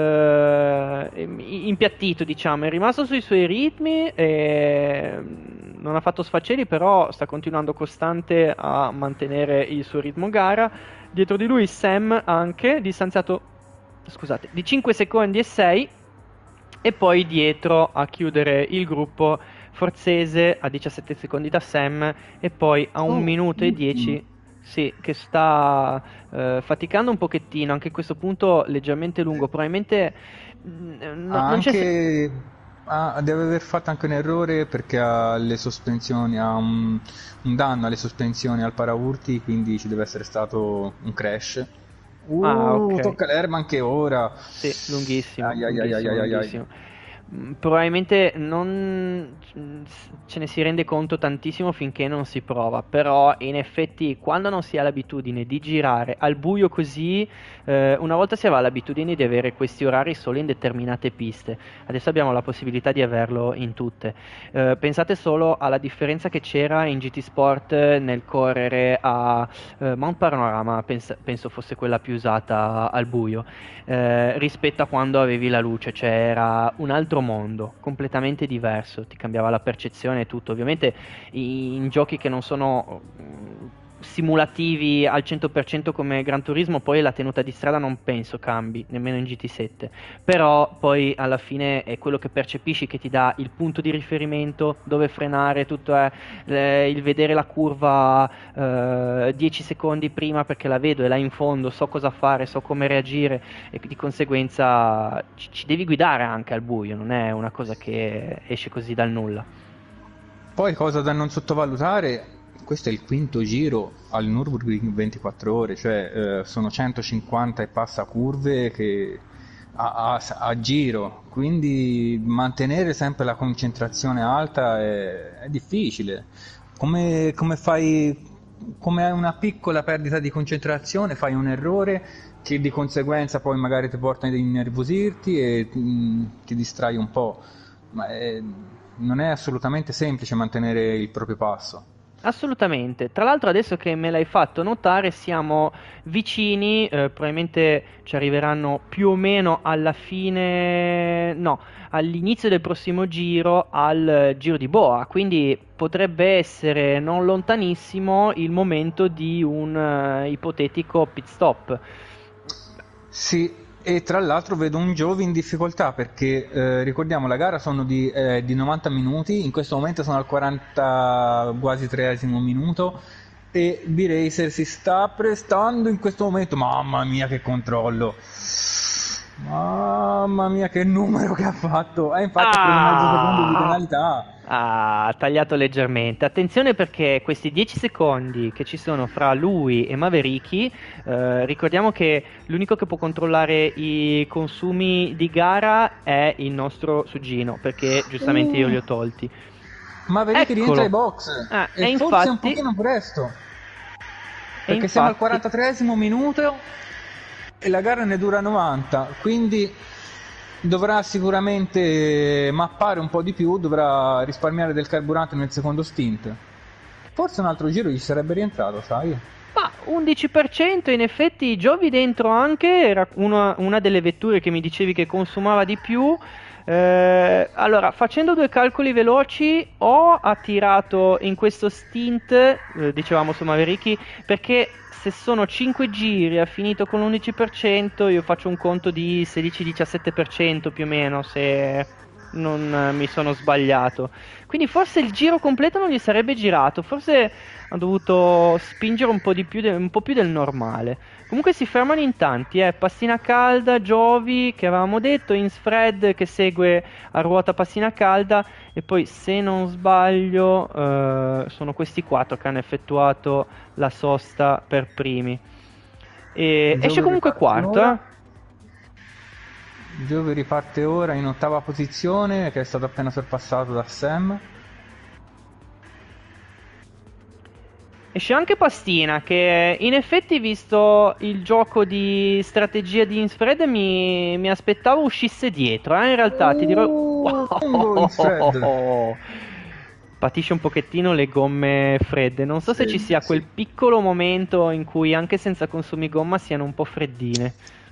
Speaker 1: impiattito, diciamo, è rimasto sui suoi ritmi e non ha fatto sfaceli, però sta continuando costante a mantenere il suo ritmo gara. Dietro di lui Sam anche, distanziato, scusate, di 5 secondi e 6, e poi dietro a chiudere il gruppo Forzese a 17 secondi da Sam e poi a 1
Speaker 2: Oh,
Speaker 1: minuto e
Speaker 2: ultimo.
Speaker 1: 10, sì, che sta faticando un pochettino, anche a questo punto leggermente lungo, probabilmente
Speaker 2: Ha
Speaker 1: non c'è...
Speaker 2: anche, deve aver fatto anche un errore perché ha le sospensioni, ha un danno alle sospensioni al paraurti, quindi ci deve essere stato un crash.
Speaker 1: Ah, ok.
Speaker 2: Tocca l'erba anche ora.
Speaker 1: Sì, lunghissimo,
Speaker 2: Ai ai ai ai
Speaker 1: lunghissimo,
Speaker 2: ai ai ai.
Speaker 1: lunghissimo. Probabilmente non ce ne si rende conto tantissimo finché non si prova, però in effetti quando non si ha l'abitudine di girare al buio così, una volta si aveva l'abitudine di avere questi orari solo in determinate piste, adesso abbiamo la possibilità di averlo in tutte. Pensate solo alla differenza che c'era in GT Sport nel correre a Mount Panorama, penso fosse quella più usata al buio rispetto a quando avevi la luce, cioè era un altro mondo, completamente diverso, ti cambiava la percezione e tutto. Ovviamente in giochi che non sono simulativi al 100% come Gran Turismo, poi la tenuta di strada non penso cambi, nemmeno in GT7, però poi alla fine è quello che percepisci che ti dà il punto di riferimento, dove frenare, tutto è il vedere la curva 10 secondi prima perché la vedo, è là in fondo, so cosa fare, so come reagire e di conseguenza ci devi guidare anche al buio, non è una cosa che esce così dal nulla.
Speaker 2: Poi cosa da non sottovalutare, questo è il quinto giro al Nürburgring 24 ore, cioè sono 150 e passa curve che a giro, quindi mantenere sempre la concentrazione alta è difficile. Come fai, come hai una piccola perdita di concentrazione, fai un errore che di conseguenza poi magari ti porta ad innervosirti e ti distrai un po', ma non è assolutamente semplice mantenere il proprio passo.
Speaker 1: Assolutamente. Tra l'altro, adesso che me l'hai fatto notare, siamo vicini, probabilmente ci arriveranno più o meno alla fine, no, all'inizio del prossimo giro, al Giro di Boa, quindi potrebbe essere non lontanissimo il momento di un ipotetico pit stop.
Speaker 2: Sì, e tra l'altro vedo un Giovi in difficoltà perché ricordiamo la gara sono di 90 minuti, in questo momento sono al 40 quasi 30 minuto e B-Racer si sta prestando in questo momento, mamma mia che controllo, mamma mia che numero che ha fatto, infatti ha preso mezzo secondo di
Speaker 1: Ah!
Speaker 2: penalità.
Speaker 1: Ha tagliato leggermente. Attenzione perché questi 10 secondi che ci sono fra lui e Mavericchi, ricordiamo che l'unico che può controllare i consumi di gara è il nostro Sugino, perché giustamente io li
Speaker 2: Uh,
Speaker 1: ho tolti.
Speaker 2: Maverick rientra ai
Speaker 1: Eccolo.
Speaker 2: box
Speaker 1: E
Speaker 2: e forse è un
Speaker 1: infatti,
Speaker 2: pochino presto.
Speaker 1: e
Speaker 2: Perché siamo al
Speaker 1: infatti
Speaker 2: 43esimo minuto e la gara ne dura 90, quindi dovrà sicuramente mappare un po' di più, dovrà risparmiare del carburante nel secondo stint. Forse un altro giro gli sarebbe rientrato, sai?
Speaker 1: ma 11% in effetti Giovi dentro anche, era una delle vetture che mi dicevi che consumava di più. Allora, facendo due calcoli veloci, ho attirato in questo stint, dicevamo su Mavericchi, perché se sono 5 giri e ha finito con l'11%, io faccio un conto di 16-17% più o meno, se... non mi sono sbagliato. Quindi forse il giro completo non gli sarebbe girato, forse ha dovuto spingere un po' di più un po' più del normale. Comunque si fermano in tanti, passina calda, Giovi che avevamo detto, Insfred che segue a ruota passina calda e poi se non sbaglio sono questi quattro che hanno effettuato la sosta per primi. E esce
Speaker 2: Giove
Speaker 1: comunque
Speaker 2: riparte
Speaker 1: quarto,
Speaker 2: ora. Giove riparte ora in ottava posizione, che è stato appena sorpassato da Sam.
Speaker 1: Esce anche Pastina, che in effetti, visto il gioco di strategia di Insfred, mi aspettavo uscisse dietro. In realtà ti dirò.
Speaker 2: Lungo in Fred.
Speaker 1: Wow! Patisce un pochettino le gomme fredde. Non so se ci
Speaker 2: Fred,
Speaker 1: sia quel
Speaker 2: sì.
Speaker 1: piccolo momento in cui anche senza consumi gomma siano un po' freddine.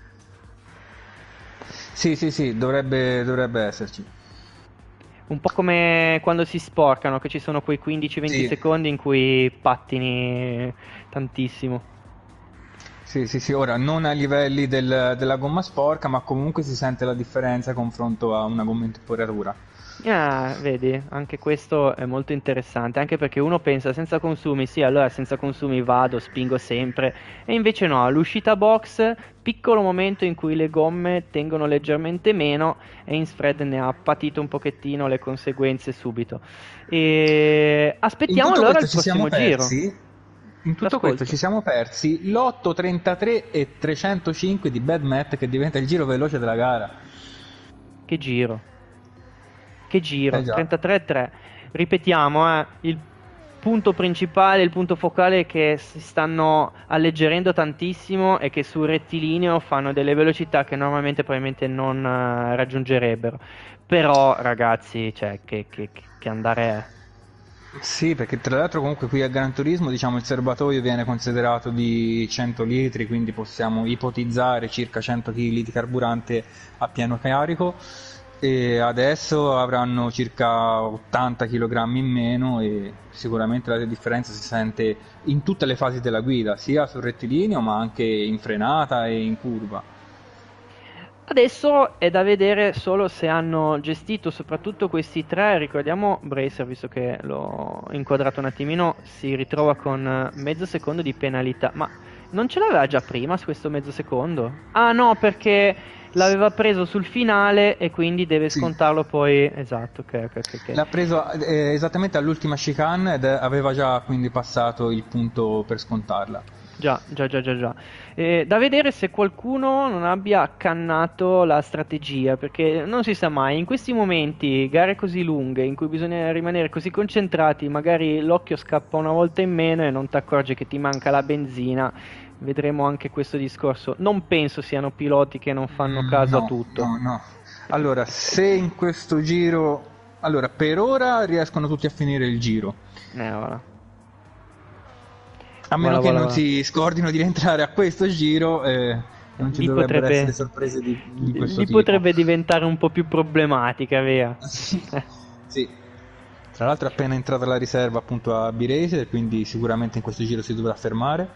Speaker 2: Sì, sì, sì, dovrebbe esserci.
Speaker 1: Un po' come quando si sporcano, che ci sono quei 15-20
Speaker 2: Sì,
Speaker 1: secondi in cui pattini tantissimo.
Speaker 2: sì, sì, sì, ora non ai livelli della gomma sporca, ma comunque si sente la differenza confronto a una gomma in temperatura.
Speaker 1: Ah, vedi, anche questo è molto interessante, anche perché uno pensa senza consumi, sì, allora senza consumi vado, spingo sempre, e invece no, all'uscita box, piccolo momento in cui le gomme tengono leggermente meno e Insfred ne ha patito un pochettino le conseguenze subito. E
Speaker 2: In
Speaker 1: aspettiamo
Speaker 2: tutto
Speaker 1: allora
Speaker 2: questo
Speaker 1: il
Speaker 2: ci siamo
Speaker 1: prossimo giro.
Speaker 2: persi, in tutto questo ci
Speaker 1: T'ascolto.
Speaker 2: siamo persi l'8, 33 e 305 di Bad Matt che diventa il giro veloce della gara.
Speaker 1: Che giro. Che
Speaker 2: Eh
Speaker 1: giro,
Speaker 2: già.
Speaker 1: 33-3. Ripetiamo, il punto principale, il punto focale è che si stanno alleggerendo tantissimo e che sul rettilineo fanno delle velocità che normalmente probabilmente non raggiungerebbero. Però, ragazzi, cioè, che andare è?
Speaker 2: Sì, perché tra l'altro comunque qui a Gran Turismo diciamo il serbatoio viene considerato di 100 litri, quindi possiamo ipotizzare circa 100 kg di carburante a pieno carico e adesso avranno circa 80 kg in meno e sicuramente la differenza si sente in tutte le fasi della guida, sia sul rettilineo ma anche in frenata e in curva.
Speaker 1: Adesso è da vedere solo se hanno gestito soprattutto questi tre. Ricordiamo Bracer, visto che l'ho inquadrato un attimino, si ritrova con mezzo secondo di penalità. Ma non ce l'aveva già prima su questo mezzo secondo? Ah no, perché l'aveva preso sul finale e quindi deve
Speaker 2: Sì.
Speaker 1: scontarlo poi. Esatto, ok, ok, ok. Ok.
Speaker 2: L'ha preso esattamente all'ultima chicane ed aveva già quindi passato il punto per scontarla.
Speaker 1: Già, già, già, già, già. Da vedere se qualcuno non abbia accannato la strategia, perché non si sa mai, in questi momenti, gare così lunghe, in cui bisogna rimanere così concentrati, magari l'occhio scappa una volta in meno e non ti accorgi che ti manca la benzina. Vedremo anche questo discorso. Non penso siano piloti che non fanno caso a
Speaker 2: No,
Speaker 1: tutto.
Speaker 2: no, no. Allora, se in questo giro... Allora, per ora riescono tutti a finire il giro.
Speaker 1: Voilà.
Speaker 2: A meno
Speaker 1: Voilà,
Speaker 2: che
Speaker 1: voilà,
Speaker 2: non
Speaker 1: voilà.
Speaker 2: si scordino di rientrare a questo giro, non ci
Speaker 1: Lì
Speaker 2: dovrebbero essere
Speaker 1: potrebbe,
Speaker 2: sorprese di questo
Speaker 1: lì
Speaker 2: tipo.
Speaker 1: potrebbe diventare un po' più problematica, via.
Speaker 2: Sì. Tra l'altro è appena entrata la riserva appunto a B-Racer, quindi sicuramente in questo giro si dovrà fermare.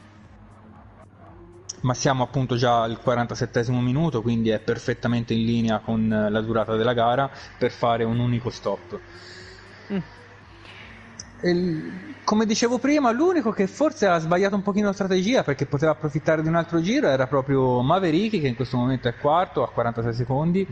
Speaker 2: Ma siamo appunto già al 47esimo minuto, quindi è perfettamente in linea con la durata della gara per fare un unico stop.
Speaker 1: Mm.
Speaker 2: Come dicevo prima, l'unico che forse ha sbagliato un pochino la strategia perché poteva approfittare di un altro giro era proprio Maverick, che in questo momento è quarto a 46 secondi.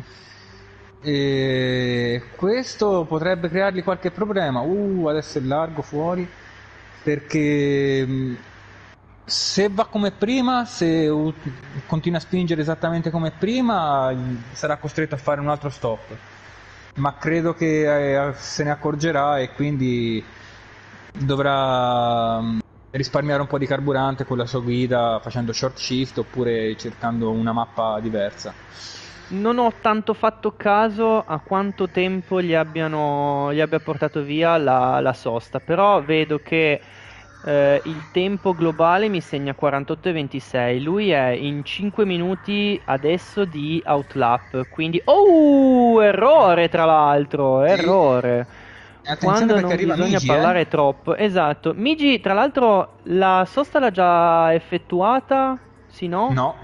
Speaker 2: E questo potrebbe creargli qualche problema. Adesso è largo fuori perché se va come prima, se continua a spingere esattamente come prima, sarà costretto a fare un altro stop. Ma credo che se ne accorgerà e quindi dovrà risparmiare un po' di carburante con la sua guida facendo short shift oppure cercando una mappa diversa.
Speaker 1: Non ho tanto fatto caso a quanto tempo gli abbia portato via la sosta, però vedo che il tempo globale mi segna 48,26. Lui è in 5 minuti adesso di outlap, quindi. Oh, errore tra l'altro,
Speaker 2: Sì.
Speaker 1: errore.
Speaker 2: Attenzione
Speaker 1: Quando
Speaker 2: perché
Speaker 1: non
Speaker 2: arriva
Speaker 1: bisogna
Speaker 2: Migi, eh?
Speaker 1: parlare troppo. Esatto. Migi, tra l'altro, la sosta l'ha già effettuata? Sì, no?
Speaker 2: No, no, no, no, non l'ha effettuata e
Speaker 1: Ok,
Speaker 2: adesso è in riserva.
Speaker 1: ok.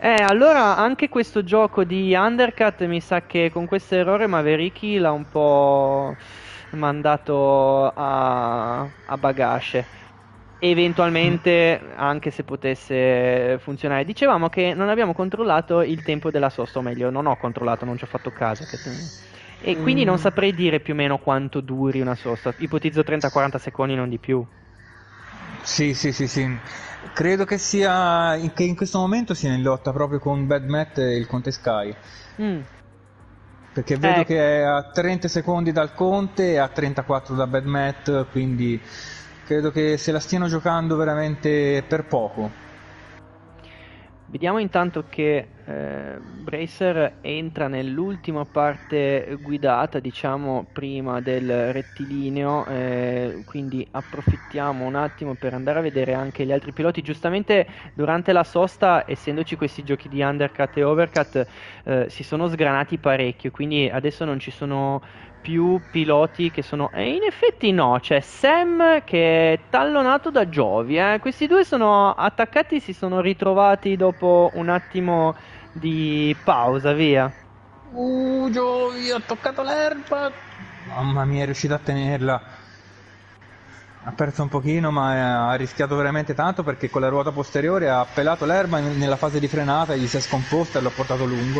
Speaker 1: Allora anche questo gioco di undercut mi sa che con questo errore Mavericky l'ha un po' mandato a bagasce.
Speaker 2: Mm.
Speaker 1: Eventualmente, anche se potesse funzionare, dicevamo che non abbiamo controllato il tempo della sosta, o meglio, non ho controllato, non ci ho fatto caso. E quindi non
Speaker 2: Mm.
Speaker 1: saprei dire più o meno quanto duri una sosta. Ipotizzo 30-40 secondi, non di più.
Speaker 2: Sì, sì, sì, sì. Credo che in questo momento sia in lotta proprio con Bad Matt e il Conte Sky.
Speaker 1: Mm.
Speaker 2: Perché vedo
Speaker 1: Eh,
Speaker 2: che è a 30 secondi dal Conte e a 34 da Bad Matt, quindi credo che se la stiano giocando veramente per poco.
Speaker 1: Vediamo intanto che Bracer entra nell'ultima parte guidata, diciamo, prima del rettilineo, quindi approfittiamo un attimo per andare a vedere anche gli altri piloti. Giustamente durante la sosta, essendoci questi giochi di undercut e overcut, si sono sgranati parecchio, quindi adesso non ci sono più piloti che sono... E in effetti no, c'è Sam che è tallonato da Giovi. Questi due sono attaccati, si sono ritrovati dopo un attimo di pausa, via.
Speaker 2: Giovi, ho toccato l'erba! Mamma mia, è riuscito a tenerla. Ha perso un pochino, ma ha rischiato veramente tanto perché con la ruota posteriore ha pelato l'erba nella fase di frenata e gli si è scomposta e l'ha portato lungo.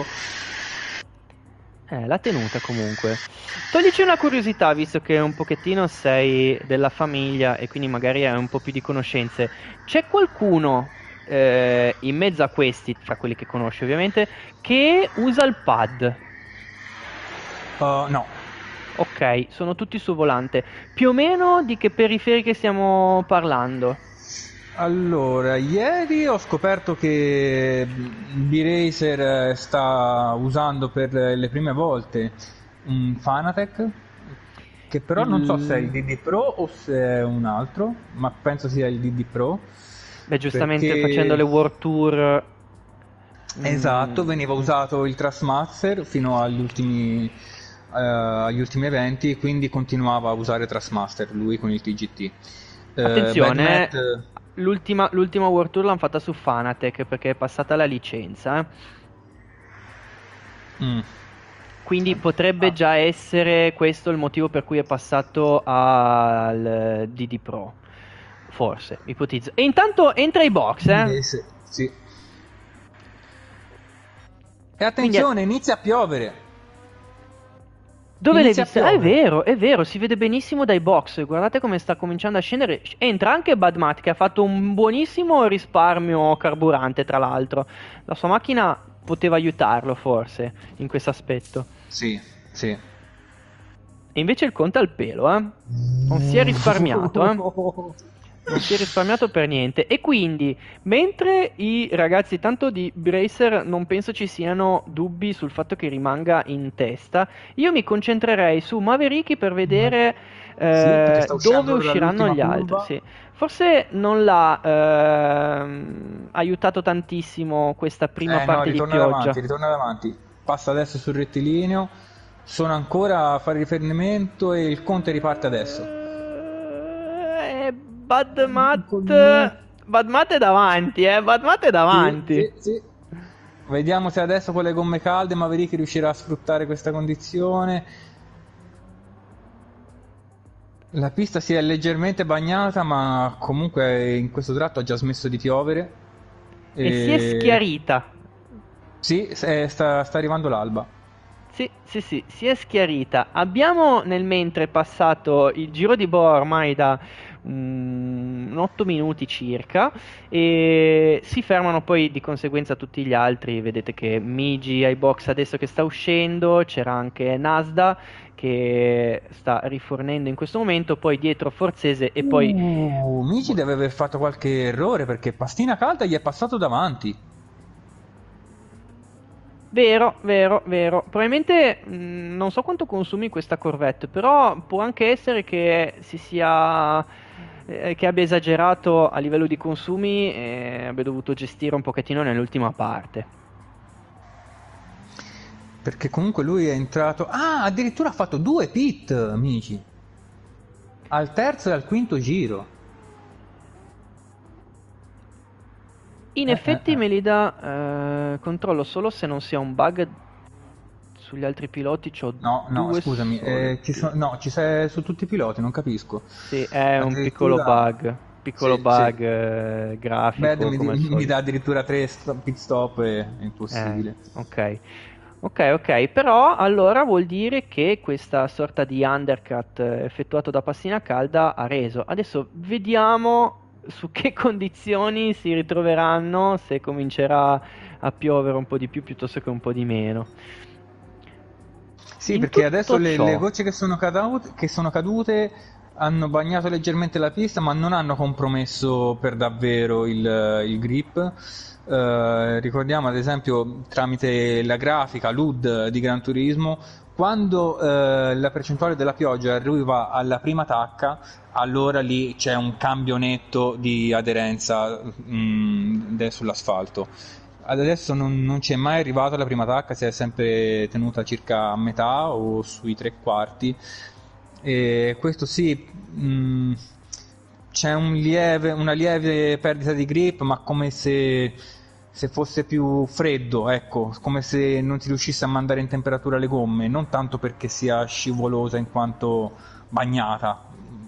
Speaker 1: L'ha tenuta comunque. Toglici una curiosità, visto che un pochettino sei della famiglia e quindi magari hai un po' più di conoscenze. C'è qualcuno in mezzo a questi, fra quelli che conosci ovviamente, che usa il pad?
Speaker 2: No.
Speaker 1: Ok, sono tutti su volante. Più o meno di che periferiche stiamo parlando?
Speaker 2: Allora, ieri ho scoperto che B-Racer sta usando per le prime volte un Fanatec, che però non so se è il
Speaker 1: Il...
Speaker 2: DD Pro o se è un altro, ma penso sia il DD Pro,
Speaker 1: Beh, giustamente facendo
Speaker 2: perché
Speaker 1: le World Tour...
Speaker 2: esatto, veniva
Speaker 1: mm,
Speaker 2: usato il Trustmaster fino agli ultimi eventi, quindi continuava a usare Trustmaster lui con il TGT. Bad
Speaker 1: Attenzione,
Speaker 2: Matt,
Speaker 1: l'ultima World Tour l'hanno fatta su Fanatec perché è passata la licenza.
Speaker 2: mm.
Speaker 1: Quindi potrebbe
Speaker 2: Ah,
Speaker 1: già essere questo il motivo per cui è passato al DD Pro. Forse, ipotizzo. E intanto entra i box, eh?
Speaker 2: inglese, sì. E
Speaker 1: Quindi
Speaker 2: attenzione, inizia a piovere.
Speaker 1: dove l'hai
Speaker 2: Inizia a
Speaker 1: vista? Ah,
Speaker 2: piovere.
Speaker 1: è vero, si vede benissimo dai box. Guardate come sta cominciando a scendere. Entra anche Badmat che ha fatto un buonissimo risparmio carburante, tra l'altro. La sua macchina poteva aiutarlo forse in questo aspetto.
Speaker 2: Sì, sì.
Speaker 1: E invece il conte al pelo, eh? Non si è risparmiato, eh? Non si è risparmiato per niente. E quindi, mentre i ragazzi, tanto di Bracer, non penso ci siano dubbi sul fatto che rimanga in testa, io mi concentrerei su Maverick per
Speaker 2: Ma-
Speaker 1: vedere
Speaker 2: Sì, perché sta
Speaker 1: dove
Speaker 2: uscendo ora
Speaker 1: usciranno
Speaker 2: dall'ultima
Speaker 1: gli altri.
Speaker 2: curva.
Speaker 1: Sì. Forse non l'ha aiutato tantissimo questa prima
Speaker 2: No,
Speaker 1: parte di pioggia.
Speaker 2: ritorna davanti. Passa adesso sul rettilineo. Sono ancora a fare riferimento e il conte riparte adesso.
Speaker 1: Badmat è davanti, Badmat è
Speaker 2: Sì,
Speaker 1: davanti.
Speaker 2: sì, sì. Vediamo se adesso con le gomme calde Maverick riuscirà a sfruttare questa condizione. La pista si è leggermente bagnata, ma comunque in questo tratto ha già smesso di piovere.
Speaker 1: E si è
Speaker 2: E...
Speaker 1: schiarita.
Speaker 2: Sì, sta arrivando l'alba.
Speaker 1: Sì, sì, sì, si è schiarita. Abbiamo nel mentre passato il giro di boa ormai da 8 minuti circa e si fermano poi di conseguenza tutti gli altri. Vedete che Migi ai box adesso che sta uscendo, c'era anche Nasda che sta rifornendo in questo momento, poi dietro Forzese e poi...
Speaker 2: Mici deve aver fatto qualche errore perché Pastina Calda gli è passato davanti.
Speaker 1: Vero, vero, vero. Probabilmente non so quanto consumi questa Corvette, però può anche essere che si sia che abbia esagerato a livello di consumi e abbia dovuto gestire un pochettino nell'ultima parte.
Speaker 2: Perché comunque lui è entrato. Ah, addirittura ha fatto due pit, amici. Al terzo e al quinto giro.
Speaker 1: In effetti me li dà, controllo solo se non sia un bug. Sugli altri piloti c'ho
Speaker 2: No, no,
Speaker 1: due
Speaker 2: scusami,
Speaker 1: soldi.
Speaker 2: no, ci sei su tutti i piloti, non capisco.
Speaker 1: Sì, è un
Speaker 2: Addirittura,
Speaker 1: piccolo
Speaker 2: sì, sì.
Speaker 1: bug
Speaker 2: Bad
Speaker 1: grafico come al
Speaker 2: mi dà
Speaker 1: solito.
Speaker 2: addirittura pit stop, è impossibile.
Speaker 1: Ok. Ok, ok, però allora vuol dire che questa sorta di undercut effettuato da Passina Calda ha reso. Adesso vediamo su che condizioni si ritroveranno se comincerà a piovere un po' di più piuttosto che un po' di meno.
Speaker 2: Sì,
Speaker 1: In
Speaker 2: perché adesso
Speaker 1: tutto
Speaker 2: le
Speaker 1: ciò,
Speaker 2: gocce che sono cadute hanno bagnato leggermente la pista, ma non hanno compromesso per davvero il grip. Ricordiamo ad esempio tramite la grafica LUD di Gran Turismo, quando la percentuale della pioggia arriva alla prima tacca, allora lì c'è un cambio netto di aderenza sull'asfalto. Ad adesso non ci è mai arrivato la prima tacca, si è sempre tenuta circa a metà o sui tre quarti. E questo sì, c'è una lieve perdita di grip, ma come se fosse più freddo, ecco, come se non si riuscisse a mandare in temperatura le gomme, non tanto perché sia scivolosa in quanto bagnata.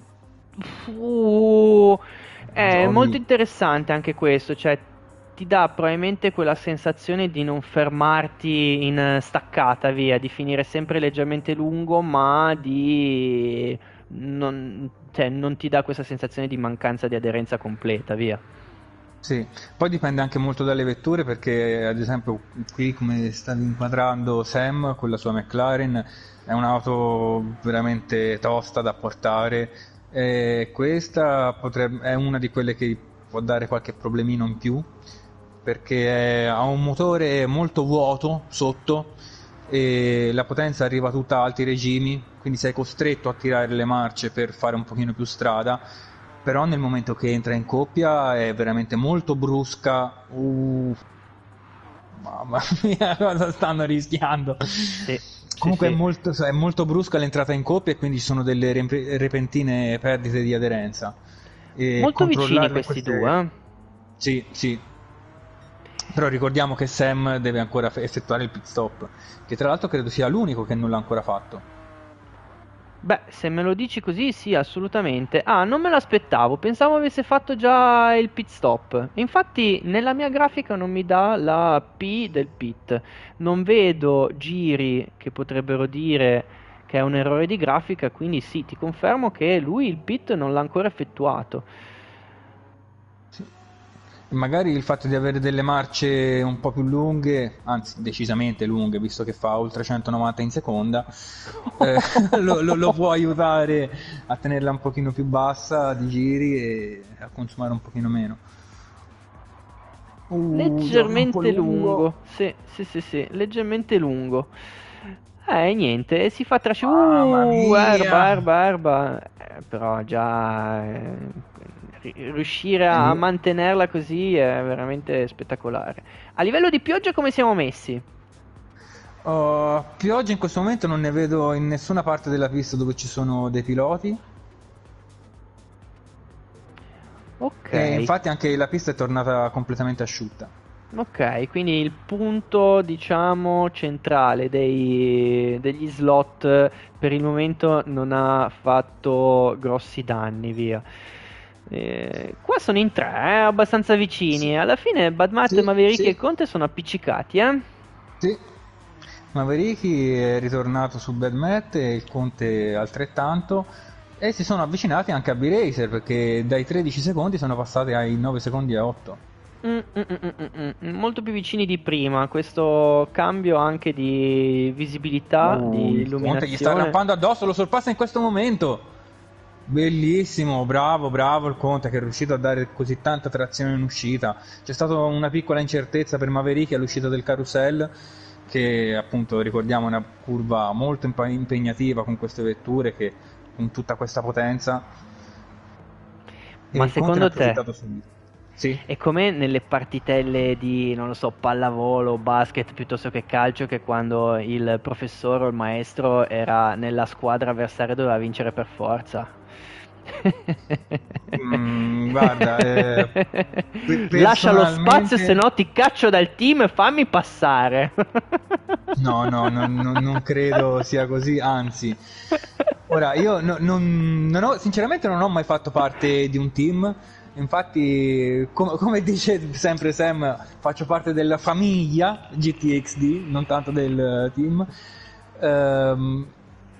Speaker 1: uh, è molto
Speaker 2: Trovi?
Speaker 1: interessante anche questo, cioè ti dà probabilmente quella sensazione di non fermarti in staccata, via, di finire sempre leggermente lungo, ma di cioè, non ti dà questa sensazione di mancanza di aderenza completa, via.
Speaker 2: Sì, poi dipende anche molto dalle vetture perché ad esempio qui come stavi inquadrando Sam con la sua McLaren è un'auto veramente tosta da portare e questa è una di quelle che può dare qualche problemino in più perché ha un motore molto vuoto sotto e la potenza arriva tutta a alti regimi, quindi sei costretto a tirare le marce per fare un pochino più strada, però nel momento che entra in coppia è veramente molto brusca. Mamma mia, cosa stanno rischiando?
Speaker 1: Sì, sì,
Speaker 2: Comunque
Speaker 1: sì.
Speaker 2: è molto brusca l'entrata in coppia e quindi ci sono delle repentine perdite di aderenza. E
Speaker 1: Molto vicini
Speaker 2: controllarle
Speaker 1: questi due,
Speaker 2: queste.
Speaker 1: eh.
Speaker 2: Sì, sì. Però ricordiamo che Sam deve ancora effettuare il pit stop, che tra l'altro credo sia l'unico che non l'ha ancora fatto.
Speaker 1: Beh, se me lo dici così, sì, assolutamente. Ah, non me l'aspettavo, pensavo avesse fatto già il pit stop. Infatti, nella mia grafica non mi dà la P del pit. Non vedo giri che potrebbero dire che è un errore di grafica, quindi sì, ti confermo che lui il pit non l'ha ancora effettuato.
Speaker 2: Sì. Magari il fatto di avere delle marce un po' più lunghe, anzi decisamente lunghe, visto che fa oltre 190 in seconda, eh, lo può aiutare a tenerla un pochino più bassa di giri e a consumare un pochino meno. Gioco un po'
Speaker 1: Leggermente
Speaker 2: lungo.
Speaker 1: lungo, sì, sì, sì, sì, leggermente lungo. Niente, si fa trascinare.
Speaker 2: Mamma mia!
Speaker 1: Erba, erba, erba. Però già riuscire
Speaker 2: E
Speaker 1: a
Speaker 2: lì,
Speaker 1: mantenerla così è veramente spettacolare. A livello di pioggia come siamo messi?
Speaker 2: pioggia in questo momento non ne vedo in nessuna parte della pista dove ci sono dei piloti.
Speaker 1: Ok,
Speaker 2: E infatti anche la pista è tornata completamente asciutta.
Speaker 1: ok, quindi il punto, diciamo, centrale degli slot per il momento non ha fatto grossi danni, via. Qua sono in tre, abbastanza
Speaker 2: Sì,
Speaker 1: vicini. Alla fine Badmat,
Speaker 2: sì,
Speaker 1: Maverick e
Speaker 2: sì,
Speaker 1: Conte sono appiccicati, eh?
Speaker 2: sì. Mavericky è ritornato su Bad Matt e il Conte altrettanto e si sono avvicinati anche a B-Racer perché dai 13 secondi sono passati ai 9 secondi e 8.
Speaker 1: Molto più vicini di prima. Questo cambio anche di visibilità, di
Speaker 2: Il Conte gli sta
Speaker 1: illuminazione.
Speaker 2: arrampando addosso, lo sorpassa in questo momento. Bellissimo, bravo, bravo il Conte che è riuscito a dare così tanta trazione in uscita. C'è stata una piccola incertezza per Maverick all'uscita del carousel, che appunto ricordiamo è una curva molto impegnativa con queste vetture che con tutta questa potenza e
Speaker 1: Ma
Speaker 2: il Conte ne ha
Speaker 1: secondo te
Speaker 2: approfittato subito. Sì.
Speaker 1: è come nelle partitelle di, non lo so, pallavolo, basket piuttosto che calcio, che quando il professore o il maestro era nella squadra avversaria doveva vincere per forza?
Speaker 2: Guarda,
Speaker 1: Lascia lo spazio, se
Speaker 2: personalmente
Speaker 1: no ti caccio dal team e fammi passare.
Speaker 2: no, no, non credo sia così, anzi. Ora, io non ho, sinceramente non ho mai fatto parte di un team, infatti, come dice sempre Sam, faccio parte della famiglia GTXD, non tanto del team. Ehm,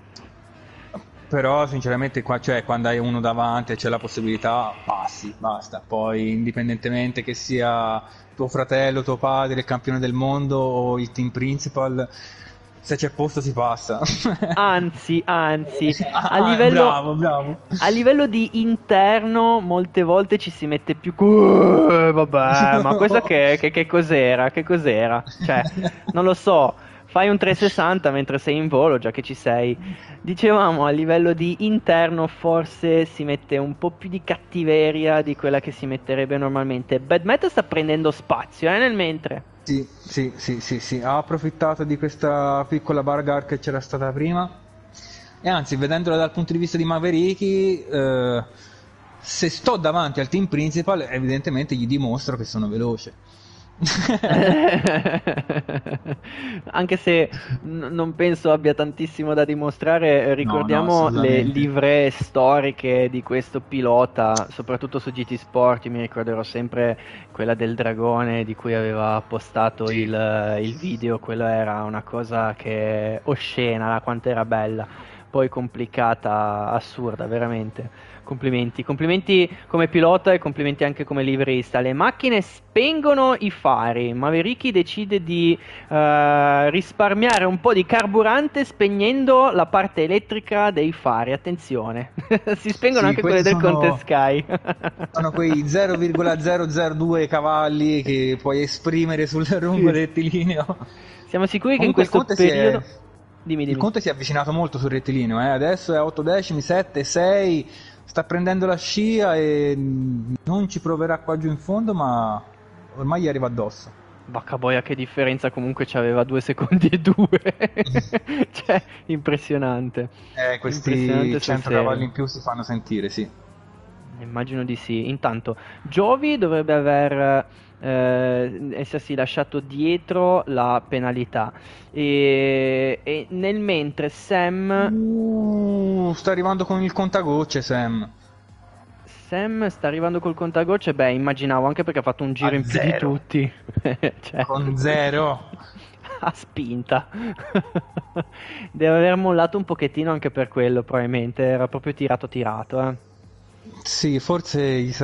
Speaker 2: Però sinceramente qua, cioè, quando hai uno davanti e c'è la possibilità, passi, basta. Poi indipendentemente che sia tuo fratello, tuo padre, il campione del mondo o il team principal, se c'è posto si passa.
Speaker 1: Anzi, a livello,
Speaker 2: Bravo, bravo.
Speaker 1: a livello di interno molte volte ci si mette più... vabbè, ma questo che cos'era? Che cos'era? Cioè, non lo so, fai un 360 mentre sei in volo, già che ci sei. Dicevamo, a livello di interno forse si mette un po' più di cattiveria di quella che si metterebbe normalmente. Bad Meta sta prendendo spazio, nel mentre.
Speaker 2: Sì, sì, sì, sì, sì, ha approfittato di questa piccola bargar che c'era stata prima e anzi, vedendola dal punto di vista di Maverick, se sto davanti al team principal, evidentemente gli dimostro che sono veloce.
Speaker 1: Anche se non penso abbia tantissimo da dimostrare,
Speaker 2: No, no,
Speaker 1: ricordiamo le
Speaker 2: assolutamente.
Speaker 1: livree storiche di questo pilota, soprattutto su GT Sport. Io mi ricorderò sempre quella del dragone di cui aveva postato
Speaker 2: Sì.
Speaker 1: il video. Quella era una cosa che oscena, quanto era bella, poi complicata, assurda, veramente. Complimenti, complimenti come pilota e complimenti anche come livrista. Le macchine spengono i fari. Maverick decide di risparmiare un po' di carburante spegnendo la parte elettrica dei fari. Attenzione, si spengono
Speaker 2: Sì,
Speaker 1: anche quelle
Speaker 2: questi
Speaker 1: del Contest
Speaker 2: sono,
Speaker 1: Sky.
Speaker 2: sono quei 0,002 cavalli che puoi esprimere sul lungo
Speaker 1: Sì.
Speaker 2: rettilineo.
Speaker 1: Siamo sicuri che in
Speaker 2: Comunque
Speaker 1: questo periodo... Dimmi,
Speaker 2: Il
Speaker 1: dimmi.
Speaker 2: Conte si è avvicinato molto sul rettilineo, eh. Adesso è a 8 decimi, 7, 6, sta prendendo la scia e non ci proverà qua giù in fondo, ma ormai gli arriva addosso.
Speaker 1: Vacca boia, che differenza comunque c'aveva 2 secondi e due. Cioè, impressionante.
Speaker 2: Questi
Speaker 1: Impressionante sul
Speaker 2: 100 cavalli
Speaker 1: serio.
Speaker 2: in più si fanno sentire, sì.
Speaker 1: Immagino di sì. Intanto, Giovi dovrebbe essersi lasciato dietro la penalità. E nel mentre
Speaker 2: Sta arrivando con il contagocce, Sam.
Speaker 1: Sam sta arrivando col contagocce. Beh, immaginavo anche perché ha fatto un
Speaker 2: A
Speaker 1: giro in più di
Speaker 2: zero.
Speaker 1: tutti. Cioè,
Speaker 2: Con zero.
Speaker 1: a spinta. Deve aver mollato un pochettino anche per quello, probabilmente. Era proprio tirato tirato, eh.
Speaker 2: Sì, forse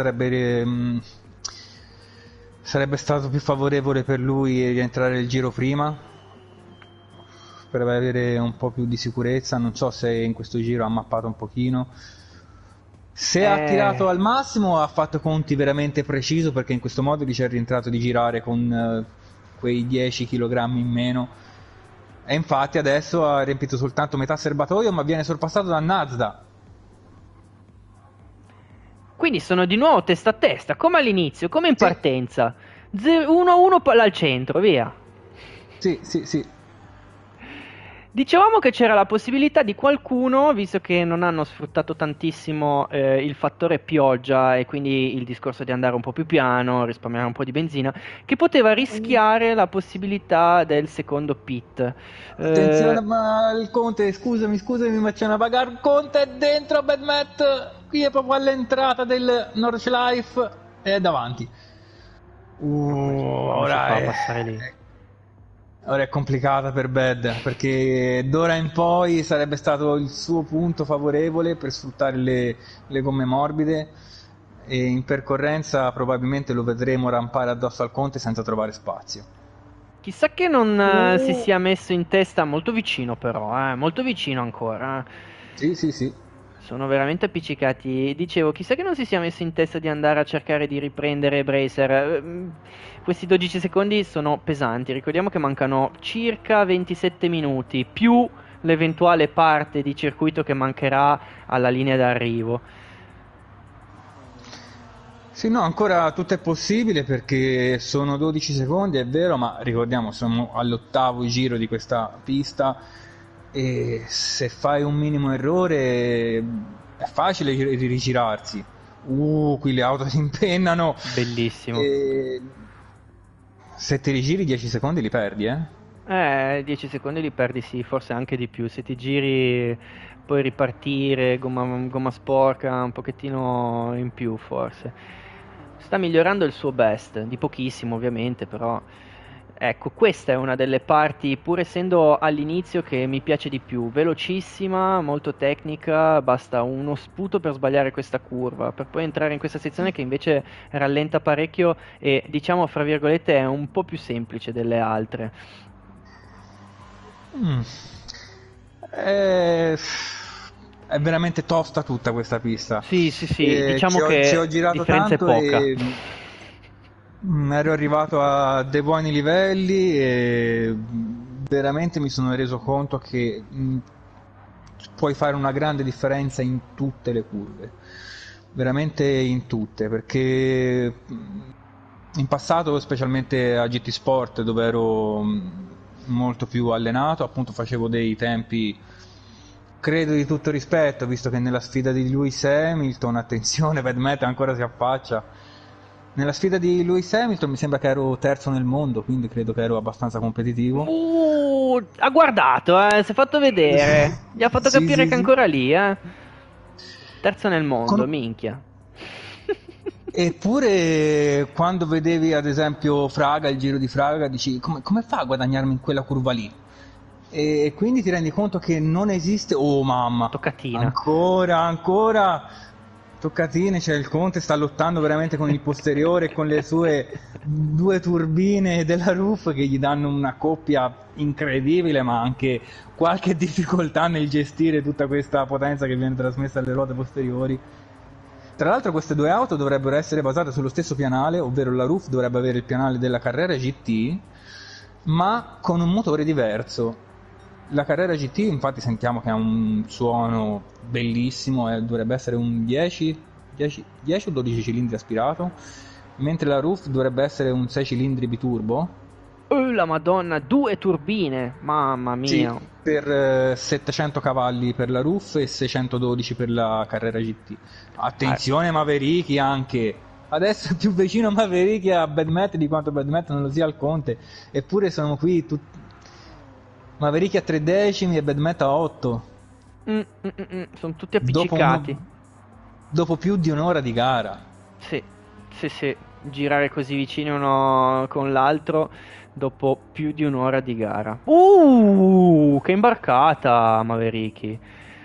Speaker 2: sarebbe stato più favorevole per lui rientrare il giro prima, per avere un po' più di sicurezza. Non so se in questo giro ha mappato un pochino. Se ha tirato
Speaker 1: Eh,
Speaker 2: al massimo ha fatto conti veramente preciso perché in questo modo gli ci è rientrato di girare con quei 10 kg in meno. E infatti adesso ha riempito soltanto metà serbatoio ma viene sorpassato da Nazda.
Speaker 1: quindi sono di nuovo testa a testa, come all'inizio, come in
Speaker 2: Sì,
Speaker 1: partenza. 1-1 palla al centro, via.
Speaker 2: sì, sì, sì.
Speaker 1: Dicevamo che c'era la possibilità di qualcuno, visto che non hanno sfruttato tantissimo il fattore pioggia e quindi il discorso di andare un po' più piano, risparmiare un po' di benzina, che poteva rischiare la possibilità del secondo pit.
Speaker 2: Attenzione,
Speaker 1: Eh,
Speaker 2: ma il Conte, scusami, ma c'è una bagarre. Conte è dentro, Bad Matt. Qui è proprio all'entrata del Nordschleife e è davanti.
Speaker 1: come si fa
Speaker 2: Ora
Speaker 1: a
Speaker 2: è,
Speaker 1: passare lì?
Speaker 2: ora è complicata per Bad perché d'ora in poi sarebbe stato il suo punto favorevole per sfruttare le gomme morbide e in percorrenza probabilmente lo vedremo rampare addosso al Conte senza trovare spazio.
Speaker 1: Chissà che non si
Speaker 2: Uh,
Speaker 1: sia messo in testa, molto vicino però, molto vicino ancora.
Speaker 2: sì, sì, sì.
Speaker 1: Sono veramente appiccicati. Dicevo, chissà che non si sia messo in testa di andare a cercare di riprendere Bracer. Questi 12 secondi sono pesanti. Ricordiamo che mancano circa 27 minuti, più l'eventuale parte di circuito che mancherà alla linea d'arrivo.
Speaker 2: Sì, no, ancora tutto è possibile perché sono 12 secondi, è vero, ma ricordiamo, siamo all'ottavo giro di questa pista e se fai un minimo errore è facile rigirarsi. Qui le auto si impennano.
Speaker 1: Bellissimo.
Speaker 2: E se ti rigiri 10 secondi li perdi, eh?
Speaker 1: 10 secondi li perdi, sì, forse anche di più. Se ti giri puoi ripartire, gomma sporca, un pochettino in più forse. Sta migliorando il suo best, di pochissimo ovviamente, però ecco, questa è una delle parti, pur essendo all'inizio, che mi piace di più. Velocissima, molto tecnica, basta uno sputo per sbagliare questa curva, per poi entrare in questa sezione che invece rallenta parecchio e, diciamo, fra virgolette, è un po' più semplice delle altre.
Speaker 2: Mm. È... è veramente tosta tutta questa pista.
Speaker 1: Sì, sì, sì, diciamo
Speaker 2: Ci ho
Speaker 1: che
Speaker 2: girato
Speaker 1: differenza è
Speaker 2: tanto
Speaker 1: poca.
Speaker 2: e ero arrivato a dei buoni livelli e veramente mi sono reso conto che puoi fare una grande differenza in tutte le curve, veramente in tutte, perché in passato, specialmente a GT Sport, dove ero molto più allenato, appunto facevo dei tempi, credo, di tutto rispetto, visto che nella sfida di Lewis Hamilton, attenzione, Vedmet ancora si affaccia, nella sfida di Lewis Hamilton mi sembra che ero terzo nel mondo, quindi credo che ero abbastanza competitivo.
Speaker 1: Ha guardato, si è fatto vedere. Gli ha fatto
Speaker 2: Sì,
Speaker 1: capire
Speaker 2: sì,
Speaker 1: che è
Speaker 2: sì.
Speaker 1: ancora lì, eh. Terzo nel mondo,
Speaker 2: Con-
Speaker 1: minchia.
Speaker 2: Eppure quando vedevi ad esempio Fraga, il giro di Fraga, dici come fa a guadagnarmi in quella curva lì? E quindi ti rendi conto che non esiste. Oh mamma,
Speaker 1: Toccatina.
Speaker 2: ancora toccatine, cioè il Conte sta lottando veramente con il posteriore e con le sue due turbine della roof che gli danno una coppia incredibile, ma anche qualche difficoltà nel gestire tutta questa potenza che viene trasmessa alle ruote posteriori. Tra l'altro queste due auto dovrebbero essere basate sullo stesso pianale, ovvero la roof dovrebbe avere il pianale della Carrera GT, ma con un motore diverso. La Carrera GT infatti sentiamo che ha un suono bellissimo, dovrebbe essere un 10 o 12 cilindri aspirato, mentre la roof dovrebbe essere un 6 cilindri biturbo.
Speaker 1: Oh, la Madonna, 2 turbine, mamma
Speaker 2: Sì,
Speaker 1: mia.
Speaker 2: per 700 cavalli per la roof e 612 per la Carrera GT.
Speaker 1: Eh,
Speaker 2: Attenzione Maverick anche. Adesso è più vicino Maverick a Badmet di quanto Badmet non lo sia al Conte. Eppure sono qui Maverick a 3 decimi e Badmet a 8.
Speaker 1: sono tutti
Speaker 2: Dopo,
Speaker 1: appiccicati.
Speaker 2: dopo più di un'ora di gara.
Speaker 1: Sì, sì, sì. Girare così vicini uno con l'altro dopo più di un'ora di gara. Che imbarcata, Mavericky.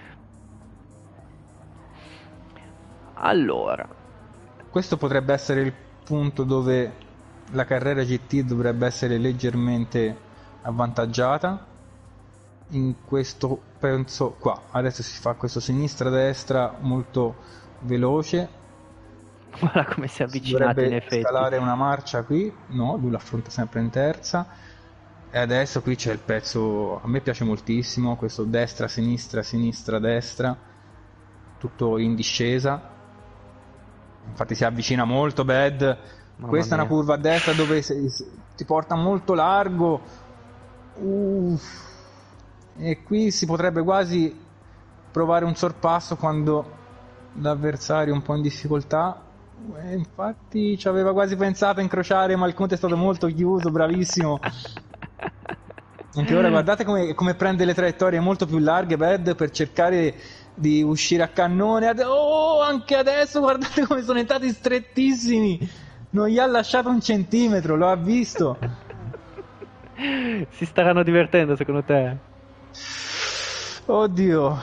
Speaker 1: Allora,
Speaker 2: Questo potrebbe essere il punto dove la Carrera GT dovrebbe essere leggermente avvantaggiata. In questo penso qua. Adesso si fa questo sinistra-destra molto veloce.
Speaker 1: guarda come si è
Speaker 2: Si
Speaker 1: avvicinato in
Speaker 2: dovrebbe
Speaker 1: effetti.
Speaker 2: scalare una marcia qui. No, lui l'affronta sempre in terza. E adesso qui c'è il pezzo. A me piace moltissimo questo destra-sinistra, sinistra-destra. Tutto in discesa. Infatti si avvicina molto Bad.
Speaker 1: Mamma
Speaker 2: Questa è una
Speaker 1: mia.
Speaker 2: curva a destra dove ti porta molto largo. Uff. E qui si potrebbe quasi provare un sorpasso quando l'avversario è un po' in difficoltà. E infatti ci aveva quasi pensato a incrociare, ma il Conte è stato molto chiuso, bravissimo. Anche ora guardate come prende le traiettorie molto più larghe Bad per cercare di uscire a cannone. Oh, anche adesso guardate come sono entrati strettissimi. Non gli ha lasciato un centimetro, lo ha visto.
Speaker 1: Si staranno divertendo secondo te?
Speaker 2: Oddio.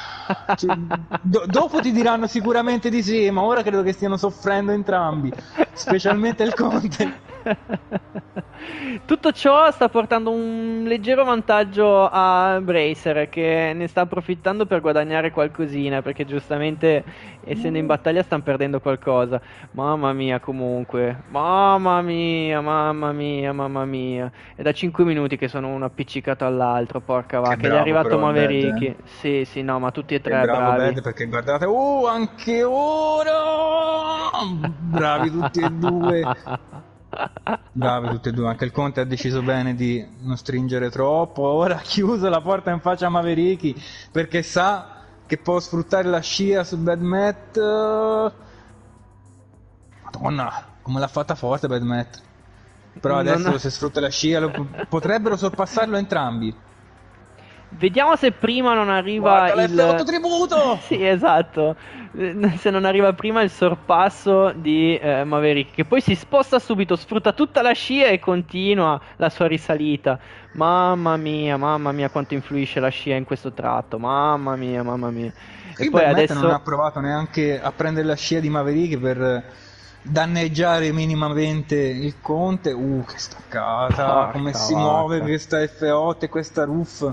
Speaker 2: Dopo ti diranno sicuramente di sì, ma ora credo che stiano soffrendo entrambi, specialmente il Conte.
Speaker 1: Tutto ciò sta portando un leggero vantaggio a Bracer che ne sta approfittando per guadagnare qualcosina perché giustamente essendo in battaglia stanno perdendo qualcosa. Mamma mia comunque, mamma mia, mamma mia, mamma mia. È da 5 minuti che sono uno appiccicato all'altro, porca
Speaker 2: Che
Speaker 1: vacca, ed è
Speaker 2: bravo
Speaker 1: arrivato
Speaker 2: però Bad,
Speaker 1: Maverick. Sì, sì, no, ma tutti e
Speaker 2: Che
Speaker 1: tre
Speaker 2: bravo
Speaker 1: bravi.
Speaker 2: Bad perché guardate, anche ora! Bravi tutti e due. Bravi tutti e due, anche il Conte ha deciso bene di non stringere troppo, ora ha chiuso la porta in faccia a Maverick perché sa che può sfruttare la scia su Bad Matt. Madonna, come l'ha fatta forte Bad Matt. Però adesso se sfrutta la scia potrebbero sorpassarlo entrambi.
Speaker 1: Vediamo se prima non arriva
Speaker 2: Guarda l'F8 tributo!
Speaker 1: Sì, esatto. Se non arriva prima il sorpasso di Maverick, che poi si sposta subito, sfrutta tutta la scia e continua la sua risalita. Mamma mia quanto influisce la scia in questo tratto. Mamma mia. E poi adesso
Speaker 2: non ha provato neanche a prendere la scia di Maverick per danneggiare minimamente il Conte. Che staccata! Come si muove questa F8 e questa Roof.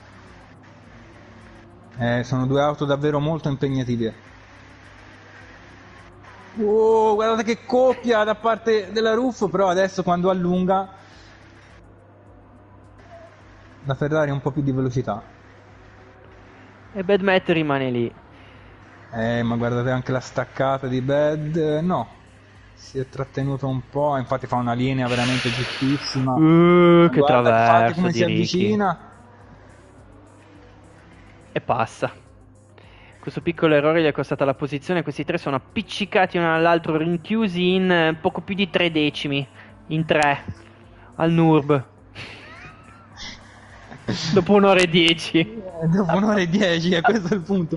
Speaker 2: Sono due auto davvero molto impegnative. Guardate che coppia da parte della Roof, però adesso quando allunga la Ferrari ha un po' più di velocità.
Speaker 1: E Bad Matt rimane lì.
Speaker 2: Ma guardate anche la staccata di Bad. No, si è trattenuto un po', infatti fa una linea veramente giustissima.
Speaker 1: Che traverso
Speaker 2: come
Speaker 1: di
Speaker 2: si
Speaker 1: Ricky.
Speaker 2: avvicina.
Speaker 1: E passa. Questo piccolo errore gli è costata la posizione. Questi tre sono appiccicati uno all'altro, rinchiusi in poco più di 3 decimi. In 3 al NURB. Dopo un'ora e 10.
Speaker 2: Dopo un'ora e 10, questo è il punto.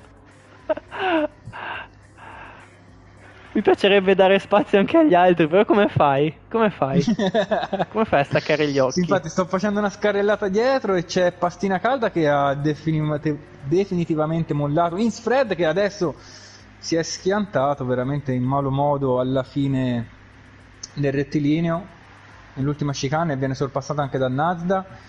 Speaker 1: Mi piacerebbe dare spazio anche agli altri, però come fai? Come fai a staccare gli occhi?
Speaker 2: Sì, infatti sto facendo una scarrellata dietro e c'è Pastina Calda che ha definitivamente mollato. Insfred che adesso si è schiantato veramente in malo modo alla fine del rettilineo, nell'ultima chicane, e viene sorpassato anche da Nazda.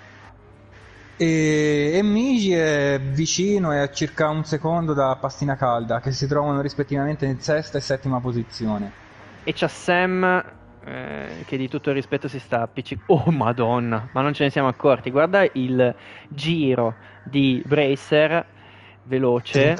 Speaker 2: E Migi è vicino, è a circa un secondo da Pastina Calda, che si trovano rispettivamente in sesta e settima posizione.
Speaker 1: E c'è Sam che di tutto il rispetto si sta appiccicando. Oh madonna, ma non ce ne siamo accorti. Guarda il giro di Bracer veloce,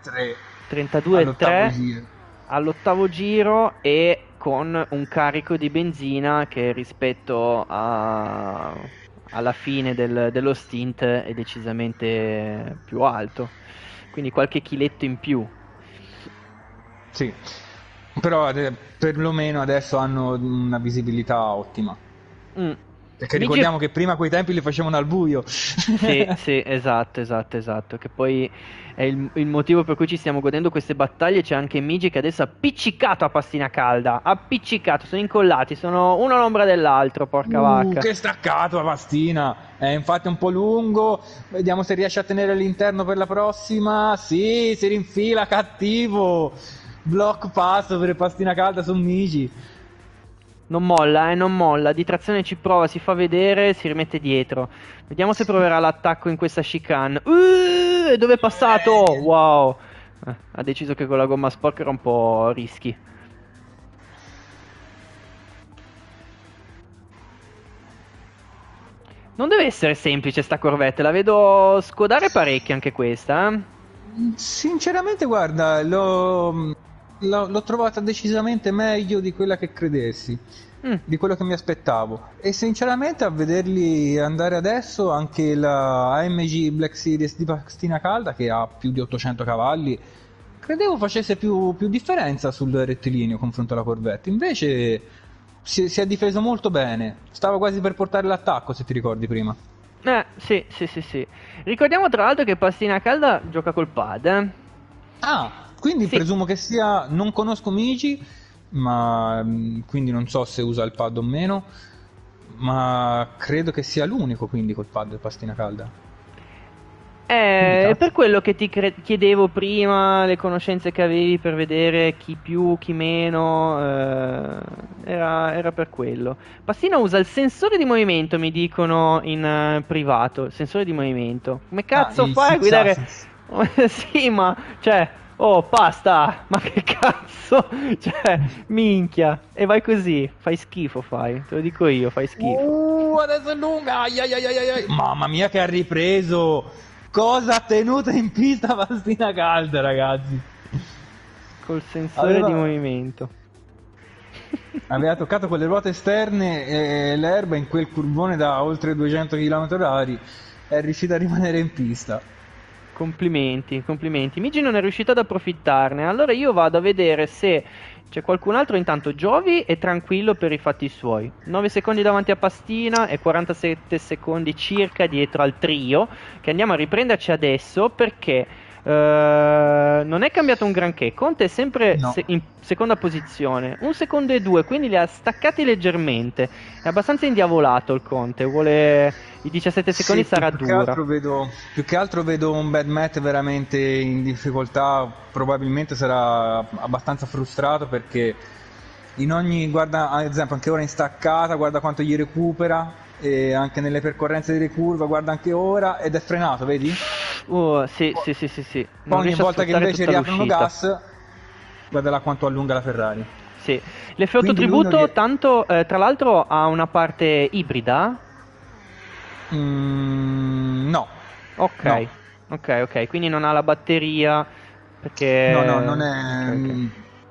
Speaker 1: 32,3 all'ottavo giro, e con un carico di benzina che rispetto alla fine dello stint è decisamente più alto, quindi qualche chiletto in più.
Speaker 2: Sì, però perlomeno adesso hanno una visibilità ottima. Perché ricordiamo che prima quei tempi li facevano al buio.
Speaker 1: Sì, esatto, che poi è il motivo per cui ci stiamo godendo queste battaglie. C'è anche Migi che adesso ha appiccicato a Pastina Calda, sono incollati, sono uno all'ombra dell'altro, porca vacca.
Speaker 2: Che staccato a Pastina, è infatti un po' lungo, vediamo se riesce a tenere all'interno per la prossima. Sì, si rinfila cattivo, block pass per Pastina Calda su Migi.
Speaker 1: Non molla, di trazione ci prova, si fa vedere, si rimette dietro. Vediamo se proverà l'attacco in questa chicane. Dove è passato? Wow. Ha deciso che con la gomma sporca era un po' rischi. Non deve essere semplice sta Corvette, la vedo scodare parecchio anche questa.
Speaker 2: Sinceramente, guarda, l'ho trovata decisamente meglio di quella che credessi, di quello che mi aspettavo. E sinceramente, a vederli andare adesso, anche la AMG Black Series di Pastina Calda, che ha più di 800 cavalli, credevo facesse più differenza sul rettilineo confronto alla Corvette. Invece si è difeso molto bene, stava quasi per portare l'attacco, se ti ricordi prima.
Speaker 1: Sì. Ricordiamo tra l'altro che Pastina Calda gioca col pad.
Speaker 2: Quindi
Speaker 1: sì.
Speaker 2: Presumo che sia... Non conosco Migi, ma quindi non so se usa il pad o meno, ma credo che sia l'unico quindi col pad Pastina Calda.
Speaker 1: È per quello che ti chiedevo prima, le conoscenze che avevi per vedere chi più, chi meno, era per quello. Pastina usa il sensore di movimento, mi dicono in privato, il sensore di movimento. Come cazzo fai a guidare? Sì, ma, cioè... Oh, basta! Ma che cazzo? Cioè, minchia. E vai così, fai schifo, te lo dico io, fai schifo.
Speaker 2: Adesso è lunga! Ai. Mamma mia che ha ripreso! Cosa ha tenuto in pista Pastina Calda, ragazzi?
Speaker 1: Col sensore di movimento.
Speaker 2: Aveva toccato con le ruote esterne e l'erba in quel curvone da oltre 200 km/h. È riuscita a rimanere in pista.
Speaker 1: Complimenti, complimenti. Migi non è riuscito ad approfittarne. Allora io vado a vedere se c'è qualcun altro. Intanto Giovi è tranquillo per i fatti suoi. 9 secondi davanti a Pastina e 47 secondi circa dietro al trio, che andiamo a riprenderci adesso perché non è cambiato un granché. Conte è sempre
Speaker 2: No.
Speaker 1: in seconda posizione. Un secondo e due, quindi li ha staccati leggermente. È abbastanza indiavolato il Conte. Vuole i 17 secondi,
Speaker 2: Sì,
Speaker 1: sarà
Speaker 2: più che
Speaker 1: dura.
Speaker 2: più che altro vedo un bad Matt veramente in difficoltà, probabilmente sarà abbastanza frustrato perché in ogni, guarda ad esempio anche ora in staccata, guarda quanto gli recupera e anche nelle percorrenze di ricurva, guarda anche ora ed è frenato, vedi?
Speaker 1: Sì, sì, sì, sì, sì.
Speaker 2: Poi
Speaker 1: Non
Speaker 2: ogni
Speaker 1: riesce a
Speaker 2: volta che
Speaker 1: sfruttare
Speaker 2: invece
Speaker 1: tutta
Speaker 2: riaprono
Speaker 1: l'uscita.
Speaker 2: gas, guarda là quanto allunga la Ferrari.
Speaker 1: Sì. L'F8
Speaker 2: Quindi lui non
Speaker 1: tributo,
Speaker 2: riesce...
Speaker 1: tanto, tra l'altro, ha una parte ibrida.
Speaker 2: No,
Speaker 1: Ok,
Speaker 2: no.
Speaker 1: ok, ok. Quindi non ha la batteria.
Speaker 2: No, no, non
Speaker 1: Perché. Ok,
Speaker 2: è...
Speaker 1: ok.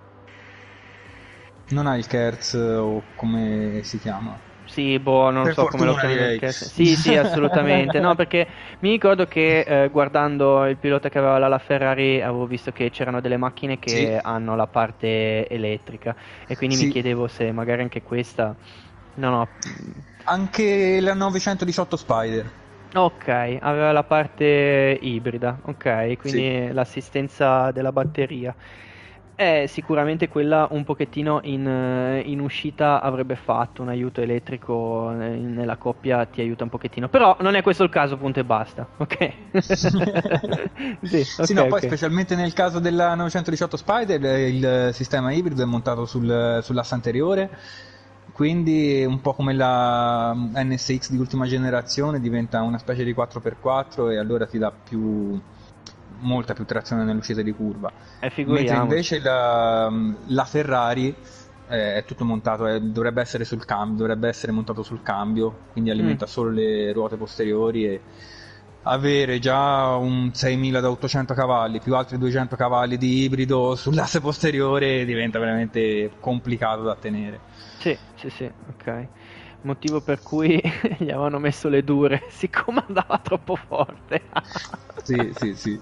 Speaker 2: non ha il Kerz o come si chiama.
Speaker 1: Sì, boh, non
Speaker 2: Per
Speaker 1: so come lo
Speaker 2: fortuna
Speaker 1: chiamano nel
Speaker 2: direi.
Speaker 1: cast. Sì, sì, assolutamente. No, perché mi ricordo che guardando il pilota che aveva la Ferrari avevo visto che c'erano delle macchine
Speaker 2: Sì,
Speaker 1: che hanno la parte elettrica e quindi mi
Speaker 2: sì.
Speaker 1: chiedevo se magari anche questa. No, no.
Speaker 2: Anche la 918 Spider.
Speaker 1: Ok, aveva la parte ibrida, ok,
Speaker 2: Sì.
Speaker 1: quindi l'assistenza della batteria. Sicuramente quella un pochettino in uscita avrebbe fatto un aiuto elettrico nella coppia, ti aiuta un pochettino. Però non è questo il caso, punto e basta, ok? Sì,
Speaker 2: Sì,
Speaker 1: ok,
Speaker 2: no, poi
Speaker 1: ok.
Speaker 2: specialmente nel caso della 918 Spider il sistema ibrido è montato sull'asse anteriore, quindi un po' come la NSX di ultima generazione diventa una specie di 4x4 e allora ti dà molta più trazione nell'uscita di curva. Mentre
Speaker 1: Figuriamoci.
Speaker 2: invece la Ferrari è tutto montato, dovrebbe essere sul cambio, dovrebbe essere montato sul cambio, quindi
Speaker 1: Mm.
Speaker 2: alimenta solo le ruote posteriori e avere già un 6000 da 800 cavalli più altri 200 cavalli di ibrido sull'asse posteriore diventa veramente complicato da tenere.
Speaker 1: Sì, sì, sì, ok. Motivo per cui gli avevano messo le dure, siccome andava troppo forte.
Speaker 2: Sì, sì, sì.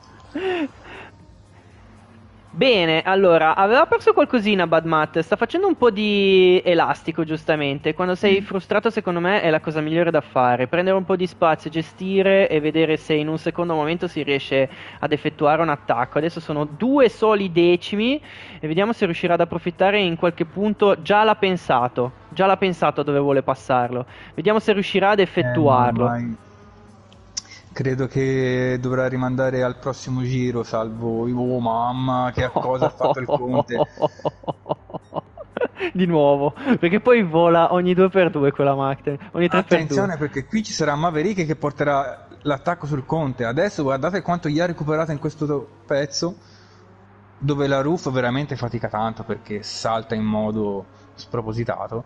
Speaker 1: Bene, allora, aveva perso qualcosina Bad Matt, sta facendo un po' di elastico, giustamente. Quando sei frustrato, secondo me, è la cosa migliore da fare. Prendere un po' di spazio, gestire e vedere se in un secondo momento si riesce ad effettuare un attacco. Adesso sono 2 soli decimi e vediamo se riuscirà ad approfittare in qualche punto. Già l'ha pensato dove vuole passarlo. Vediamo se riuscirà ad
Speaker 2: No,
Speaker 1: effettuarlo.
Speaker 2: ormai credo che dovrà rimandare al prossimo giro, salvo oh mamma, che cosa ha fatto il Conte.
Speaker 1: Di nuovo, perché poi vola ogni 2x2 quella macchina, ogni 3x2.
Speaker 2: Attenzione perché qui ci sarà Maverick che porterà l'attacco sul Conte. Adesso guardate quanto gli ha recuperato in questo pezzo, dove la Ruff veramente fatica tanto perché salta in modo spropositato.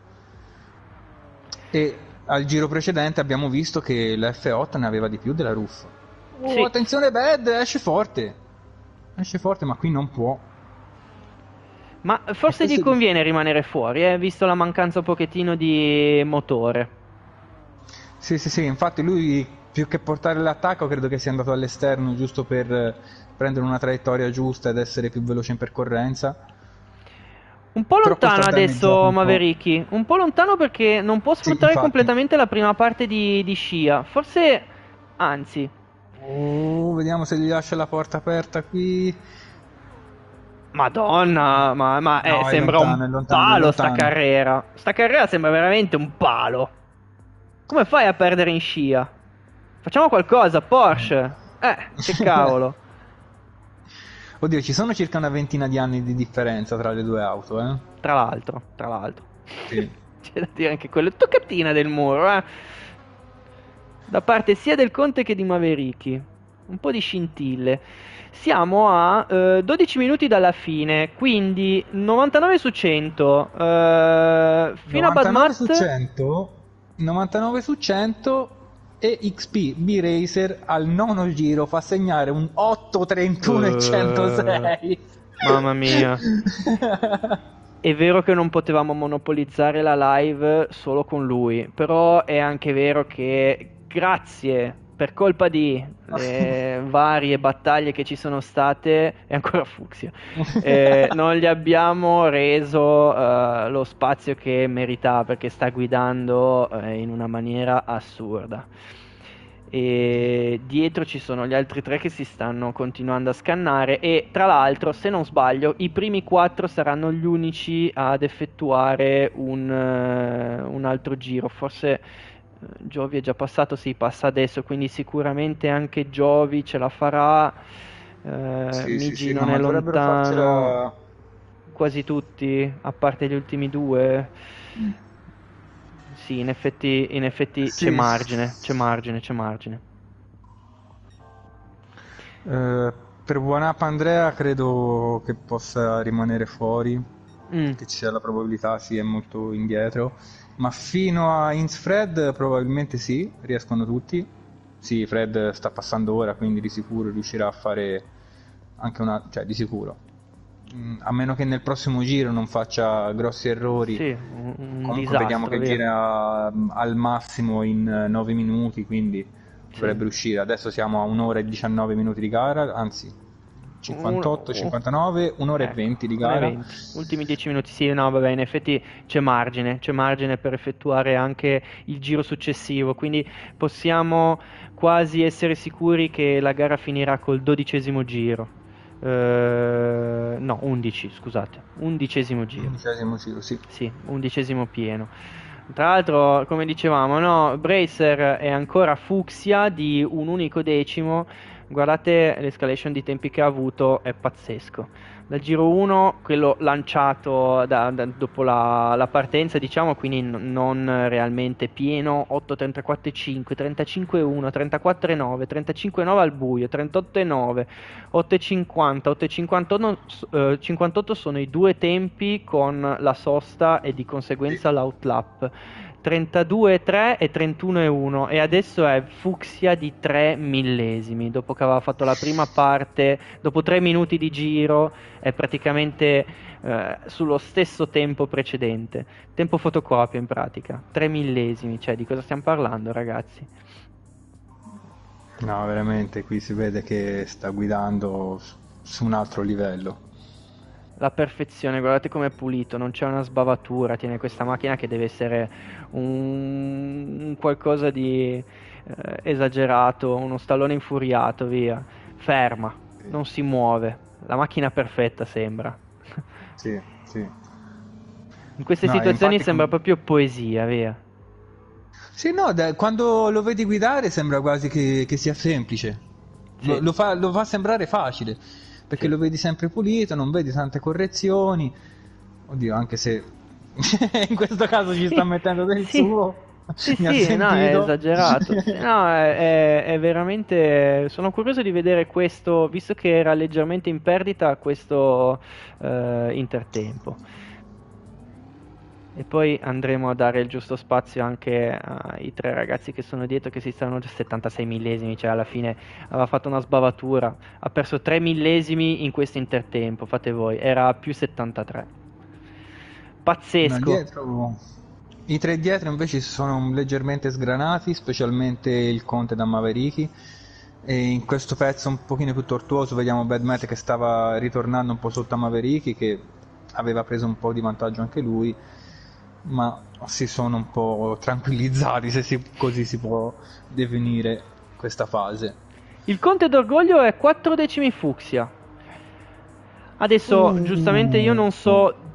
Speaker 2: E al giro precedente abbiamo visto che la F8 ne aveva di più della Ruff. Oh,
Speaker 1: Sì,
Speaker 2: attenzione Bad, esce forte. Esce forte, ma qui non può.
Speaker 1: ma
Speaker 2: E
Speaker 1: forse gli
Speaker 2: questo è
Speaker 1: conviene rimanere fuori, visto la mancanza un pochettino di motore.
Speaker 2: Sì, sì, sì, infatti lui più che portare l'attacco credo che sia andato all'esterno giusto per prendere una traiettoria giusta ed essere più veloce in percorrenza.
Speaker 1: Un po'
Speaker 2: Però questo
Speaker 1: lontano
Speaker 2: ha danneggiato
Speaker 1: adesso
Speaker 2: un po'.
Speaker 1: Mavericky, un po' lontano perché non può
Speaker 2: Sì,
Speaker 1: sfruttare
Speaker 2: infatti.
Speaker 1: completamente la prima parte di scia. Forse, anzi,
Speaker 2: Oh, vediamo se gli lascia la porta aperta qui.
Speaker 1: Madonna,
Speaker 2: No, è
Speaker 1: sembra un
Speaker 2: lontano, è lontano, è
Speaker 1: palo sta
Speaker 2: lontano.
Speaker 1: carriera. Sta carriera sembra veramente un palo. Come fai a perdere in scia? Facciamo qualcosa, Porsche. Che cavolo.
Speaker 2: Oddio, ci sono circa una ventina di anni di differenza tra le due auto, eh?
Speaker 1: Tra l'altro, tra l'altro.
Speaker 2: Sì.
Speaker 1: C'è da dire anche quello. Toccatina del muro, eh. Da parte sia del Conte che di Mavericky. Un po' di scintille. Siamo a 12 minuti dalla fine, quindi 99 su 100. Fino a Bad
Speaker 2: 99 su
Speaker 1: Matt.
Speaker 2: 100, 99 su 100 e XP B-Racer al nono giro fa segnare un 8.31 e
Speaker 1: Eh,
Speaker 2: 106.
Speaker 1: mamma mia. È vero che non potevamo monopolizzare la live solo con lui, però è anche vero che grazie per colpa di varie battaglie che ci sono state, è ancora fucsia, non gli abbiamo reso lo spazio che meritava perché sta guidando in una maniera assurda. E dietro ci sono gli altri tre che si stanno continuando a scannare e tra l'altro, se non sbaglio, i primi quattro saranno gli unici ad effettuare un altro giro. Forse Giovi è già passato, sì, passa adesso, quindi sicuramente anche Giovi ce la farà.
Speaker 2: Sì, sì,
Speaker 1: Migi
Speaker 2: sì, no,
Speaker 1: non è
Speaker 2: ma dovrebbero
Speaker 1: lontano,
Speaker 2: farcela.
Speaker 1: quasi tutti, a parte gli ultimi due. Sì, in effetti c'è
Speaker 2: Sì.
Speaker 1: margine, c'è margine, c'è margine.
Speaker 2: Per Buonap Andrea credo che possa rimanere fuori,
Speaker 1: Mm.
Speaker 2: che ci sia la probabilità, sì, è molto indietro, ma fino a Inns Fred probabilmente sì, riescono tutti. Sì, Fred sta passando ora, quindi di sicuro riuscirà a fare anche una, cioè di sicuro. A meno che nel prossimo giro non faccia grossi errori.
Speaker 1: Sì, un
Speaker 2: Comunque vediamo
Speaker 1: disastro,
Speaker 2: che
Speaker 1: via.
Speaker 2: gira al massimo in 9 minuti, quindi
Speaker 1: Sì.
Speaker 2: dovrebbe uscire. Adesso siamo a 1 ora e 19 minuti di gara, anzi 58, 59, 1 ora e
Speaker 1: Ecco,
Speaker 2: 20 di
Speaker 1: 1 e
Speaker 2: gara.
Speaker 1: 20. Ultimi 10 minuti, sì, no, vabbè, in effetti c'è margine per effettuare anche il giro successivo, quindi possiamo quasi essere sicuri che la gara finirà col 12° giro. No, 11, scusate, 11° giro.
Speaker 2: 11° giro, sì.
Speaker 1: Sì, 11° pieno. Tra l'altro, come dicevamo, no, Bracer è ancora fucsia di un unico decimo. Guardate l'escalation di tempi che ha avuto, è pazzesco. Dal giro 1, quello lanciato dopo la partenza, diciamo, quindi non realmente pieno, 8.34.5, 35.1, 34.9, 35.9 al buio, 38.9, 8.50, 8.58 58 sono i due tempi con la sosta e di
Speaker 2: Sì.
Speaker 1: conseguenza l'outlap. 32,3 e 31,1 e adesso è fucsia di 3 millesimi dopo che aveva fatto la prima parte, dopo 3 minuti di giro è praticamente sullo stesso tempo precedente, tempo fotocopia in pratica, 3 millesimi, cioè di cosa stiamo parlando ragazzi?
Speaker 2: No, veramente, qui si vede che sta guidando su un altro livello.
Speaker 1: La perfezione, guardate com'è pulito, non c'è una sbavatura, tiene questa macchina che deve essere un qualcosa di esagerato, uno stallone infuriato, via. Ferma,
Speaker 2: Sì,
Speaker 1: non si muove, la macchina perfetta sembra.
Speaker 2: sì, sì.
Speaker 1: In queste
Speaker 2: No, e
Speaker 1: situazioni
Speaker 2: infatti
Speaker 1: sembra proprio poesia, via.
Speaker 2: sì, no, quando lo vedi guidare sembra quasi che sia semplice.
Speaker 1: Sì,
Speaker 2: Lo fa sembrare facile, perché
Speaker 1: sì.
Speaker 2: lo vedi sempre pulito, non vedi tante correzioni. Oddio, anche se in questo caso ci sta
Speaker 1: Sì,
Speaker 2: mettendo del
Speaker 1: sì,
Speaker 2: suo,
Speaker 1: sì,
Speaker 2: mi ha
Speaker 1: sì, no, è
Speaker 2: sentito.
Speaker 1: esagerato. Sì, no, è veramente. Sono curioso di vedere questo, visto che era leggermente in perdita, questo intertempo. E poi andremo a dare il giusto spazio anche ai tre ragazzi che sono dietro, che si stanno già 76 millesimi, cioè alla fine aveva fatto una sbavatura. Ha perso 3 millesimi in questo intertempo, fate voi, era a più 73.
Speaker 2: No,
Speaker 1: Pazzesco.
Speaker 2: dietro, i tre dietro invece si sono leggermente sgranati, specialmente il Conte da Mavericky. E in questo pezzo un pochino più tortuoso vediamo Bad Matt che stava ritornando un po' sotto a Mavericky, che aveva preso un po' di vantaggio anche lui, ma si sono un po' tranquillizzati, se così si può definire questa fase.
Speaker 1: Il Conte d'Orgoglio è 4 decimi fucsia. Adesso, giustamente, io non
Speaker 2: Oh,
Speaker 1: so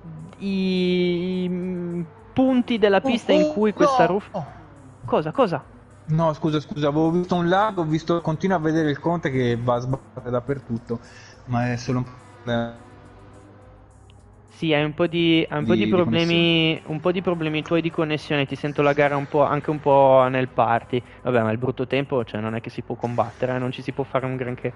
Speaker 1: i punti della pista in cui questa
Speaker 2: no!
Speaker 1: roof. Cosa, cosa?
Speaker 2: No, scusa, scusa, avevo visto un lag, ho visto, continuo a vedere il Conte che va a sbattere dappertutto, ma è solo un problema
Speaker 1: Sì, hai
Speaker 2: di connessione.
Speaker 1: un po' di problemi tuoi di connessione, ti sento la gara un po', anche un po' nel party. Vabbè, ma il brutto tempo, cioè, non è che si può combattere, non ci si può fare un granché.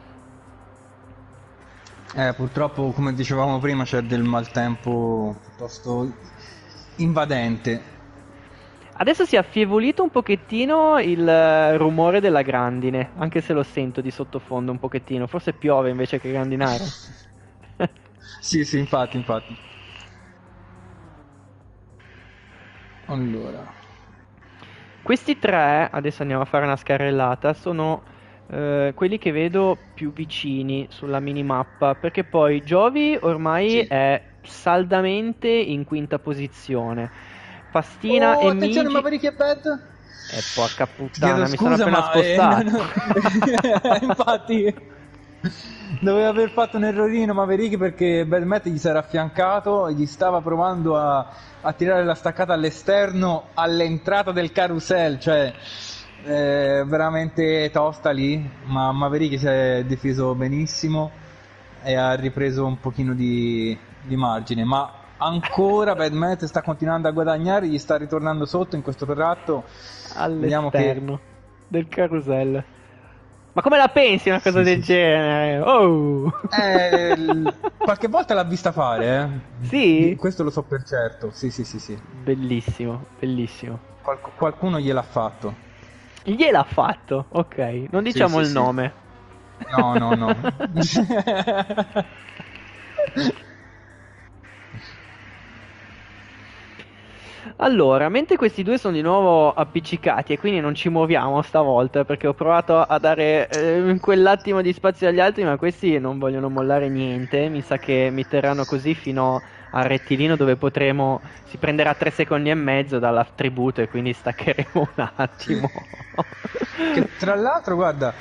Speaker 2: Purtroppo, come dicevamo prima, c'è del maltempo piuttosto invadente.
Speaker 1: Adesso si è affievolito un pochettino il rumore della grandine, anche se lo sento di sottofondo un pochettino. Forse piove invece che grandinare.
Speaker 2: Sì, sì, infatti, infatti. Allora,
Speaker 1: Questi tre, adesso andiamo a fare una scarrellata, sono quelli che vedo più vicini sulla minimappa, perché poi Giovi ormai
Speaker 2: Sì.
Speaker 1: è saldamente in quinta posizione. Fastina
Speaker 2: Oh,
Speaker 1: e
Speaker 2: attenzione,
Speaker 1: Migi...
Speaker 2: Maverick e Bad.
Speaker 1: Porca
Speaker 2: Ti chiedo
Speaker 1: puttana, mi sono
Speaker 2: scusa,
Speaker 1: appena
Speaker 2: ma
Speaker 1: spostato.
Speaker 2: infatti doveva aver fatto un errorino Maverick perché Bad Matt gli si era affiancato e gli stava provando a tirare la staccata all'esterno all'entrata del carousel, cioè veramente tosta lì, ma Maverick si è difeso benissimo e ha ripreso un pochino di margine, ma ancora Bad Matt sta continuando a guadagnare, gli sta ritornando sotto in questo tratto. Vediamo che
Speaker 1: All'esterno del carousel. Ma come la pensi una cosa
Speaker 2: sì,
Speaker 1: del
Speaker 2: sì, sì.
Speaker 1: genere? Oh!
Speaker 2: Qualche volta l'ha vista fare,
Speaker 1: Sì?
Speaker 2: Questo lo so per certo. Sì, sì, sì, sì.
Speaker 1: Bellissimo, bellissimo.
Speaker 2: Qualcuno gliel'ha fatto.
Speaker 1: Gliel'ha fatto, ok. Non
Speaker 2: Sì,
Speaker 1: diciamo
Speaker 2: sì,
Speaker 1: il
Speaker 2: sì.
Speaker 1: nome.
Speaker 2: No, no, no.
Speaker 1: Allora, mentre questi due sono di nuovo appiccicati e quindi non ci muoviamo stavolta perché ho provato a dare quell'attimo di spazio agli altri, ma questi non vogliono mollare niente. Mi sa che mi terranno così fino al rettilino dove potremo. Si prenderà 3 secondi e mezzo dall'attributo e quindi staccheremo un attimo.
Speaker 2: Che tra l'altro, guarda,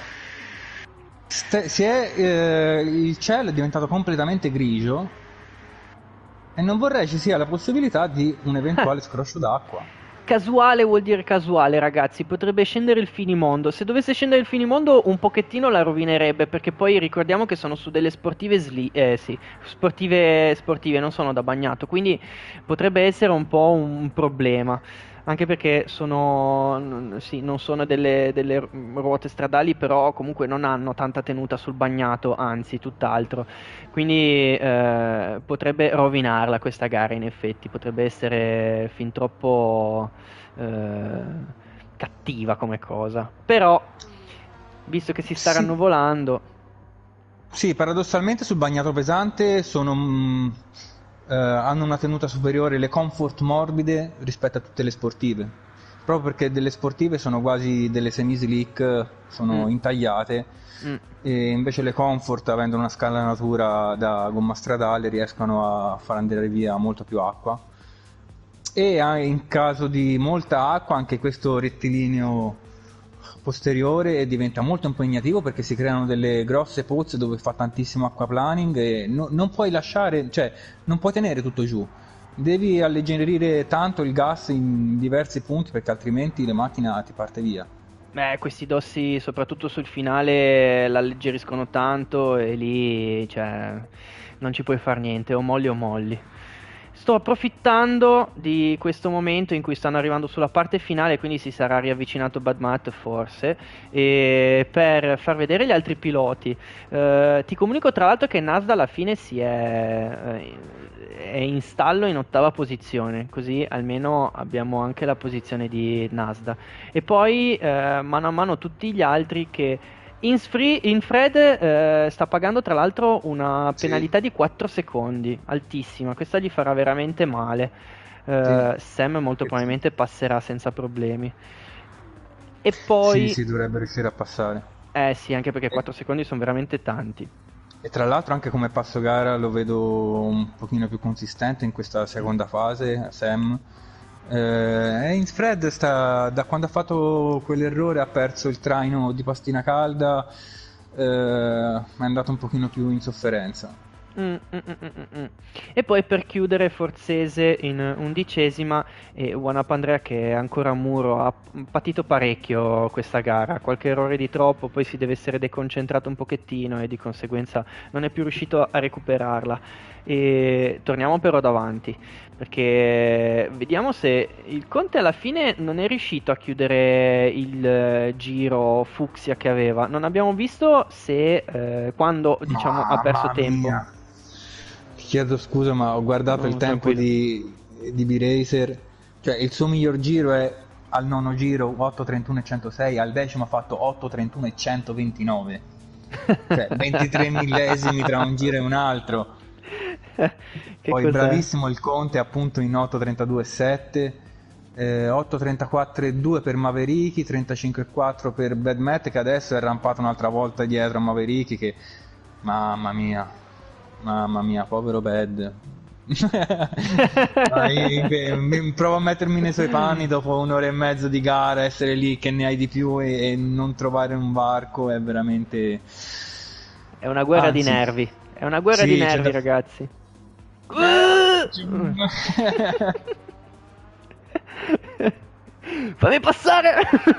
Speaker 2: il cielo è diventato completamente grigio e non vorrei ci sia la possibilità di un eventuale scroscio d'acqua.
Speaker 1: Casuale vuol dire casuale, ragazzi. Potrebbe scendere il finimondo. Se dovesse scendere il finimondo, un pochettino la rovinerebbe. Perché poi ricordiamo che sono su delle sportive sì, sportive, non sono da bagnato. Quindi potrebbe essere un po' un problema. Anche perché sì, non sono delle ruote stradali, però comunque non hanno tanta tenuta sul bagnato, anzi, tutt'altro. Quindi potrebbe rovinarla questa gara, in effetti, potrebbe essere fin troppo eh, cattiva come cosa. Però, visto che si sta
Speaker 2: Sì,
Speaker 1: rannuvolando,
Speaker 2: sì, paradossalmente sul bagnato pesante hanno una tenuta superiore le comfort morbide rispetto a tutte le sportive, proprio perché delle sportive sono quasi delle semi-slick,
Speaker 1: mm,
Speaker 2: sono intagliate,
Speaker 1: mm,
Speaker 2: e invece le comfort, avendo una scalanatura da gomma stradale, riescono a far andare via molto più acqua. E in caso di molta acqua anche questo rettilineo posteriore diventa molto impegnativo perché si creano delle grosse pozze dove fa tantissimo acquaplaning e non puoi lasciare, cioè non puoi tenere tutto giù. Devi alleggerire tanto il gas in diversi punti perché altrimenti la macchina ti parte via.
Speaker 1: questi dossi, soprattutto sul finale, l'alleggeriscono tanto e lì, cioè, non ci puoi fare niente, o molli o molli. Sto approfittando di questo momento in cui stanno arrivando sulla parte finale, quindi si sarà riavvicinato Bad Matt forse, e per far vedere gli altri piloti. Ti comunico tra l'altro che Nasda alla fine è in stallo in ottava posizione, così almeno abbiamo anche la posizione di Nasda. E poi mano a mano tutti gli altri che in Fred sta pagando tra l'altro una
Speaker 2: Sì,
Speaker 1: penalità di 4 secondi, altissima, questa gli farà veramente male.
Speaker 2: sì.
Speaker 1: Sam molto
Speaker 2: Che-
Speaker 1: probabilmente passerà senza problemi. E
Speaker 2: Sì,
Speaker 1: poi,
Speaker 2: sì, dovrebbe riuscire a passare.
Speaker 1: eh sì, anche perché
Speaker 2: E,
Speaker 1: 4 secondi sono veramente tanti.
Speaker 2: e tra l'altro anche come passo gara lo vedo un pochino più consistente in questa seconda fase, Sam. Fred da quando ha fatto quell'errore ha perso il traino di pastina calda, è andato un pochino più in sofferenza.
Speaker 1: Mm. E poi per chiudere Forzese in undicesima e Andrea che è ancora a muro, ha patito parecchio questa gara, qualche errore di troppo, poi si deve essere deconcentrato un pochettino e di conseguenza non è più riuscito a recuperarla. E torniamo però davanti, perché vediamo se il Conte alla fine non è riuscito a chiudere il giro fucsia che aveva. Non abbiamo visto se quando diciamo ha perso
Speaker 2: Mamma
Speaker 1: tempo.
Speaker 2: mia. Ti chiedo scusa, ma ho guardato il
Speaker 1: No,
Speaker 2: tempo
Speaker 1: tranquillo.
Speaker 2: di B-Racer, cioè il suo miglior giro è al nono giro 8.31 e 106, al decimo ha fatto 8.31 e 129, cioè 23 millesimi tra un giro e un altro.
Speaker 1: Che
Speaker 2: Poi
Speaker 1: cos'è?
Speaker 2: bravissimo il Conte appunto in 8.32 e 7, 8.34,2 per Maverick, 35,4 per Bad Matt, che adesso è rampato un'altra volta dietro a Maverick, che mamma mia, povero Bad. Provo a mettermi nei suoi panni dopo un'ora e mezzo di gara, essere lì che ne hai di più e non trovare un varco è veramente...
Speaker 1: È una guerra di
Speaker 2: Anzi,
Speaker 1: nervi. È una guerra
Speaker 2: sì,
Speaker 1: di
Speaker 2: c'è
Speaker 1: nervi,
Speaker 2: da...
Speaker 1: ragazzi. Fammi passare!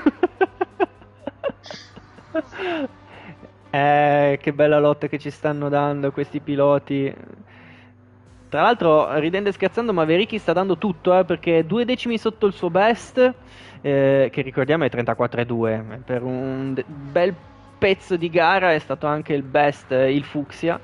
Speaker 1: Che bella lotta che ci stanno dando questi piloti. Tra l'altro, ridendo e scherzando, Maverick sta dando tutto, perché 2 decimi sotto il suo best, che ricordiamo è 34,2. Per un bel pezzo di gara è stato anche il best, il Fucsia,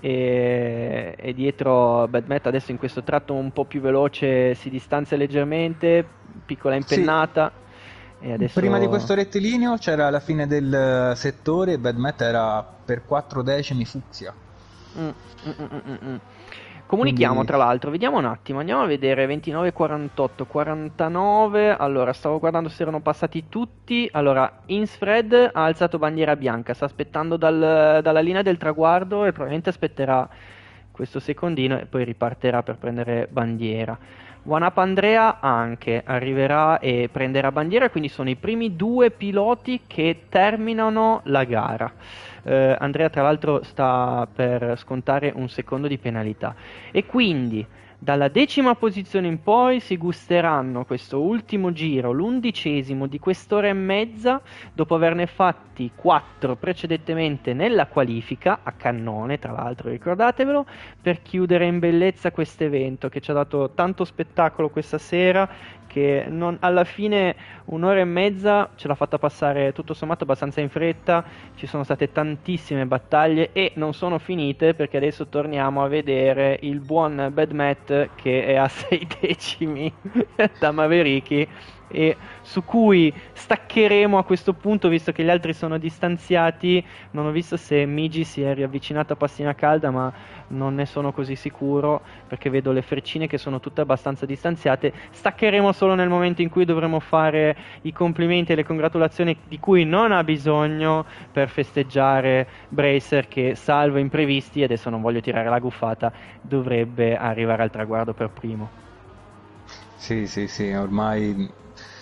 Speaker 1: e dietro Bad Matt adesso in questo tratto un po' più veloce si distanzia leggermente, piccola
Speaker 2: Sì,
Speaker 1: impennata, e
Speaker 2: prima di
Speaker 1: adesso...
Speaker 2: questo rettilineo c'era la fine del settore e Bad Matt era per 4 decimi Fucsia.
Speaker 1: Mm, mm, mm, mm, mm. Comunichiamo
Speaker 2: Quindi
Speaker 1: tra l'altro, vediamo un attimo, andiamo a vedere 29, 48, 49. Allora, stavo guardando se erano passati tutti. Allora, Insfred ha alzato bandiera bianca, sta aspettando dalla linea del traguardo e probabilmente aspetterà questo secondino e poi ripartirà per prendere bandiera. One Up Andrea anche arriverà e prenderà bandiera, quindi sono i primi 2 piloti che terminano la gara. Andrea tra l'altro sta per scontare un secondo di penalità e quindi dalla 10ª posizione in poi si gusteranno questo ultimo giro, l'11° di quest'ora e mezza, dopo averne fatti 4 precedentemente nella qualifica, a cannone tra l'altro, ricordatevelo, per chiudere in bellezza questo evento che ci ha dato tanto spettacolo questa sera, che alla fine un'ora e mezza ce l'ha fatta passare tutto sommato abbastanza in fretta. Ci sono state tantissime battaglie e non sono finite, perché adesso torniamo a vedere il buon Bad Matt che è a 6 decimi da Maverick, e su cui staccheremo a questo punto, visto che gli altri sono distanziati. Non ho visto se Migi si è riavvicinato a Passina Calda, ma non ne sono così sicuro, perché vedo le freccine che sono tutte abbastanza distanziate. Staccheremo solo nel momento in cui dovremo fare i complimenti e le congratulazioni di cui non ha bisogno, per festeggiare Bracer che, salvo imprevisti, adesso non voglio tirare la guffata, dovrebbe arrivare al traguardo per primo.
Speaker 2: sì, ormai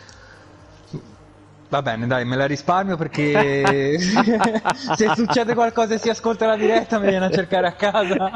Speaker 2: va bene, dai, me la risparmio perché se succede qualcosa e si ascolta la diretta mi viene a cercare a casa.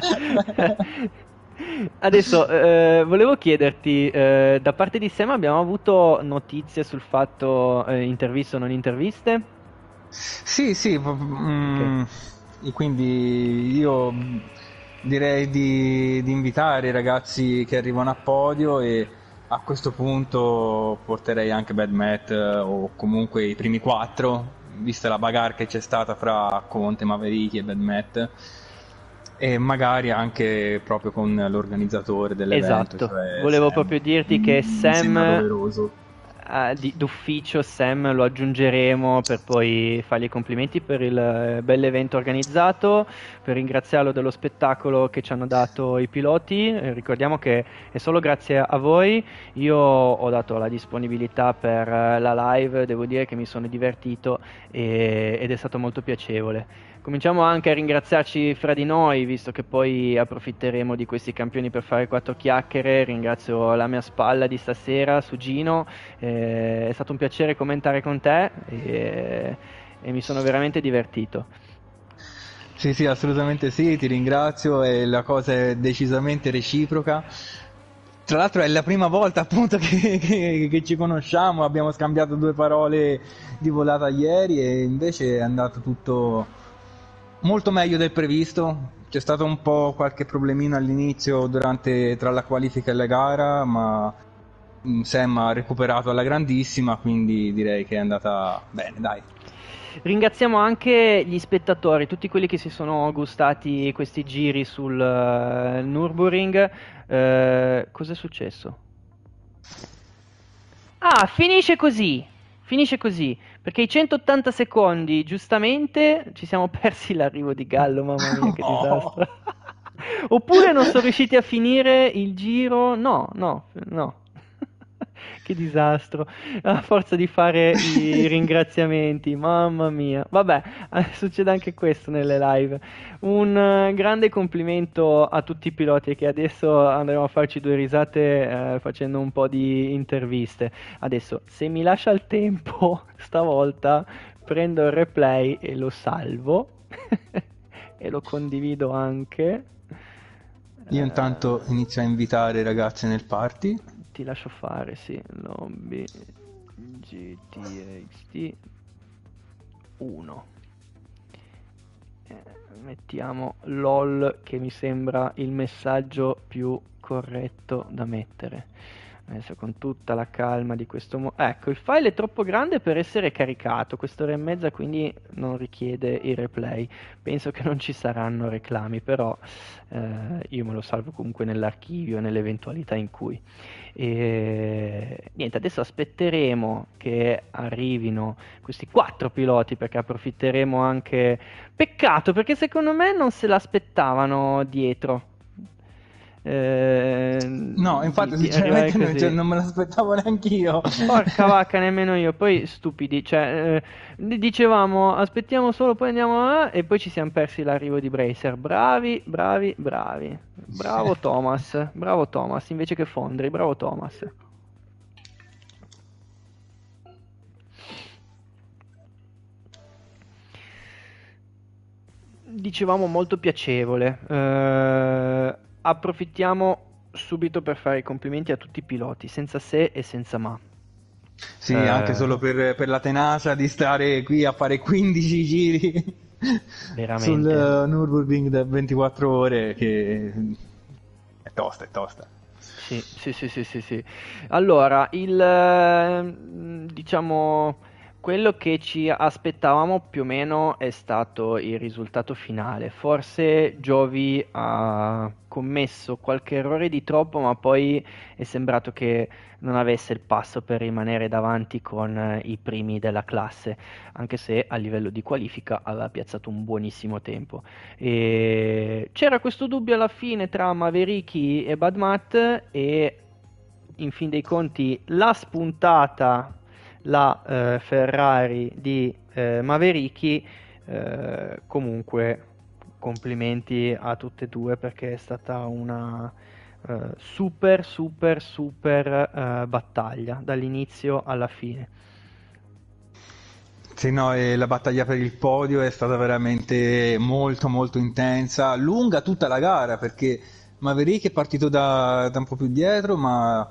Speaker 1: Adesso volevo chiederti, da parte di Sam abbiamo avuto notizie sul fatto interviste o non interviste?
Speaker 2: Sì,
Speaker 1: Ok.
Speaker 2: quindi io direi di invitare i ragazzi che arrivano a podio e a questo punto porterei anche Bad Matt o comunque i primi 4, vista la bagarre che c'è stata fra Conte, Maverick e Bad Matt, e magari anche proprio con l'organizzatore dell'evento,
Speaker 1: Esatto,
Speaker 2: cioè
Speaker 1: volevo
Speaker 2: Sam.
Speaker 1: proprio dirti che
Speaker 2: Mi sembra
Speaker 1: Sam,
Speaker 2: doveroso.
Speaker 1: d'ufficio Sam lo aggiungeremo per poi fargli i complimenti per il bell'evento organizzato, per ringraziarlo dello spettacolo che ci hanno dato i piloti. Ricordiamo che è solo grazie a voi. Io ho dato la disponibilità per la live, devo dire che mi sono divertito ed è stato molto piacevole. Cominciamo anche a ringraziarci fra di noi, visto che poi approfitteremo di questi campioni per fare 4 chiacchiere. Ringrazio la mia spalla di stasera, su Gino. È stato un piacere commentare con te e mi sono veramente divertito.
Speaker 2: Sì, assolutamente sì, ti ringrazio e la cosa è decisamente reciproca. Tra l'altro è la prima volta appunto che ci conosciamo, abbiamo scambiato 2 parole di volata ieri e invece è andato tutto molto meglio del previsto. C'è stato un po' qualche problemino all'inizio tra la qualifica e la gara, ma Sam ha recuperato alla grandissima, quindi direi che è andata bene, dai.
Speaker 1: Ringraziamo anche gli spettatori, tutti quelli che si sono gustati questi giri sul Nürburgring. Cos'è successo? Ah, finisce così, perché i 180 secondi, giustamente, ci siamo persi l'arrivo di Gallo, mamma mia, che
Speaker 2: Oh.
Speaker 1: disastro. Oppure non sono riusciti a finire il giro, no. Che disastro. A forza di fare i ringraziamenti, mamma mia. Vabbè, succede anche questo nelle live. Un grande complimento a tutti i piloti che adesso andremo a farci due risate facendo un po' di interviste. Adesso, se mi lascia il tempo, stavolta prendo il replay e lo salvo e lo condivido anche.
Speaker 2: Io intanto
Speaker 1: Eh,
Speaker 2: inizio a invitare i ragazzi nel party.
Speaker 1: Ti lascio fare, sì, lobby GTXT 1. Mettiamo LOL che mi sembra il messaggio più corretto da mettere. Adesso con tutta la calma di questo ecco, il file è troppo grande per essere caricato, quest'ora e mezza quindi non richiede il replay. Penso che non ci saranno reclami, però io me lo salvo comunque nell'archivio nell'eventualità in cui. E niente, adesso aspetteremo che arrivino questi 4 piloti perché approfitteremo anche. Peccato perché secondo me non se l'aspettavano dietro.
Speaker 2: No, infatti
Speaker 1: Di arrivare
Speaker 2: sinceramente non, cioè,
Speaker 1: così.
Speaker 2: non me l'aspettavo neanche io.
Speaker 1: Porca vacca, nemmeno io. Poi stupidi, cioè, dicevamo aspettiamo solo, poi andiamo e poi ci siamo persi l'arrivo di Bracer. Bravi, bravi, bravi. Bravo Thomas, invece che Fondri, bravo Thomas. Dicevamo molto piacevole. Approfittiamo subito per fare i complimenti a tutti i piloti, senza se e senza ma.
Speaker 2: Sì, anche solo
Speaker 1: Eh,
Speaker 2: per la tenacia di stare qui a fare 15 giri sul
Speaker 1: Veramente.
Speaker 2: Nürburgring da 24 ore, che è tosta, è tosta.
Speaker 1: Sì, sì, sì, sì, sì, sì. Allora, diciamo, quello che ci aspettavamo più o meno è stato il risultato finale. Forse Giovi ha commesso qualche errore di troppo, ma poi è sembrato che non avesse il passo per rimanere davanti con i primi della classe, anche se a livello di qualifica aveva piazzato un buonissimo tempo. E c'era questo dubbio alla fine tra Mavericchi e Badmat e in fin dei conti l'ha spuntata la Ferrari di Mavericchi. Comunque complimenti a tutte e due perché è stata una super super super battaglia dall'inizio alla fine.
Speaker 2: Sì, no, e la battaglia per il podio è stata veramente molto molto intensa, lunga tutta la gara perché Maverick è partito da un po' più dietro, ma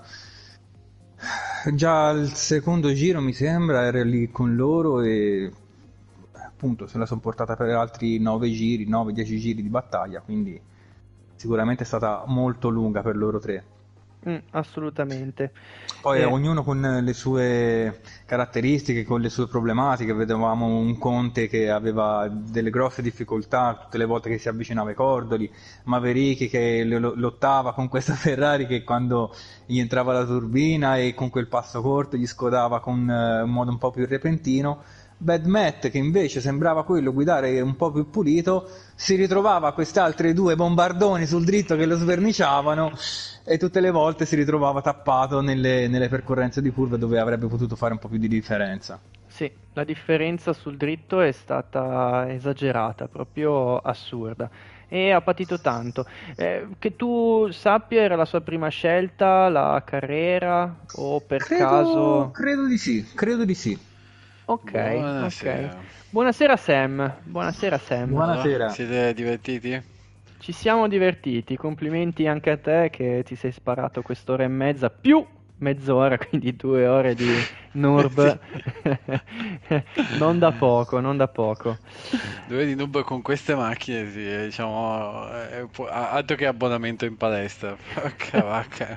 Speaker 2: già al secondo giro mi sembra era lì con loro e appunto se la sono portata per altri 9 giri, 9-10 giri di battaglia, quindi sicuramente è stata molto lunga per loro tre.
Speaker 1: Assolutamente.
Speaker 2: Poi ognuno con le sue caratteristiche, con le sue problematiche, vedevamo un Conte che aveva delle grosse difficoltà tutte le volte che si avvicinava ai cordoli, Maverick che lottava con questa Ferrari che quando gli entrava la turbina e con quel passo corto gli scodava con un modo un po' più repentino. Bad Matt, che invece sembrava quello guidare un po' più pulito, si ritrovava queste altre due bombardoni sul dritto che lo sverniciavano e tutte le volte si ritrovava tappato nelle percorrenze di curve dove avrebbe potuto fare un po' più di differenza.
Speaker 1: Sì, la differenza sul dritto è stata esagerata, proprio assurda. E ha patito tanto. Che tu sappia, era la sua prima scelta, la carriera, o per caso.
Speaker 2: Credo di sì, credo di sì.
Speaker 1: Ok, ok.
Speaker 3: Buonasera.
Speaker 1: Buonasera Sam, buonasera Sam.
Speaker 3: Allora,
Speaker 2: Buonasera.
Speaker 3: siete divertiti?
Speaker 1: Ci siamo divertiti, complimenti anche a te che ti sei sparato quest'ora e mezza più mezz'ora, quindi 2 ore di
Speaker 3: Sì.
Speaker 1: Nurb. Non da poco, non da poco.
Speaker 3: Due di noob con queste macchine, sì, diciamo, altro che abbonamento in palestra. Porca vacca.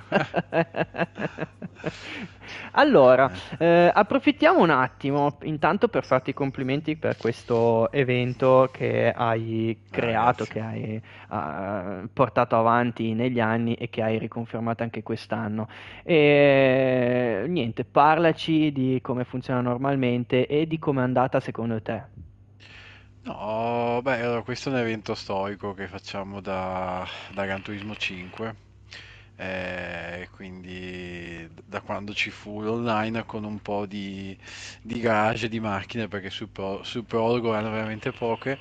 Speaker 1: Allora, approfittiamo un attimo, intanto per farti i complimenti per questo evento che hai creato,
Speaker 3: Ragazzi.
Speaker 1: che hai portato avanti negli anni e che hai riconfermato anche quest'anno. E niente, parlaci di come funziona normalmente e di come è andata secondo te.
Speaker 3: No, beh, allora, questo è un evento storico che facciamo da Gran Turismo 5. quindi da quando ci fu l'online con un po' di garage di macchine, perché sul prologo erano veramente poche,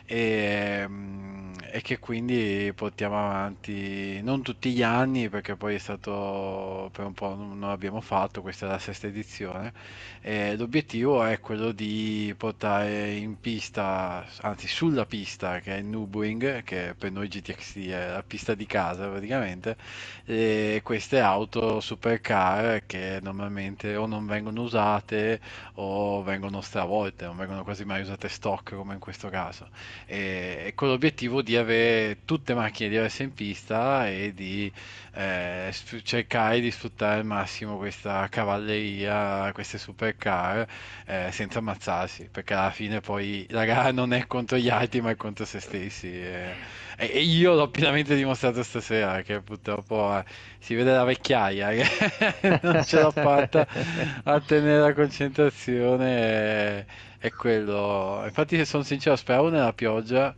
Speaker 3: e che quindi portiamo avanti non tutti gli anni, perché poi è stato per un po' non l'abbiamo fatto, questa è la sesta edizione. L'obiettivo è quello di portare in pista, anzi sulla pista, che è il Nürburgring, che per noi GTX è la pista di casa praticamente, queste auto supercar che normalmente o non vengono usate o vengono stravolte, non vengono quasi mai usate stock come in questo caso, e con l'obiettivo di avere tutte macchine diverse in pista e di cercare di sfruttare al massimo questa cavalleria, queste supercar, senza ammazzarsi, perché alla fine poi la gara non è contro gli altri ma è contro se stessi, e io l'ho pienamente dimostrato stasera, che purtroppo si vede la vecchiaia che non ce l'ho fatta a tenere la concentrazione, è quello. Infatti, se sono sincero, speravo nella pioggia,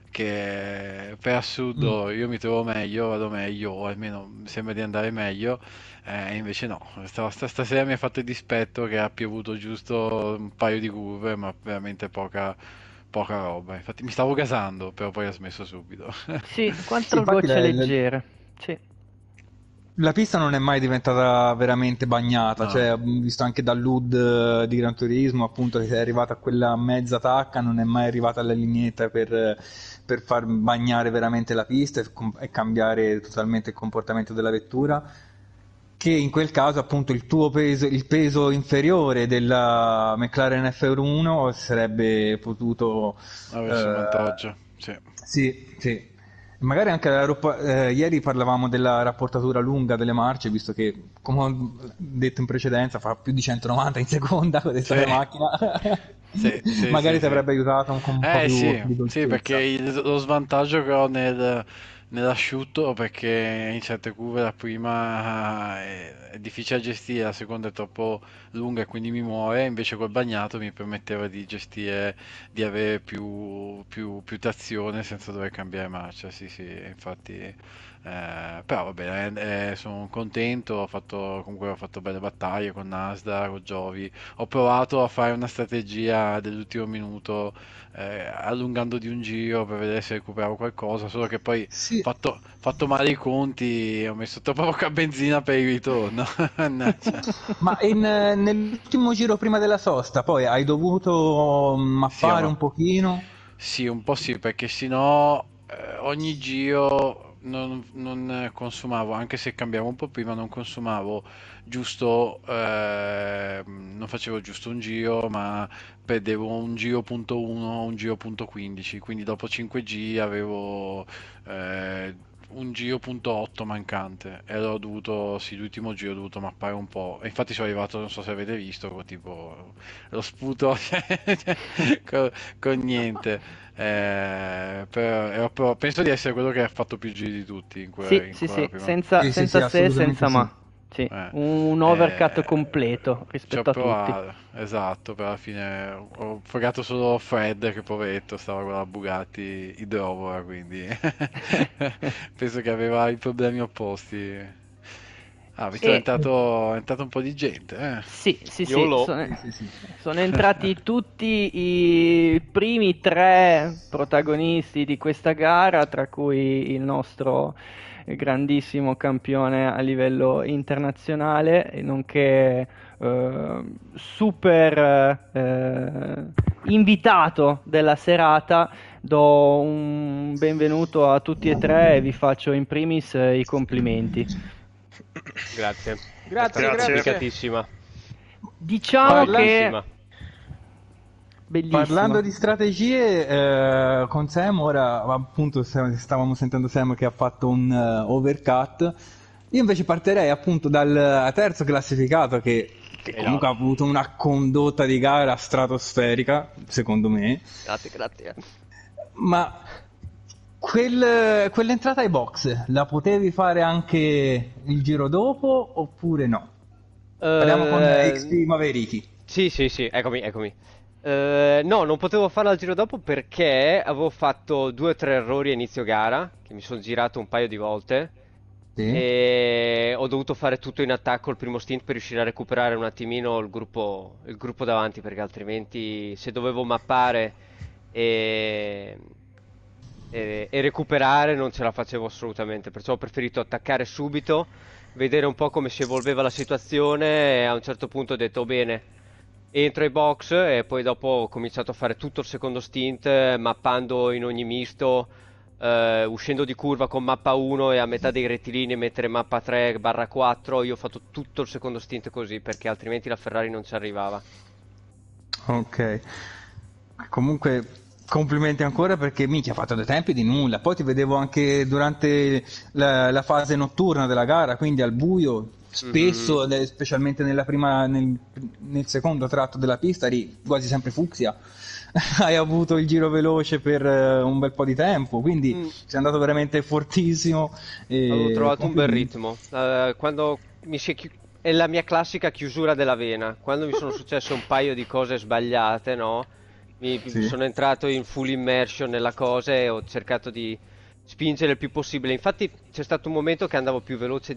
Speaker 3: che per
Speaker 2: Mm.
Speaker 3: assurdo io mi trovo meglio, vado meglio, o almeno mi sembra di andare meglio, e invece no. Stasera mi ha fatto il dispetto che ha piovuto giusto un paio di curve, ma veramente poca roba. Infatti mi stavo gasando, però poi ha smesso subito.
Speaker 1: Sì,
Speaker 2: Sì,
Speaker 1: quattro
Speaker 2: infatti
Speaker 1: gocce leggere. Sì.
Speaker 2: la pista non è mai diventata veramente bagnata,
Speaker 3: No.
Speaker 2: cioè, visto anche dall'HUD di Gran Turismo, appunto, che è arrivata a quella mezza tacca, non è mai arrivata alla lineetta per far bagnare veramente la pista e cambiare totalmente il comportamento della vettura, che in quel caso, appunto, il tuo peso, il peso inferiore della McLaren F1 sarebbe potuto...
Speaker 3: Avesse un
Speaker 2: eh,
Speaker 3: vantaggio, sì.
Speaker 2: sì, sì. Magari anche ieri parlavamo della rapportatura lunga delle marce, visto che, come ho detto in precedenza, fa più di 190 in seconda con
Speaker 3: Sì,
Speaker 2: questa macchina.
Speaker 3: sì, sì, sì,
Speaker 2: Magari ti
Speaker 3: sì.
Speaker 2: avrebbe aiutato con un po' più
Speaker 3: Sì,
Speaker 2: di
Speaker 3: sì, perché
Speaker 2: dolcezza.
Speaker 3: lo svantaggio che ho nell'asciutto, perché in certe curve la prima è difficile da gestire, la seconda è troppo lunga e quindi mi muove, invece col bagnato mi permetteva di gestire, di avere più trazione senza dover cambiare marcia, sì, sì, infatti. Però va bene, sono contento, comunque ho fatto belle battaglie con Nasdaq, con Giovi, ho provato a fare una strategia dell'ultimo minuto, allungando di un giro per vedere se recuperavo qualcosa, solo che poi
Speaker 2: Sì,
Speaker 3: fatto male i conti, ho messo troppa poca benzina per il ritorno. Mannaggia.
Speaker 2: ma nell'ultimo giro prima della sosta, poi hai dovuto
Speaker 3: Sì,
Speaker 2: mappare un pochino.
Speaker 3: sì, un po' sì, perché sennò ogni giro non consumavo, anche se cambiavo un po' prima, non consumavo giusto, non facevo giusto un giro, ma perdevo un giro punto 1, un giro punto 15, quindi dopo 5 giri avevo un giro punto 8 mancante, e allora ho dovuto, sì, l'ultimo giro ho dovuto mappare un po', e infatti sono arrivato, non so se avete visto, tipo lo sputo con niente. Penso di essere quello che ha fatto più giri di tutti
Speaker 1: Sì,
Speaker 3: in
Speaker 1: sì,
Speaker 3: quella
Speaker 1: sì,
Speaker 3: prima.
Speaker 1: senza,
Speaker 2: Sì, sì,
Speaker 1: senza
Speaker 2: sì,
Speaker 1: se,
Speaker 2: assolutamente
Speaker 1: senza
Speaker 2: sì.
Speaker 1: ma. Sì,
Speaker 3: Eh,
Speaker 1: un overcut completo
Speaker 3: Ci ho
Speaker 1: rispetto a tutti.
Speaker 3: provato, esatto, per alla fine ho fregato solo Fred, che poveretto stava con la Bugatti idrovora, quindi penso che aveva i problemi opposti. Ah, visto che
Speaker 1: E
Speaker 3: è entrato un po' di gente, eh.
Speaker 1: sì, sì, sì,
Speaker 4: YOLO.
Speaker 2: Sì, sì, sì.
Speaker 1: sono entrati tutti i primi tre protagonisti di questa gara, tra cui il nostro grandissimo campione a livello internazionale, e nonché super invitato della serata. Do un benvenuto a tutti e tre e vi faccio in primis i complimenti.
Speaker 4: Grazie. È
Speaker 5: Grazie,
Speaker 4: stata
Speaker 5: grazie.
Speaker 4: complicatissima.
Speaker 1: Diciamo
Speaker 2: Parla-
Speaker 1: che
Speaker 4: Bellissima.
Speaker 2: Parlando
Speaker 1: bellissima.
Speaker 2: di strategie, con Sam, ora appunto stavamo sentendo Sam che ha fatto un overcut. Io invece partirei appunto dal terzo classificato che
Speaker 4: E là.
Speaker 2: comunque ha avuto una condotta di gara stratosferica, secondo me.
Speaker 4: Grazie, grazie.
Speaker 2: Ma quell'entrata ai box la potevi fare anche il giro dopo oppure no? Parliamo con XP
Speaker 4: Eh,
Speaker 2: Maverick.
Speaker 4: sì, sì, sì, eccomi, eccomi. No, non potevo farla al giro dopo perché avevo fatto due o tre errori a inizio gara, che mi sono girato un paio di volte.
Speaker 2: Sì.
Speaker 4: e ho dovuto fare tutto in attacco il primo stint per riuscire a recuperare un attimino il gruppo davanti, perché altrimenti se dovevo mappare e, e recuperare non ce la facevo assolutamente, perciò ho preferito attaccare subito, vedere un po' come si evolveva la situazione e a un certo punto ho detto: "Oh, bene, entro ai box", e poi dopo ho cominciato a fare tutto il secondo stint, mappando in ogni misto, uscendo di curva con mappa 1 e a metà dei rettilini mettere mappa 3/4. Io ho fatto tutto il secondo stint così perché altrimenti la Ferrari non ci arrivava.
Speaker 2: Ok. Comunque, complimenti ancora perché minchia ha fatto dei tempi di nulla. Poi ti vedevo anche durante la fase notturna della gara, quindi al buio,
Speaker 4: Mhm.
Speaker 2: spesso, specialmente nel secondo tratto della pista, eri quasi sempre fucsia. Hai avuto il giro veloce per un bel po' di tempo, quindi
Speaker 4: Mm,
Speaker 2: sei andato veramente fortissimo
Speaker 4: Avevo
Speaker 2: e
Speaker 4: trovato un bel
Speaker 2: complimenti.
Speaker 4: ritmo. Quando è la mia classica chiusura della vena. Quando mi sono successe un paio di cose sbagliate, no? Mi
Speaker 2: Sì.
Speaker 4: sono entrato in full immersion nella cosa e ho cercato di spingere il più possibile. Infatti c'è stato un momento che andavo più veloce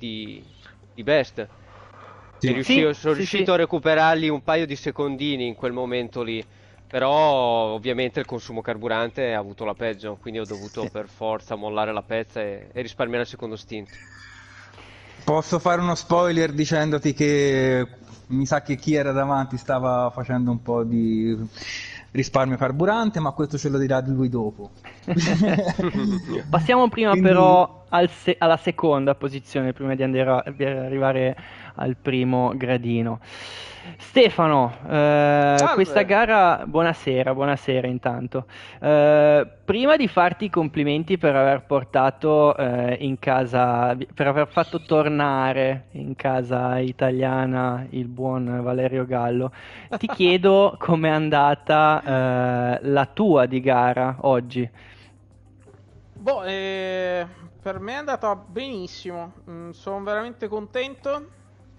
Speaker 4: di Best. E
Speaker 2: Sì.
Speaker 1: Sì,
Speaker 4: sono
Speaker 1: sì, sì.
Speaker 4: riuscito a recuperarli un paio di secondini in quel momento lì. Però ovviamente il consumo carburante ha avuto la peggio, quindi ho dovuto
Speaker 2: Sì.
Speaker 4: per forza mollare la pezza e risparmiare il secondo stint.
Speaker 2: Posso fare uno spoiler dicendoti che mi sa che chi era davanti stava facendo un po' di risparmio carburante, ma questo ce lo dirà lui dopo.
Speaker 1: Passiamo prima
Speaker 2: Quindi,
Speaker 1: però alla seconda posizione, prima di di arrivare al primo gradino. Stefano, questa
Speaker 5: Salve!
Speaker 1: gara, buonasera, buonasera intanto. Prima di farti i complimenti per aver portato in casa, per aver fatto tornare in casa italiana il buon Valerio Gallo, ti chiedo com'è andata la tua di gara oggi.
Speaker 5: Boh, per me è andata benissimo. Sono veramente contento.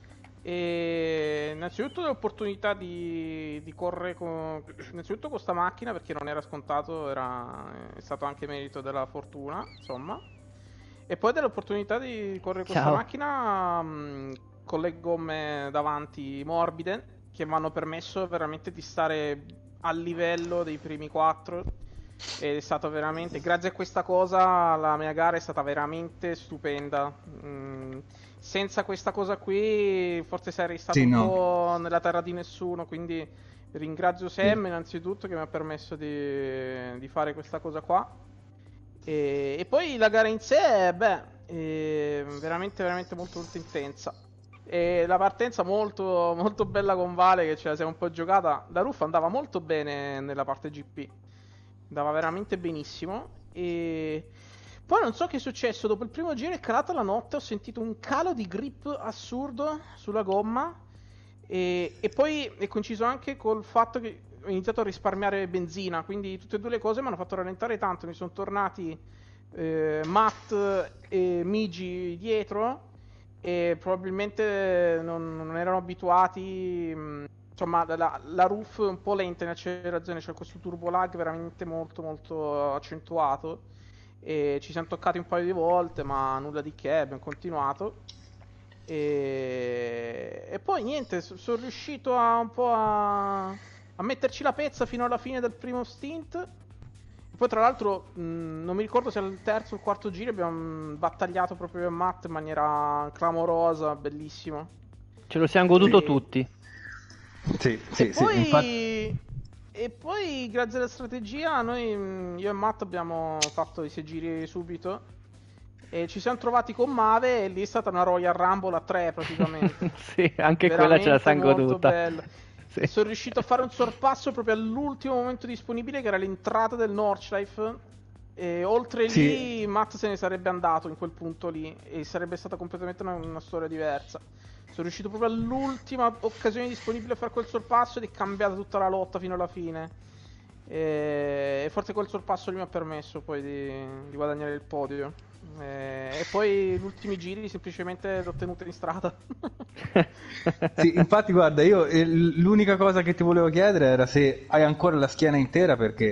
Speaker 5: E innanzitutto l'opportunità di correre innanzitutto con sta macchina, perché non era scontato, è stato anche merito della fortuna, insomma. E poi dell'opportunità di correre con sta
Speaker 1: Ciao.
Speaker 5: macchina, con le gomme davanti morbide, che mi hanno permesso veramente di stare a livello dei primi quattro. Ed è stato veramente, grazie a questa cosa, la mia gara è stata veramente stupenda. Senza questa cosa qui, forse sarei stato
Speaker 2: sì,
Speaker 5: un
Speaker 2: no.
Speaker 5: po' nella terra di nessuno. Quindi ringrazio
Speaker 2: Sì.
Speaker 5: Sam innanzitutto, che mi ha permesso di fare questa cosa qua. E poi la gara in sé, beh, è veramente, veramente molto, molto intensa. E la partenza molto, molto bella con Vale, che ce la siamo un po' giocata. La Ruffa andava molto bene nella parte GP, andava veramente benissimo. E poi non so che è successo, dopo il primo giro è calata la notte, ho sentito un calo di grip assurdo sulla gomma. E poi è coinciso anche col fatto che ho iniziato a risparmiare benzina, quindi tutte e due le cose mi hanno fatto rallentare tanto. Mi sono tornati Matt e Migi dietro, e probabilmente non erano abituati. Insomma, la roof è un po' lenta in accelerazione, c'è questo turbo lag veramente molto molto accentuato. E ci siamo toccati un paio di volte, ma nulla di che, abbiamo continuato. E poi niente, sono riuscito a metterci la pezza fino alla fine del primo stint. E poi tra l'altro, non mi ricordo se al terzo o il quarto giro abbiamo battagliato proprio con Matt in maniera clamorosa, bellissimo.
Speaker 1: Ce lo siamo goduto
Speaker 5: E,
Speaker 1: tutti.
Speaker 2: Sì,
Speaker 5: e
Speaker 2: sì, sì, infatti.
Speaker 5: poi, e poi, grazie alla strategia, io e Matt abbiamo fatto i 6 giri subito. E ci siamo trovati con Mave, e lì è stata una Royal Rumble a 3 praticamente.
Speaker 1: Sì, anche quella ce la
Speaker 5: Veramente
Speaker 1: siamo
Speaker 5: molto
Speaker 1: goduta.
Speaker 5: bella.
Speaker 1: Sì.
Speaker 5: Sono riuscito a fare un sorpasso proprio all'ultimo momento disponibile, che era l'entrata del Nordschleife. E oltre
Speaker 2: Sì,
Speaker 5: lì, Matt se ne sarebbe andato in quel punto lì, e sarebbe stata completamente una storia diversa. Sono riuscito proprio all'ultima occasione disponibile a fare quel sorpasso, ed è cambiata tutta la lotta fino alla fine. E forse quel sorpasso lì mi ha permesso poi di guadagnare il podio. E poi gli ultimi giri semplicemente l'ho tenuta in strada.
Speaker 2: sì, infatti guarda, io l'unica cosa che ti volevo chiedere era se hai ancora la schiena intera perché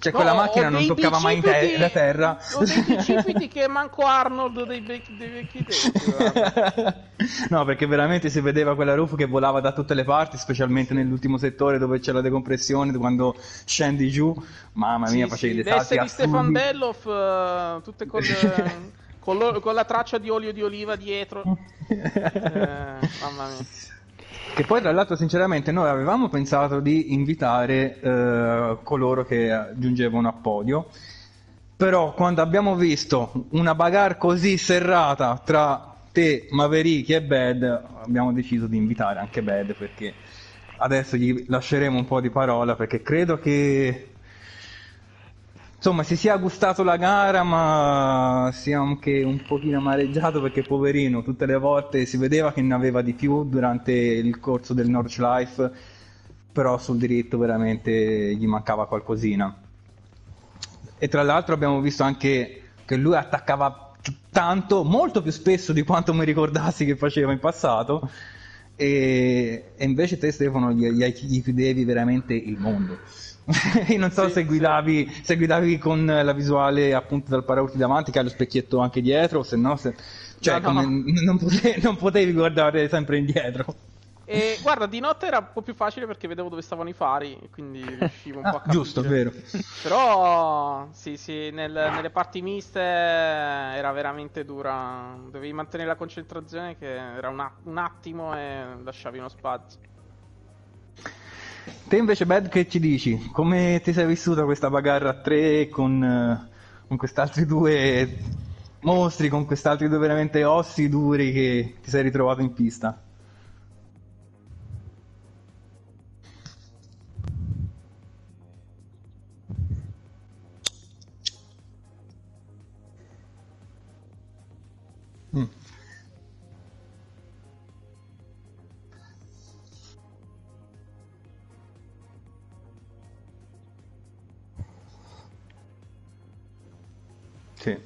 Speaker 2: Cioè,
Speaker 5: No,
Speaker 2: quella
Speaker 5: ho
Speaker 2: macchina non
Speaker 5: dei
Speaker 2: toccava mai
Speaker 5: bicipiti,
Speaker 2: la terra.
Speaker 5: ho dei bicipiti che manco Arnold dei vecchi tempi, guarda.
Speaker 2: No, perché veramente si vedeva quella roof che volava da tutte le parti, specialmente nell'ultimo settore dove c'è la decompressione, quando scendi giù. Mamma mia,
Speaker 5: Sì,
Speaker 2: facevi
Speaker 5: sì,
Speaker 2: dei
Speaker 5: le
Speaker 2: salti
Speaker 5: S di Stefan
Speaker 2: assurdi.
Speaker 5: Bellof, tutte con la traccia di olio di oliva dietro. Mamma mia.
Speaker 2: Che poi tra l'altro sinceramente noi avevamo pensato di invitare coloro che giungevano a podio, però quando abbiamo visto una bagarre così serrata tra te, Maverick e Bad, abbiamo deciso di invitare anche Bad, perché adesso gli lasceremo un po' di parola, perché credo che insomma si sia gustato la gara, ma sia anche un pochino amareggiato, perché poverino tutte le volte si vedeva che ne aveva di più durante il corso del Nordschleife, però sul diritto veramente gli mancava qualcosina. E tra l'altro abbiamo visto anche che lui attaccava tanto, molto più spesso di quanto mi ricordassi che faceva in passato, e invece te, Stefano, gli chiudevi veramente il mondo. Io non so
Speaker 5: Sì,
Speaker 2: se
Speaker 5: sì.
Speaker 2: se guidavi con la visuale appunto dal paraurti davanti, che hai lo specchietto anche dietro, o se no,
Speaker 5: No,
Speaker 2: cioè come
Speaker 5: no.
Speaker 2: non potevi guardare sempre indietro.
Speaker 5: E guarda, di notte era un po' più facile perché vedevo dove stavano i fari, e quindi riuscivo un po' a
Speaker 2: Ah, giusto,
Speaker 5: capire.
Speaker 2: vero.
Speaker 5: Però, sì, sì, nelle parti miste era veramente dura. Dovevi mantenere la concentrazione, che era un attimo e lasciavi uno spazio.
Speaker 2: Te invece, Bad, che ci dici? Come ti sei vissuta questa bagarre a tre con quest'altri due mostri, con quest'altri due veramente ossi duri che ti sei ritrovato in pista? Mm, sì.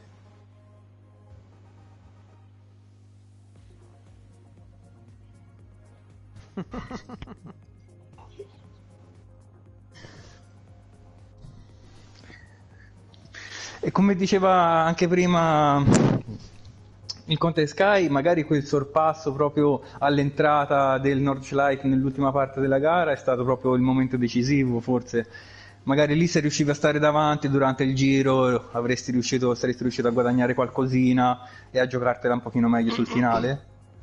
Speaker 2: E come diceva anche prima il Conte Sky, magari quel sorpasso proprio all'entrata del Nordschleife nell'ultima parte della gara è stato proprio il momento decisivo, forse. Magari lì se riuscivi a stare davanti durante il giro saresti riuscito a guadagnare qualcosina e a giocartela un pochino meglio sul finale.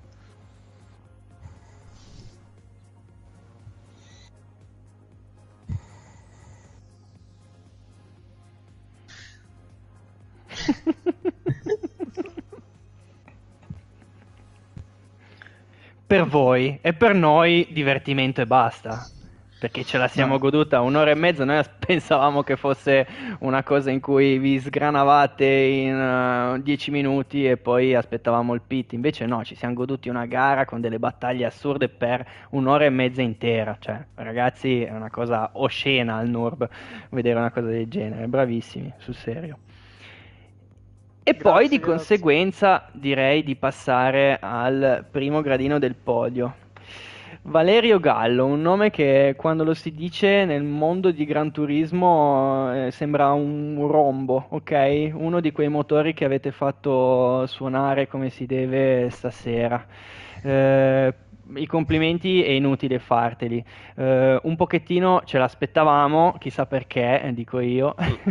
Speaker 1: Per voi e per noi divertimento e basta, perché ce la siamo
Speaker 2: No.
Speaker 1: goduta un'ora e mezza. Noi pensavamo che fosse una cosa in cui vi sgranavate in 10 minuti e poi aspettavamo il pit, invece no, ci siamo goduti una gara con delle battaglie assurde per un'ora e mezza intera. Cioè, ragazzi, è una cosa oscena al Nurb vedere una cosa del genere, bravissimi, sul serio. E poi di
Speaker 5: Grazie, grazie.
Speaker 1: conseguenza direi di passare al primo gradino del podio. Valerio Gallo, un nome che quando lo si dice nel mondo di Gran Turismo sembra un rombo, ok? Uno di quei motori che avete fatto suonare come si deve stasera. Eh, I complimenti è inutile farteli. Un pochettino ce l'aspettavamo, chissà perché, dico io.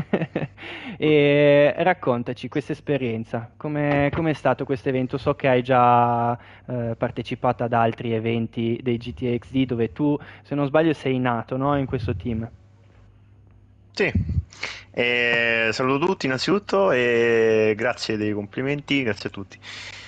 Speaker 1: E raccontaci questa esperienza, com'è stato questo evento? So che hai già partecipato ad altri eventi dei GTXD dove tu, se non sbaglio, sei nato, no? In questo team.
Speaker 6: Sì, saluto tutti innanzitutto e grazie dei complimenti, grazie a tutti.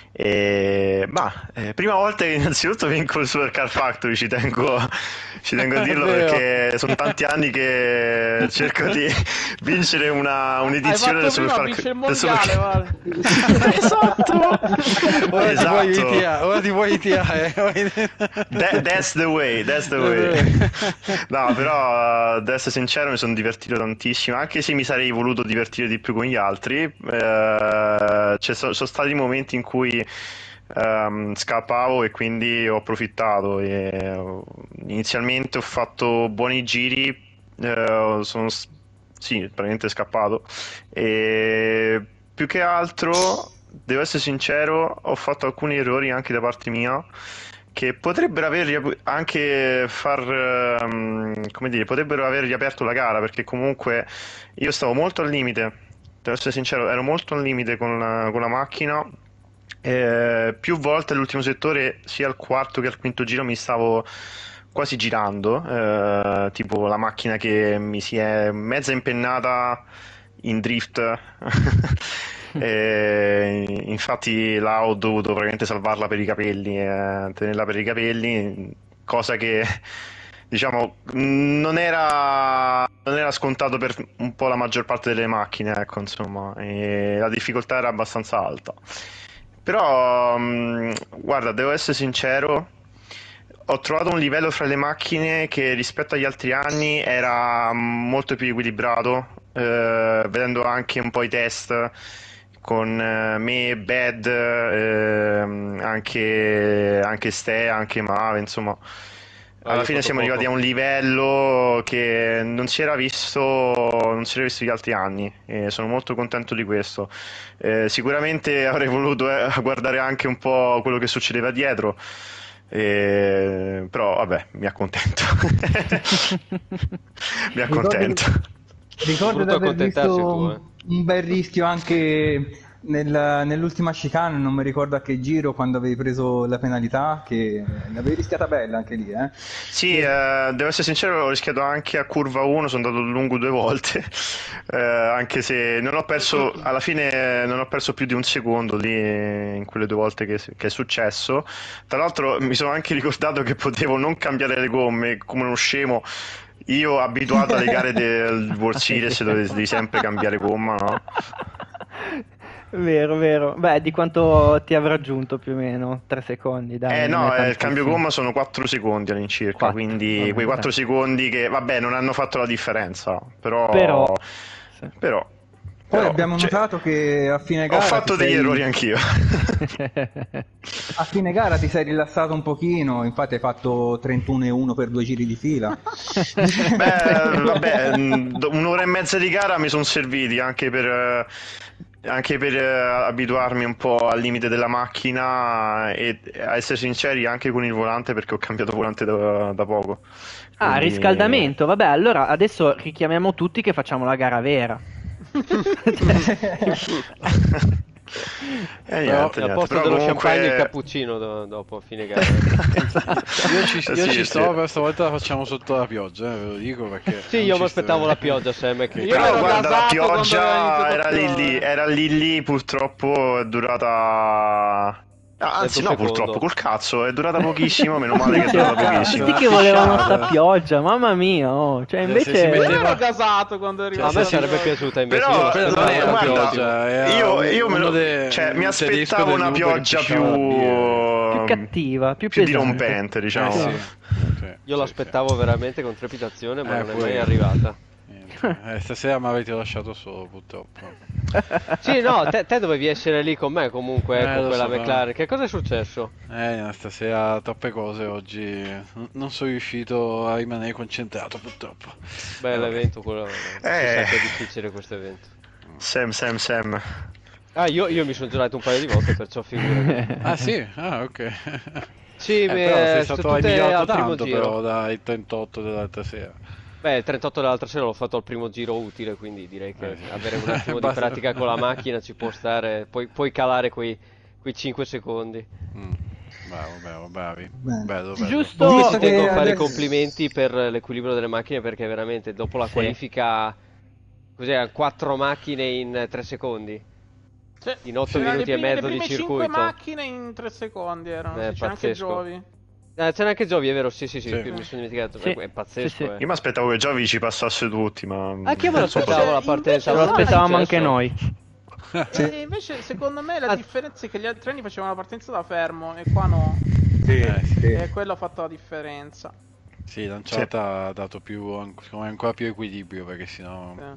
Speaker 6: Prima volta che innanzitutto vinco il Supercar Factory, ci tengo a
Speaker 5: È
Speaker 6: dirlo
Speaker 5: vero.
Speaker 6: perché sono tanti anni che cerco di vincere
Speaker 5: Hai
Speaker 6: un'edizione
Speaker 5: fatto
Speaker 6: del
Speaker 5: prima a
Speaker 6: Supercar.
Speaker 5: vincere il
Speaker 6: del
Speaker 5: mondiale,
Speaker 6: Super-
Speaker 5: vale.
Speaker 6: Esatto!
Speaker 7: Ora ti vuoi
Speaker 6: Esatto.
Speaker 7: ITA, ora ti vuoi ITA.
Speaker 6: That's the way, that's the way. No, però ad essere sincero mi sono divertito tantissimo, anche se mi sarei voluto divertire di più con gli altri. Sono stati momenti in cui scappavo e quindi ho approfittato. Inizialmente ho fatto buoni giri, sì, praticamente è scappato. E più che altro, devo essere sincero, ho fatto alcuni errori anche da parte mia che potrebbero aver anche come dire, potrebbero aver riaperto la gara, perché comunque io stavo molto al limite, devo essere sincero, ero molto al limite con la macchina. Più volte all'ultimo settore, sia al quarto che al quinto giro, mi stavo quasi girando, tipo la macchina che mi si è mezza impennata in drift. Infatti là ho dovuto praticamente salvarla per i capelli, tenerla per i capelli, cosa che diciamo non era scontato per un po' la maggior parte delle macchine, ecco, insomma, e la difficoltà era abbastanza alta. Però, guarda, devo essere sincero, ho trovato un livello fra le macchine che rispetto agli altri anni era molto più equilibrato, vedendo anche un po' i test con me, Bad, anche Ste, anche Mave, insomma. Alla fine siamo arrivati a un livello che non si era visto gli altri anni, e sono molto contento di questo. Sicuramente avrei voluto guardare anche un po' quello che succedeva dietro, però vabbè, mi accontento. Mi accontento.
Speaker 2: Ricordo di aver
Speaker 4: accontentarsi
Speaker 2: visto
Speaker 4: tu,
Speaker 2: un bel rischio anche nell'ultima chicane, non mi ricordo a che giro, quando avevi preso la penalità, che l'avevi rischiata bella anche lì, eh?
Speaker 6: Sì, devo essere sincero, ho rischiato anche a curva 1, sono andato lungo 2 volte, anche se non ho perso, alla fine non ho perso più di un secondo lì in quelle 2 volte che è successo. Tra l'altro mi sono anche ricordato che potevo non cambiare le gomme come uno scemo. Io abituato alle gare del World Series dove devi sempre cambiare gomma, no?
Speaker 1: Vero, vero. Beh, di quanto ti avrà aggiunto più o meno? 3 secondi, dai. non
Speaker 6: No,
Speaker 1: è
Speaker 6: il cambio
Speaker 1: tantissimo.
Speaker 6: gomma sono 4 secondi all'incirca,
Speaker 1: 4,
Speaker 6: quindi
Speaker 1: vabbè,
Speaker 6: quei 4
Speaker 1: dai.
Speaker 6: secondi che, vabbè, non hanno fatto la differenza,
Speaker 1: Però, sì.
Speaker 6: però,
Speaker 2: Poi
Speaker 6: però,
Speaker 2: abbiamo
Speaker 6: cioè,
Speaker 2: notato che a fine
Speaker 6: ho
Speaker 2: gara
Speaker 6: fatto degli errori anch'io.
Speaker 2: a fine gara ti sei rilassato un pochino, infatti hai fatto 31,1 per 2 giri di fila.
Speaker 6: Beh, vabbè, un'ora e mezza di gara mi sono serviti anche per abituarmi un po' al limite della macchina e a essere sinceri anche con il volante, perché ho cambiato volante da poco.
Speaker 1: Ah,
Speaker 6: Quindi-
Speaker 1: riscaldamento. Vabbè, allora adesso richiamiamo tutti che facciamo la gara vera.
Speaker 6: Niente,
Speaker 4: Però al
Speaker 6: niente.
Speaker 4: posto
Speaker 6: Però
Speaker 4: dello
Speaker 6: comunque-
Speaker 4: champagne il cappuccino dopo a fine gara.
Speaker 3: Io ci
Speaker 6: Sì,
Speaker 3: sto,
Speaker 6: sì.
Speaker 3: questa volta la facciamo sotto la pioggia, ve lo dico perché...
Speaker 4: Sì,
Speaker 3: non
Speaker 4: io
Speaker 3: ci
Speaker 4: mi aspettavo
Speaker 3: sto-
Speaker 4: la pioggia, Sam, che
Speaker 5: Io
Speaker 6: Però
Speaker 5: ero
Speaker 6: guarda, la
Speaker 5: gasato quando
Speaker 6: pioggia
Speaker 5: aveva iniziato
Speaker 6: era lì, purtroppo è durata... Anzi, no,
Speaker 4: Mezzo secondo.
Speaker 6: purtroppo, col cazzo, è durata pochissimo, meno male che è durata pochissimo.
Speaker 1: Tutti che volevano sta pioggia, mamma mia. Oh. Cioè,
Speaker 3: Se
Speaker 1: invece...
Speaker 3: si
Speaker 5: Io
Speaker 3: metteva-
Speaker 5: ero gasato quando è
Speaker 4: A
Speaker 5: arrivato
Speaker 4: me
Speaker 5: la
Speaker 4: sarebbe
Speaker 5: pioggia.
Speaker 4: piaciuta invece.
Speaker 6: Però,
Speaker 4: io
Speaker 3: non
Speaker 4: l'aspettavo
Speaker 3: era
Speaker 4: la
Speaker 6: guarda,
Speaker 4: pioggia.
Speaker 3: era
Speaker 6: io
Speaker 3: uno
Speaker 6: mi
Speaker 3: tedesco
Speaker 6: aspettavo una
Speaker 3: dell'Uber che
Speaker 6: pioggia
Speaker 3: pisciava la birra.
Speaker 1: più cattiva, più
Speaker 6: più
Speaker 1: pesante.
Speaker 6: dirompente, diciamo.
Speaker 3: Sì.
Speaker 4: Io
Speaker 3: Sì,
Speaker 4: l'aspettavo veramente con trepidazione, ma non è
Speaker 3: pure
Speaker 4: mai
Speaker 3: io.
Speaker 4: arrivata.
Speaker 3: Stasera mi avete lasciato solo, purtroppo.
Speaker 4: Sì, no, te dovevi essere lì con me comunque, con
Speaker 3: lo
Speaker 4: quella
Speaker 3: so, però.
Speaker 4: McLaren. Che cosa è successo?
Speaker 3: Stasera troppe cose oggi. Non sono riuscito a rimanere concentrato, purtroppo.
Speaker 4: Beh, l'evento quello si sa che è difficile questo evento.
Speaker 6: Sam.
Speaker 4: Ah, io mi sono girato un paio di volte, perciò figurati.
Speaker 3: Ah sì? Ah ok.
Speaker 4: Sì,
Speaker 3: Però sei
Speaker 4: sono
Speaker 3: stato
Speaker 4: tutte
Speaker 3: migliorato
Speaker 4: al primo
Speaker 3: tanto
Speaker 4: giro.
Speaker 3: però dai 38 dell'altra sera.
Speaker 4: Beh, il 38 dell'altra sera l'ho fatto al primo giro utile, quindi direi che
Speaker 3: sì.
Speaker 4: avere un attimo di
Speaker 3: Basta.
Speaker 4: pratica con la macchina ci può stare, puoi calare quei 5 secondi.
Speaker 3: Bravo, bravi.
Speaker 2: Bene.
Speaker 3: Bello.
Speaker 1: Giusto.
Speaker 2: Ho
Speaker 4: Io
Speaker 2: visto
Speaker 4: ci tengo
Speaker 2: che
Speaker 4: a fare i
Speaker 2: adesso-
Speaker 4: complimenti per l'equilibrio delle macchine, perché veramente dopo la
Speaker 1: Sì.
Speaker 4: qualifica, cos'era, 4 macchine in 3 secondi?
Speaker 5: Sì,
Speaker 4: In 8
Speaker 5: c'erano
Speaker 4: minuti
Speaker 5: le
Speaker 4: e mezzo
Speaker 5: le
Speaker 4: di
Speaker 5: prime 5
Speaker 4: circuito.
Speaker 5: macchine in 3 secondi erano, sì, c'era anche
Speaker 4: pazzesco.
Speaker 5: Giovi.
Speaker 4: C'era anche Giovi, è vero? Sì,
Speaker 3: Sì.
Speaker 4: mi sono dimenticato.
Speaker 1: Sì.
Speaker 4: È pazzesco,
Speaker 1: Sì, sì.
Speaker 6: Io mi aspettavo che Giovi ci passasse tutti, ma...
Speaker 4: Anche io me
Speaker 6: non so
Speaker 4: l'aspettavo la
Speaker 5: Invece-
Speaker 4: partenza.
Speaker 1: Lo
Speaker 5: invece
Speaker 4: non è
Speaker 1: aspettavamo anche
Speaker 4: successo.
Speaker 1: noi.
Speaker 5: E invece secondo me la
Speaker 4: Ah.
Speaker 5: differenza è che gli altri anni facevano la partenza da fermo e qua no.
Speaker 2: Sì,
Speaker 3: sì.
Speaker 5: E quello ha fatto la differenza.
Speaker 3: Sì, Lanciata ha dato ancora più equilibrio perché sennò
Speaker 5: Sì.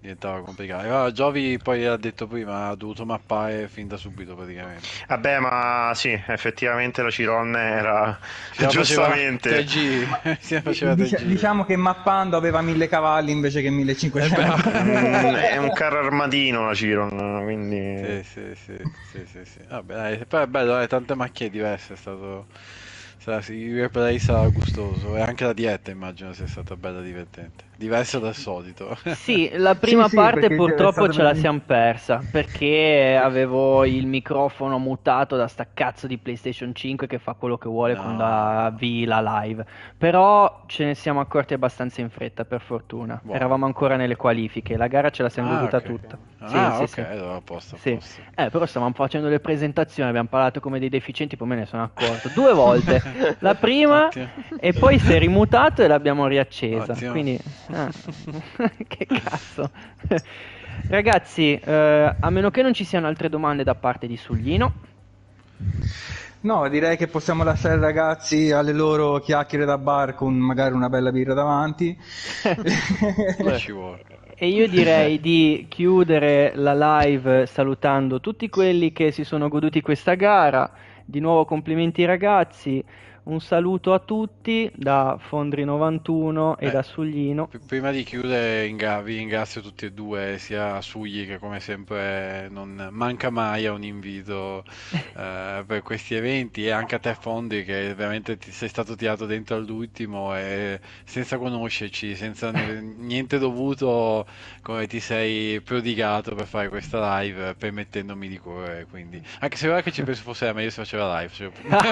Speaker 3: diventava complicato. Allora, Giovi poi ha detto prima, ha dovuto mappare fin da subito praticamente.
Speaker 6: Vabbè, ma sì, effettivamente la Ciron era
Speaker 3: Si la faceva
Speaker 6: giustamente.
Speaker 3: 3G, si la faceva 3G.
Speaker 2: Diciamo che mappando aveva 1000 cavalli invece che 1500.
Speaker 6: È un carro armadino la Ciron, quindi
Speaker 3: Sì. Vabbè, dai, poi è bello, tante macchie diverse, è stato... il replay sarà gustoso e anche la dieta immagino sia stata bella divertente, diversa dal solito.
Speaker 1: Sì, la prima
Speaker 2: Sì,
Speaker 1: parte
Speaker 2: perché
Speaker 1: purtroppo
Speaker 2: è stato-
Speaker 1: ce la siamo persa perché avevo il microfono mutato da sta cazzo di PlayStation 5 che fa quello che vuole
Speaker 3: No.
Speaker 1: quando avvii la live. Però ce ne siamo accorti abbastanza in fretta, per fortuna.
Speaker 3: Buono.
Speaker 1: Eravamo ancora nelle qualifiche, la gara ce la siamo goduta
Speaker 3: Ok.
Speaker 1: tutta.
Speaker 3: Ok,
Speaker 1: Sì.
Speaker 3: allora a posto.
Speaker 1: Sì. Però stavamo facendo le presentazioni, abbiamo parlato come dei deficienti, poi me ne sono accorto 2 volte. La prima
Speaker 3: Ottimo.
Speaker 1: e poi si è rimutato e l'abbiamo riaccesa.
Speaker 3: Ottimo.
Speaker 1: Quindi, che cazzo. Ragazzi, a meno che non ci siano altre domande da parte di Suglino.
Speaker 2: No, direi che possiamo lasciare i ragazzi alle loro chiacchiere da bar con magari una bella birra davanti.
Speaker 3: Ci vuole.
Speaker 1: E io direi di chiudere la live salutando tutti quelli che si sono goduti questa gara. Di nuovo complimenti ragazzi, un saluto a tutti da Fondri91 e da Suglino.
Speaker 3: Prima di chiudere vi ringrazio tutti e due, sia Sugli che come sempre non manca mai a un invito per questi eventi, e anche a te Fondi che veramente ti sei stato tirato dentro all'ultimo e senza conoscerci, senza niente dovuto, come ti sei prodigato per fare questa live, permettendomi di correre, quindi anche se ora che ci penso fosse meglio se faceva la live,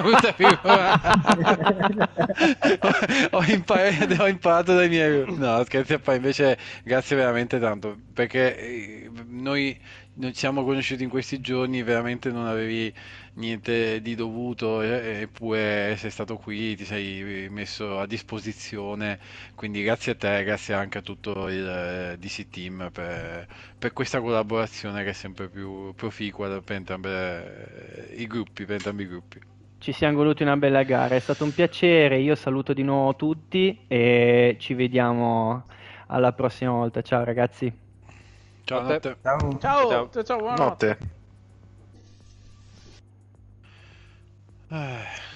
Speaker 3: ho imparato dai miei... No, scherzi a parte, invece grazie veramente tanto, perché noi ci siamo conosciuti in questi giorni, veramente non avevi niente di dovuto, eppure sei stato qui, ti sei messo a disposizione, quindi grazie a te, grazie anche a tutto il DC Team per questa collaborazione che è sempre più proficua per entrambi i gruppi.
Speaker 1: Ci siamo goduti una bella gara, è stato un piacere, io saluto di nuovo tutti e ci vediamo alla prossima volta. Ciao ragazzi.
Speaker 3: Ciao, notte.
Speaker 5: Ciao, buonanotte.
Speaker 6: notte.